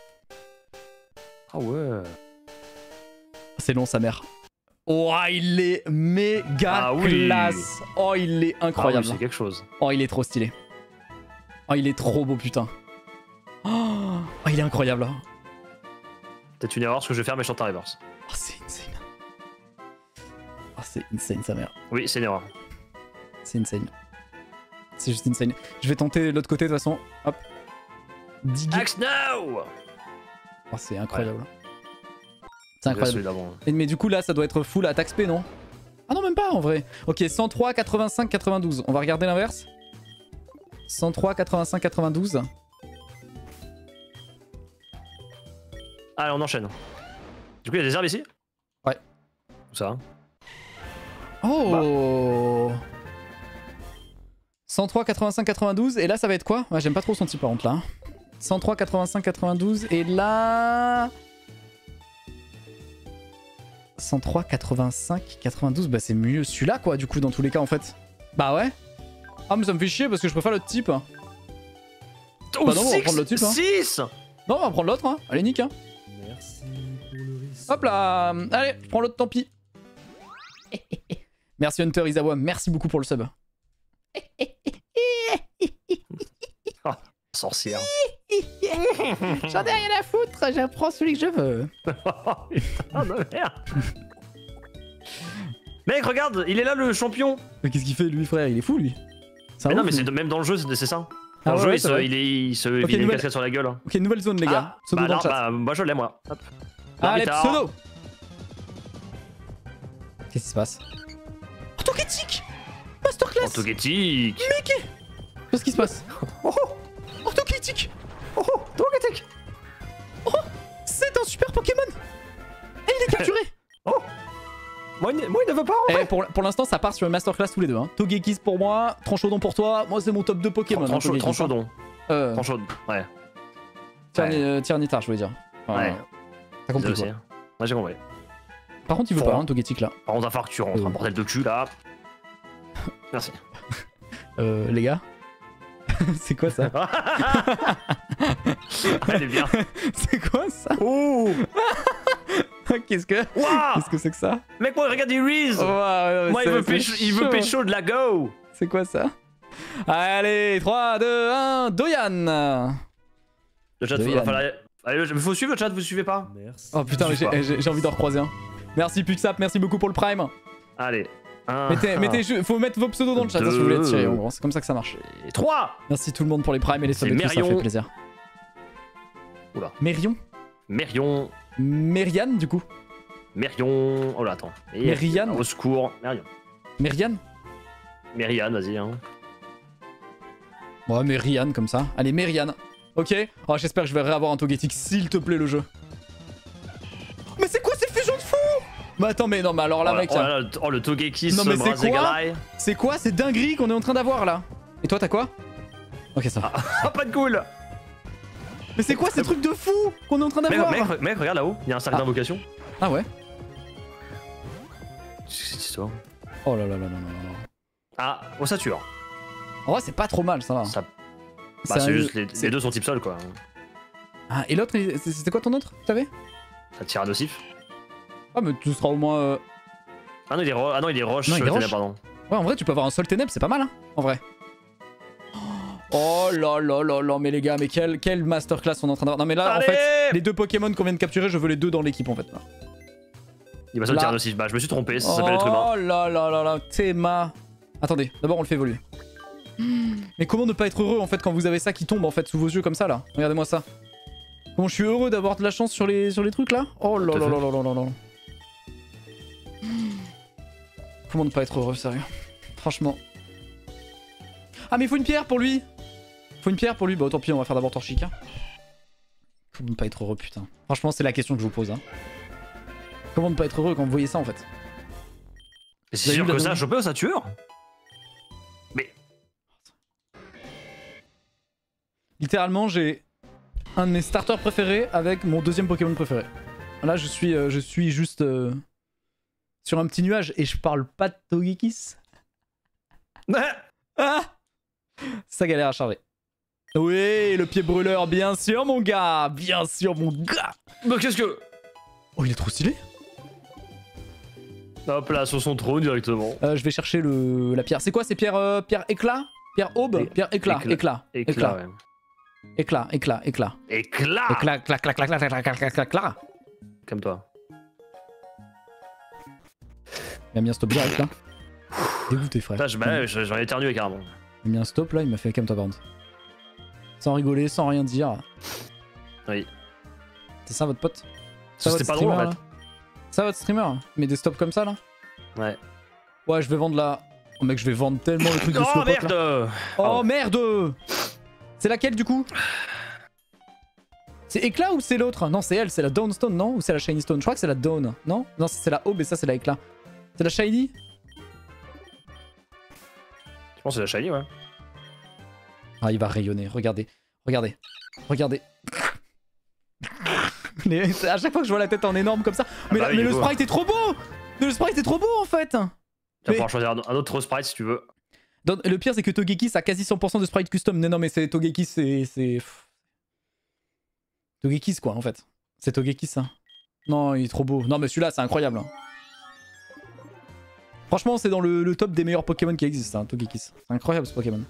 Ah ouais. C'est long sa mère. Oh, il est méga ah, oui. classe. Oh, il est incroyable. Ah oui, c'est quelque chose. Oh, il est trop stylé. Oh, il est trop beau, putain. Oh, oh il est incroyable. Peut-être une erreur ce que je vais faire, mais je chante en reverse. Oh, c'est insane. Oh, c'est insane sa mère. Oui, c'est une erreur. C'est insane. C'est juste insane. Je vais tenter l'autre côté de toute façon. Hop. Dig. Axe now. Oh, c'est incroyable. Ouais. C'est incroyable. Et, mais du coup là ça doit être full attaque spé non? Ah non même pas en vrai. Ok, cent trois, quatre-vingt-cinq, quatre-vingt-douze. On va regarder l'inverse. cent trois, quatre-vingt-cinq, quatre-vingt-douze. Allez on enchaîne. Du coup il y a des herbes ici? Ouais. Où ça? Oh bah. cent trois, quatre-vingt-cinq, quatre-vingt-douze. Et là ça va être quoi? Ouais, j'aime pas trop son type par contre là. cent trois, quatre-vingt-cinq, quatre-vingt-douze. Et là... cent trois, quatre-vingt-cinq, quatre-vingt-douze, bah c'est mieux celui-là quoi du coup dans tous les cas en fait. Bah ouais. Ah mais ça me fait chier parce que je préfère le type. Oh, Bah non, on va prendre le type, hein. six. Non, on va prendre l'autre, hein. Allez, nique, hein. Merci pour le risque. Hop là. Allez, je prends l'autre, tant pis. Merci Hunter Izawa, merci beaucoup pour le sub. Oh, sorcière. J'en ai rien à foutre, j'apprends celui que je veux. Oh putain de merde. Mec, regarde, il est là le champion. Mais qu'est-ce qu'il fait lui, frère? Il est fou lui. Mais non, ouf, mais c'est lui. même dans le jeu, c'est c'est ça. Ah Dans le ouais, jeu, ouais, il, c'est se, vrai. il, est, il se Ok, il a une nouvelle- casquette sur la gueule. Ok, nouvelle zone, les gars. Ah, Pseudo bah, dans non, le chat. bah, moi je l'ai, moi. Hop. Allez, L'arbitre. pseudo. Qu'est-ce qui se passe? Oh, Togetic Masterclass. Orthogetic. Qu'est-ce qui se passe? Oh, Oh, Togetic. oh, oh, Togetic. Oh, c'est un super Pokémon. Et il est capturé. Oh. Moi, il, moi, il ne veut pas. En Eh, vrai. pour, pour l'instant, ça part sur une masterclass tous les deux. Hein. Togekiss pour moi, Tranchodon pour toi. Moi, c'est mon top deux Pokémon. hein, Trancho- Togekiss, hein. Tranchodon. Euh, Tranchodon. Ouais. Tyrani- Ouais. euh, Tyranitar, je voulais dire. Enfin, Ouais. T'as compris Aussi. quoi. Ouais, j'ai compris. Par contre, il veut Fort. pas, hein, Togetic là. Par contre, il va falloir que tu rentres, Euh. un bordel de cul là. Merci. Euh, les gars. C'est quoi ça? Elle est bien. C'est quoi ça? Oh. Qu'est-ce que. Waouh. Qu'est-ce que c'est que ça? Mec, moi, regarde, il reese. Ouais, ouais, ouais, Moi, il c'est- veut, c'est pécho, il veut chaud. pécho de la go. C'est quoi ça? Allez, trois, deux, un, Doyan! Le chat, De faut, Yann. falloir- Allez, le- faut suivre le chat, vous suivez pas? Merci. Oh putain, mais Je sais j'ai j'ai- j'ai envie d'en recroiser un. Merci Puxap, merci beaucoup pour le prime. Allez. Un, Mettez, mettez, ju- faut mettre vos pseudos dans le chat hein, si vous voulez être tiré, en gros. C'est comme ça que ça marche. et trois. Merci tout le monde pour les primes et les subs C'est et tout, ça Mérion. fait plaisir. Oula. Mérion? Mérion. Mériane du coup? Mérion. Oh là, attends. Et- Mériane? Au secours. Mérion. Mériane? Mériane, vas-y. Hein. Ouais, Mériane comme ça. Allez, Mériane. Ok. Oh, j'espère que je vais réavoir un Togetic, s'il te plaît, le jeu. Mais c'est quoi ces fusions de fou? Bah attends, mais non, mais alors là, oh, mec, oh, là, le- oh, le Togekiss, Non, mais c'est quoi Brazegalai. c'est quoi ces dingueries qu'on est en train d'avoir là? Et toi, t'as quoi? Ok, ça va. Oh, pas de cool. Mais c'est quoi ces trucs de fou qu'on est en train Mec, d'avoir? mec, mec, regarde là-haut, il y a un cercle Ah. d'invocation. Ah ouais? C'est cette histoire. Oh là là là là là là. Ah, ossature. En vrai, c'est pas trop mal, ça va. Ça... Bah, C'est c'est un- juste, les, c'est- les deux sont type sol quoi. Ah, et l'autre, il- c'était quoi ton autre? Tu savais? Ça tire à nocif. Ah, mais tu seras au moins. euh, Ah non, il est, ro... ah, non, il est roche, Non, il est euh, roche. ténèbres, pardon. Ouais, en vrai, tu peux avoir un sol ténèbres, c'est pas mal, hein, en vrai. Oh là là là là, mais les gars, mais quelle, quelle masterclass on est en train d'avoir. Non, mais là, Allez en fait, les deux Pokémon qu'on vient de capturer, je veux les deux dans l'équipe, en fait. Là. Il va se Là. tirer à nocif. Bah, je me suis trompé, ça s'appelle être humain. Oh là là là là, Théma. Attendez, d'abord, on le fait évoluer. Mais comment ne pas être heureux, en fait, quand vous avez ça qui tombe, en fait, sous vos yeux, comme ça, là? Regardez-moi ça. Comment je suis heureux d'avoir de la chance sur les, sur les trucs, là? Oh là Tout à là fait. là là là là là. Comment ne pas être heureux, sérieux? Franchement. Ah, mais il faut une pierre pour lui! Faut une pierre pour lui? Bah, tant pis, on va faire d'abord Torchica. Comment ne pas être heureux, putain? Franchement, c'est la question que je vous pose, hein. Comment ne pas être heureux quand vous voyez ça, en fait? Mais Vous c'est avez sûr vu la que ça a nouvelle chopé ossature. Mais. Littéralement, j'ai un de mes starters préférés avec mon deuxième Pokémon préféré. Là, je suis, euh, je suis juste euh, sur un petit nuage et je parle pas de Togekiss. Ah, ça galère à charger. Oui, le pied brûleur, bien sûr, mon gars. Bien sûr, mon gars. Mais qu'est-ce que. Oh, il est trop stylé. Hop là, sur son trône directement. Euh, je vais chercher le, la pierre. C'est quoi, ces pierres, euh, pierre éclat? Pierre aube? É- Pierre éclat, éclat. éclat, Éclat, éclat, ouais. éclat, éclat, éclat. Éclat. Éclat, clac, clac, clac, clac, clac, clac, clac, clac, clac. Comme toi. Il a mis un stop direct là. Dégoûté, frère. Là, je- bah, je- j'en ai éternué carrément. Il a mis un stop là, il m'a fait comme toi par contre. Sans rigoler, sans rien dire. Oui. C'est ça votre pote? Ça, votre c'était pas drôle en streamer, fait. là Ça votre streamer? Mais des stops comme ça là? Ouais. Ouais, je vais vendre la. Oh mec, je vais vendre tellement le truc de Oh Slowpoke, là. merde. Oh Pardon. merde! C'est laquelle du coup? C'est Éclat ou c'est l'autre? Non, c'est elle, c'est la Dawnstone, non? Ou c'est la Shiny Stone? Je crois que c'est la Dawn, non? Non, c'est la Aube et ça c'est la Éclat. C'est la Shiny? Je pense que c'est la shiny, ouais. Ah, il va rayonner, regardez. Regardez. Regardez. Les- à chaque fois que je vois la tête en énorme comme ça. Mais, bah la- oui, mais du le coup. sprite est trop beau! Mais le sprite est trop beau en fait! Tu vas Mais- pouvoir choisir un un autre sprite si tu veux. Dans- Le pire, c'est que Togekiss a quasi cent pour cent de sprite custom. Non, non, mais c'est Togekiss, c'est. c'est- Togekiss, quoi, en fait. C'est Togekiss, ça. Non, il est trop beau. Non, mais celui-là, c'est incroyable. hein. Franchement, c'est dans le, le top des meilleurs Pokémon qui existent, hein, Togekiss. C'est incroyable ce Pokémon.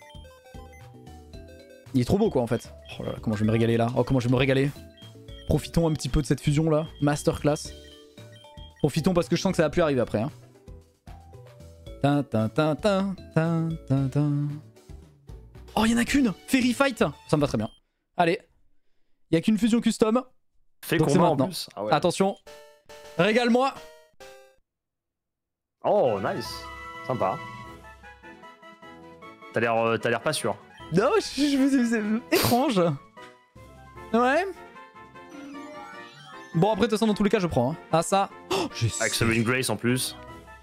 Il est trop beau, quoi, en fait. Oh là là, comment je vais me régaler là. Oh, comment je vais me régaler. Profitons un petit peu de cette fusion là. Masterclass. Profitons parce que je sens que ça va plus arriver après. Hein. Tin, tin, tin, tin, tin, tin, tin. Oh, il y en a qu'une. Fairy Fight. Ça me va très bien. Allez. Il y a qu'une fusion custom. Fait Donc c'est combat en maintenant. plus. Ah ouais. Attention. Régale-moi. Oh, nice. Sympa. T'as l'air euh, t'as l'air pas sûr. Non, je, je, je- c'est étrange. Ouais. Bon, après, de toute façon, dans tous les cas, je prends. Hein. Ah, ça. Oh, j'ai Avec Summoning Grace en plus.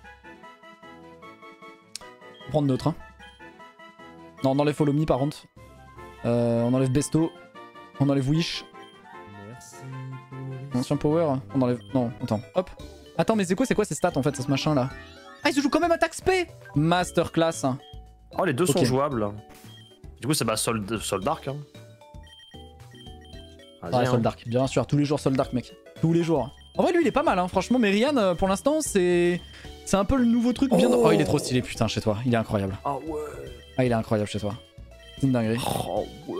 prendre neutre. Hein. Non, on enlève Follow Me par contre. Euh, on enlève Besto. On enlève Wish. Merci pour le risque. Ancien Power. On enlève. Non, attends. Hop. Attends, mais c'est quoi, c'est quoi ces stats en fait, c'est ce machin là? Ah, il se joue quand même attaque spé. Masterclass. Oh, les deux Ok. sont jouables. Du coup, c'est bah Sol, Sol Dark. Hein. Vas-y, Ouais, hein. Sol Dark, bien sûr. Tous les jours Sol Dark, mec. Tous les jours. En vrai, lui, il est pas mal, hein. Franchement, mais Rian, euh, pour l'instant, c'est. C'est un peu le nouveau truc bien. Oh. Oh, il est trop stylé, putain, chez toi. Il est incroyable. Ah ouais. Ah, il est incroyable chez toi. C'est une dinguerie. Oh ouais.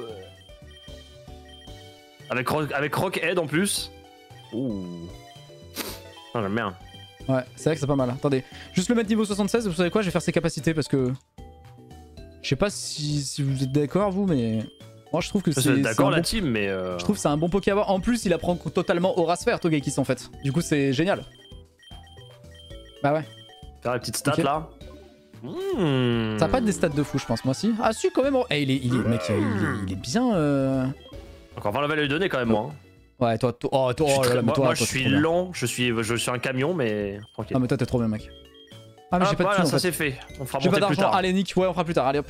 Avec, Rock, avec Rockhead en plus. Ouh. Ah, j'aime bien. Ouais, c'est vrai que c'est pas mal. Attendez, juste le mettre niveau soixante-seize, vous savez quoi, je vais faire ses capacités parce que... Je sais pas si, si vous êtes d'accord vous, mais... Moi je trouve que c'est... Je suis c'est d'accord un la bon- team, mais. Euh... Je trouve que c'est un bon Poké à avoir. En plus, il apprend totalement Aura Sphere, Togekiss en fait. Du coup, c'est génial. Bah ouais. Faire les petites stats Ok. là. Mmh. Ça a pas des stats de fou, je pense, moi si. Ah si, quand même. oh. Eh, il est, il est, mec, il est, il est bien... euh, Encore vingt levels à lui donner quand même, moi. hein. Ouais, toi, toi, oh, toi, Je suis oh là très- là, mais moi, toi, moi, toi, je t'es suis trop bien. lent, je suis, je suis un camion, mais tranquille. Ah, mais toi, t'es trop bien, mec. Ah, mais Hop, j'ai pas de voilà, thunes, en ça fait. c'est fait. On fera J'ai pas monter plus d'argent. tard. Allez, Nick, ouais, on fera plus tard. Allez, hop.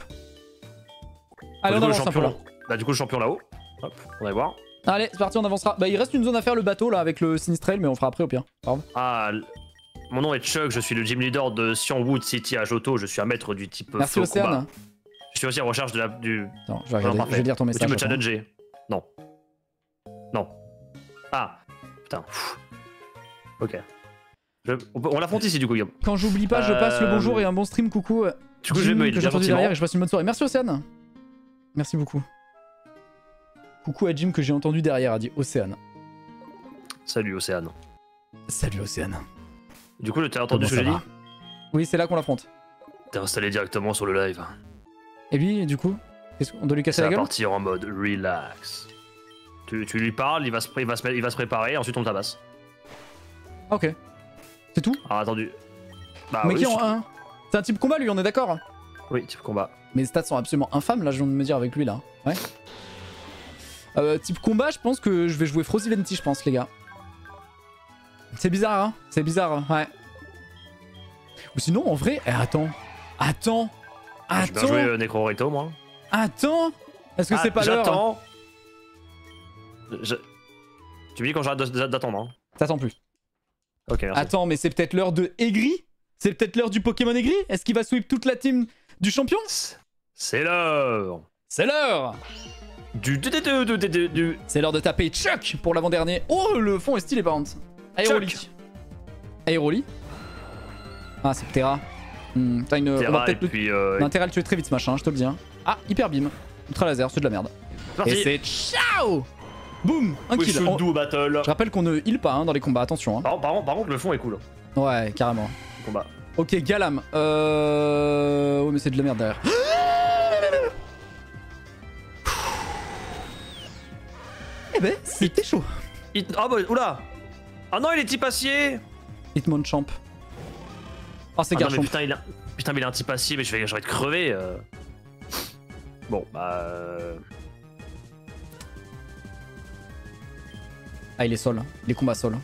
Allez, Du on coup, le avance un peu là. champion- Bah, du coup, le champion là-haut. Hop, on va voir. Allez, c'est parti, on avancera. Bah, il reste une zone à faire, le bateau, là, avec le Sinistrel, mais on fera après au pire. Pardon. Ah, l- mon nom est Chuck, je suis le gym leader de Sionwood City à Johto. Je suis un maître du type Merci, feu Océane. combat. Je suis aussi en recherche de la, du. Attends, je vais regarder. parfait. Je vais lire ton Mais message. tu me attends. challenger. Non. Non. Ah, putain. Pfff. Ok. Je- On, peut- on l'affronte ici du coup, Guillaume. Quand j'oublie pas, je passe le Euh, bonjour et un bon stream. Coucou. euh, Du coup, je Jim, vais me que j'ai entendu gentiment. derrière et je passe une bonne soirée. Merci, Océane. Merci beaucoup. Coucou à Jim que j'ai entendu derrière, a dit Océane. Salut Océane. Salut, Océane. Du coup, t'as entendu Comment ce que ça j'ai dit va? Oui, c'est là qu'on l'affronte. T'es installé directement sur le live. Et lui, du coup, qu'est-ce qu'on doit lui casser Ça la va gueule? partir en mode relax. Tu, tu lui parles, il va, se, pré- il, va se, mettre- il va se préparer, ensuite on le tabasse. Ah, ok. C'est tout? Alors attendu. Bah Mais oui, qui en je- un? C'est un type combat, lui, on est d'accord? oui, type combat. Mes stats sont absolument infâmes, là, je viens de me dire avec lui, là. Ouais. Euh, type combat, je pense que je vais jouer Frozilenti, je pense, les gars. C'est bizarre, hein? C'est bizarre, hein, ouais. Ou sinon, en vrai... Eh, attends. Attends. J'ai bien Attends. joué euh, Necroreto, moi. Attends. Est-ce que Ah, c'est pas l'heure? J'attends. Je- Tu me dis quand j'arrête de- d'attendre. Hein. T'attends plus. Ok, merci. Attends, mais c'est peut-être l'heure de Aigri? C'est peut-être l'heure du Pokémon Aigri? Est-ce qu'il va sweep toute la team du champion? C'est l'heure C'est l'heure. du du du du du du du- C'est l'heure de taper Chuck pour l'avant-dernier. Oh, le fond est stylé par contre. Aéroli. Aéroli. Ah, c'est Terra. Hmm, t'as une... on va Terra et peut-être le... puis euh, on a intérêt à le tuer très vite ce machin, je te le dis. Hein. Ah, hyper beam. Ultra laser, c'est de la merde. c'est parti. Et c'est ciao. Boum, un We kill. should On- do battle. Je rappelle qu'on ne heal pas hein, dans les combats, attention. Hein. Par, par, par contre, le fond est cool. Ouais, carrément. Le combat. Ok, Galam. Euh... Ouais, mais c'est de la merde derrière. Eh ben, c'était chaud. Hit- Ah bah, oula. Ah non, il est type acier. Hitmonchamp. Oh, c'est Ah non, mais Garchomp. putain, il a... putain, mais il a un type acier, mais je vais, je vais te crever. euh. Bon, bah. euh, Ah, il est sol. hein. Les combats sol.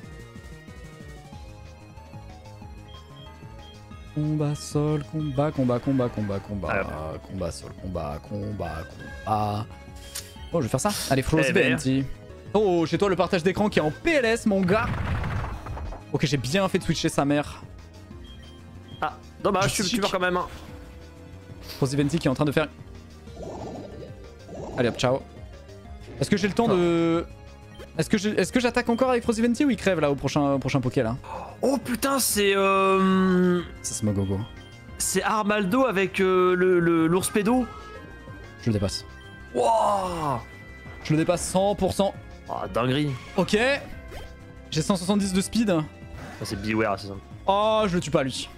Combat sol, combat, combat, combat, combat, combat. Ah. Combat sol, combat, combat, combat. Oh, je vais faire ça. Allez, Frost Eh ben. V N T. Oh, chez toi, le partage d'écran qui est en P L S, mon gars. Ok, j'ai bien fait de switcher sa mère. Ah, dommage, Je tu, suis tu meurs chic. quand même. hein. Frosiventi qui est en train de faire... Allez hop, ciao. Est-ce que j'ai le temps de... Est-ce que je- est-ce que j'attaque encore avec Frosiventi ou il crève là au prochain, au prochain Poké là? Oh putain, c'est. Euh... C'est Smogogo. C'est Armaldo avec euh, le le- l'ours pédo. Je le dépasse. Wouah. Je le dépasse cent pour cent. Ah, dinguerie. Ok. J'ai cent soixante-dix de speed. Ah, c'est Beware, c'est ça. Oh, je le tue pas lui.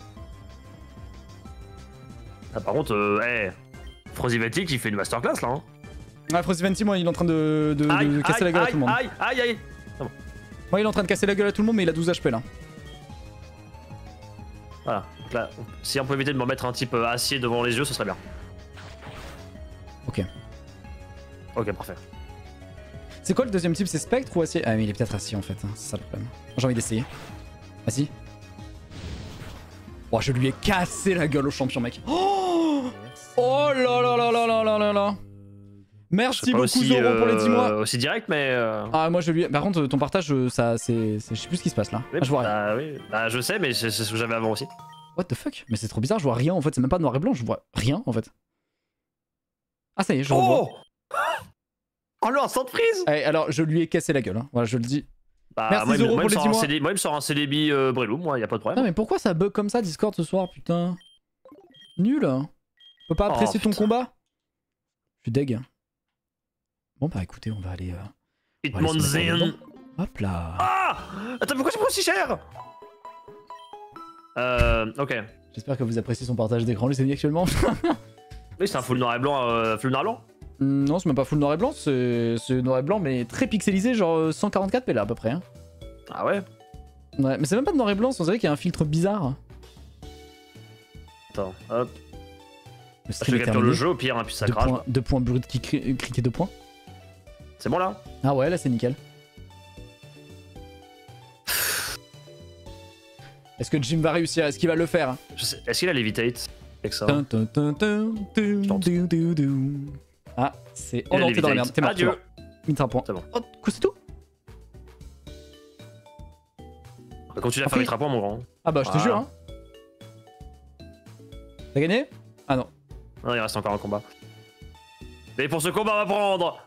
Ah, par contre, euh, hey, Frosiventi qui fait une masterclass là. Hein. Ah, Frosiventi, moi, il est en train de, de- de Aïe, casser aïe, la gueule à aïe, tout le monde. aïe, aïe, aïe. Moi, il est en train de casser la gueule à tout le monde, mais il a douze H P là. Voilà. Donc là, si on peut éviter de me mettre un type euh, acier devant les yeux, ce serait bien. Ok. Ok, parfait. C'est quoi le deuxième type? C'est Spectre ou Acier? Ah, mais il est peut-être Acier en fait, hein. C'est ça le problème. J'ai envie d'essayer. Vas-y. Oh, je lui ai cassé la gueule au champion, mec. Oh, oh là là là là là là là là. Merci beaucoup, aussi, Zoro, pour les dix mois. euh, aussi direct, mais. Euh... Ah, moi je lui ai... Par contre, ton partage, euh, ça, c'est... c'est- Je sais plus ce qui se passe là. Oui, Ah, je vois rien. bah, oui. Bah, je sais, mais c'est c'est ce que j'avais avant aussi. What the fuck? Mais c'est trop bizarre, je vois rien en fait. C'est même pas noir et blanc, je vois rien en fait. Ah, ça y est, je revois. Oh Oh non, instant freeze. Allez, alors, je lui ai cassé la gueule, hein. Voilà, je le dis. Bah, Merci, moi, il me- Zoro, moi, il pour me les sort dix un mois. C D moi, il me sort un C D B euh, Breloom, moi, y a pas de problème. Non, mais pourquoi ça bug comme ça, Discord, ce soir, putain? Nul. On peut pas Oh, apprécier ton putain. combat? Je suis deg. Bon, bah écoutez, on va aller. euh, on va aller se mettre Hitmonzen. dedans. Hop là. Ah Attends, pourquoi c'est pas aussi cher? Euh, ok. J'espère que vous appréciez son partage d'écran, les amis, actuellement. Oui, c'est un full noir et blanc, euh, full noir et blanc. Hmm, non, c'est même pas full noir et blanc, c'est c'est noir et blanc, mais très pixelisé, genre euh, cent quarante-quatre p là à peu près. Hein. Ah ouais. Ouais, mais c'est même pas de noir et blanc, on dirait qu'il y a un filtre bizarre. Attends, hop. Le Je stream vais est capture le terminé. jeu, au pire, hein, puis ça Deux crache. points, deux points brut qui cri- criquet deux points. C'est bon là? Ah ouais, là c'est nickel. Est-ce que Jim va réussir? Est-ce qu'il va le faire? Je sais- Est-ce qu'il a levitate avec ça? Dun, dun, dun, dun, dun, tente. dun, dun, dun. Ah, c'est. Oh Il a non, t'es dans la levitate. merde, t'es mort. Adieu. t'es mort. Mine un point. C'est bon. Oh, quoi, c'est tout? On va continuer à Après- faire les trappons, mon grand. Ah bah, je te Voilà. jure, hein. T'as gagné? Ah non. Non, il reste encore un combat. Mais pour ce combat, on va prendre.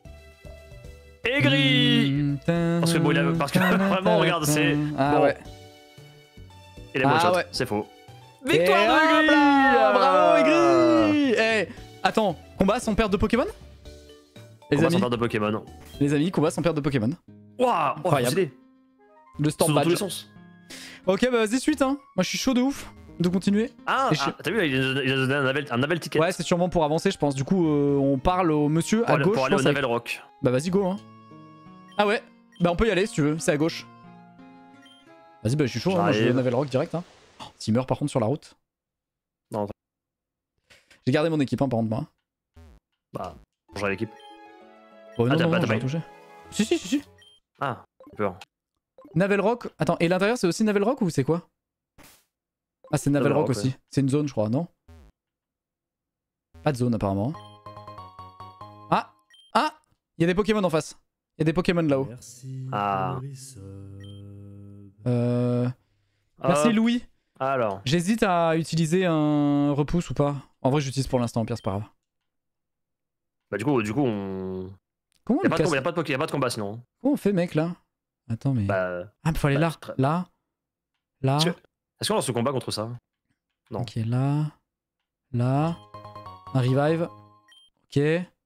Aigri. Parce que bon, il a- parce que vraiment, regarde, c'est- Ah bon. ouais. Et les Ah one-shots, ouais. c'est faux. Et Victoire hop de Aigri. là, bravo Ah. Aigri. Eh, attends, combat sans perte de Pokémon? Les Combat amis, sans perte de Pokémon. les amis, combat sans perte de Pokémon. Waouh, Incroyable. incroyable. Le Storm Dans tous les Badge. sens. Ok, bah vas-y, suite, hein. Moi, je suis chaud de ouf de continuer. Ah, Et je- ah, t'as vu, là, il a il a donné un Navel, un Navel ticket. Ouais, c'est sûrement pour avancer, je pense. Du coup, euh, on parle au monsieur pour à aller, gauche. pour je aller au pense, avec- Navel Rock. Bah vas-y, go, hein. Ah ouais, bah on peut y aller si tu veux, c'est à gauche. Vas-y, bah je suis chaud, hein. Moi, je vais au J'arrive. Navel Rock direct. Hein. Oh, S'il meurt par contre sur la route. Non. J'ai gardé mon équipe, hein, par contre, moi. Bah, bonjour à l'équipe. Oh, non, Ah, t'as non, pas- non, t'as j'ai pas- touché. Si, si, si, si. Ah, j'ai peur. Navel Rock. Attends, et l'intérieur c'est aussi Navel Rock ou c'est quoi? Ah, c'est Navel Navel Rock Rock, aussi. C'est une zone, je crois, non? Pas de zone apparemment. Ah! Ah! Il y a des Pokémon en face. Il y a des Pokémon là-haut. Merci Ah. pour les subs. Euh... Merci Hop. Louis. Alors, J'hésite à utiliser un repousse ou pas. En vrai, j'utilise pour l'instant, au pire, c'est pas grave. bah du coup, du coup, on. Comment Y a on, pas de casse- combat, y a pas de Poké- y a pas de combat sinon. Comment on fait, mec, là? Attends, mais. Bah, Ah, faut aller bah, là. c'est très- Là. Là. Est-ce que- est-ce qu'on lance ce combat contre ça? Non. Ok, là. Là. Un revive. Ok.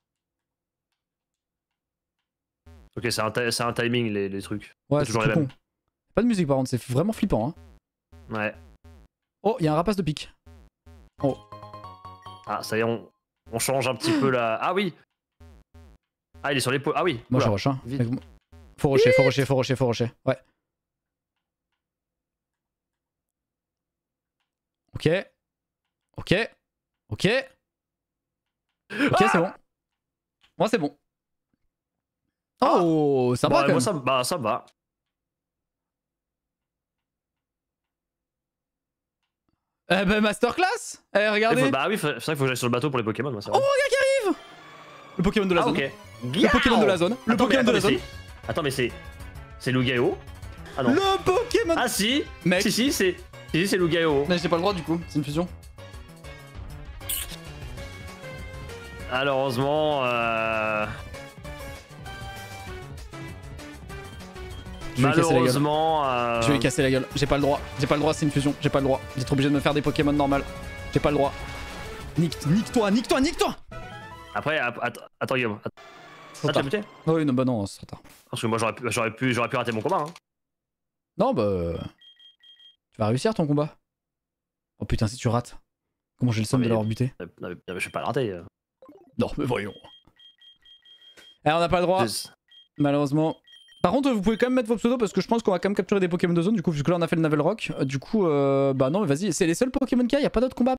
Ok, c'est un, ti- c'est un timing les, les trucs. Ouais, C'est c'est toujours tout les con. mêmes. Pas de musique, par contre, c'est vraiment flippant. Hein. Ouais. Oh, il y a un rapace de pique. Ah, ça y est, on, on change un petit peu la. Ah oui. Ah, il est sur les Ah oui. Moi, je oula. rush. Hein. vite. Mec, moi- Faut rusher, faut rusher, faut rusher, faut rusher. Ouais. Ok. Ok. Ok. Ok, Ah c'est bon. Moi, c'est bon. Oh, ça Bah, va quand moi, même. ça, bah, ça va. Eh ben, masterclass. Eh, Il regardez. faut- bah oui, c'est vrai qu'il faut que j'aille sur le bateau pour les Pokémon. Moi, c'est vrai. Le Pokémon de la ah, zone. ok. Le Pokémon de la zone. Le Attends, mais- Pokémon de la attends, mais zone. c'est- Attends, mais c'est. C'est Lugaio. Ah non. Le Pokémon. Ah si. Mec. Si, si, c'est. Si, c'est Lugaio. Mais j'ai pas le droit du coup, c'est une fusion. Malheureusement, euh... Je vais lui casser la gueule. malheureusement, euh... Je vais lui casser la gueule. J'ai pas le droit. J'ai pas le droit, c'est une fusion. J'ai pas le droit. J'ai trop obligé de me faire des Pokémon normales. J'ai pas le droit. Nique, nique-toi, nique-toi, nique-toi. après, att- att- attends Guillaume. Att- Trop Ah, tu as tard. buté? Oh oui, non, bah non, c'est trop tard. Parce que moi j'aurais pu, j'aurais pu, j'aurais pu rater mon combat. Hein. Non, bah. euh, Tu vas réussir ton combat. Oh putain, si tu rates. Comment j'ai le seum Mais- de l'avoir buté? Non, mais, non, mais je vais pas le rater. euh. Non, mais voyons. Eh, on n'a pas le droit, Je- malheureusement. Par contre, vous pouvez quand même mettre vos pseudos parce que je pense qu'on va quand même capturer des Pokémon de zone. Du coup, vu que là on a fait le Navel Rock, euh, du coup, euh, bah non, mais vas-y, c'est les seuls Pokémon qu'il y a, y a pas d'autres combats.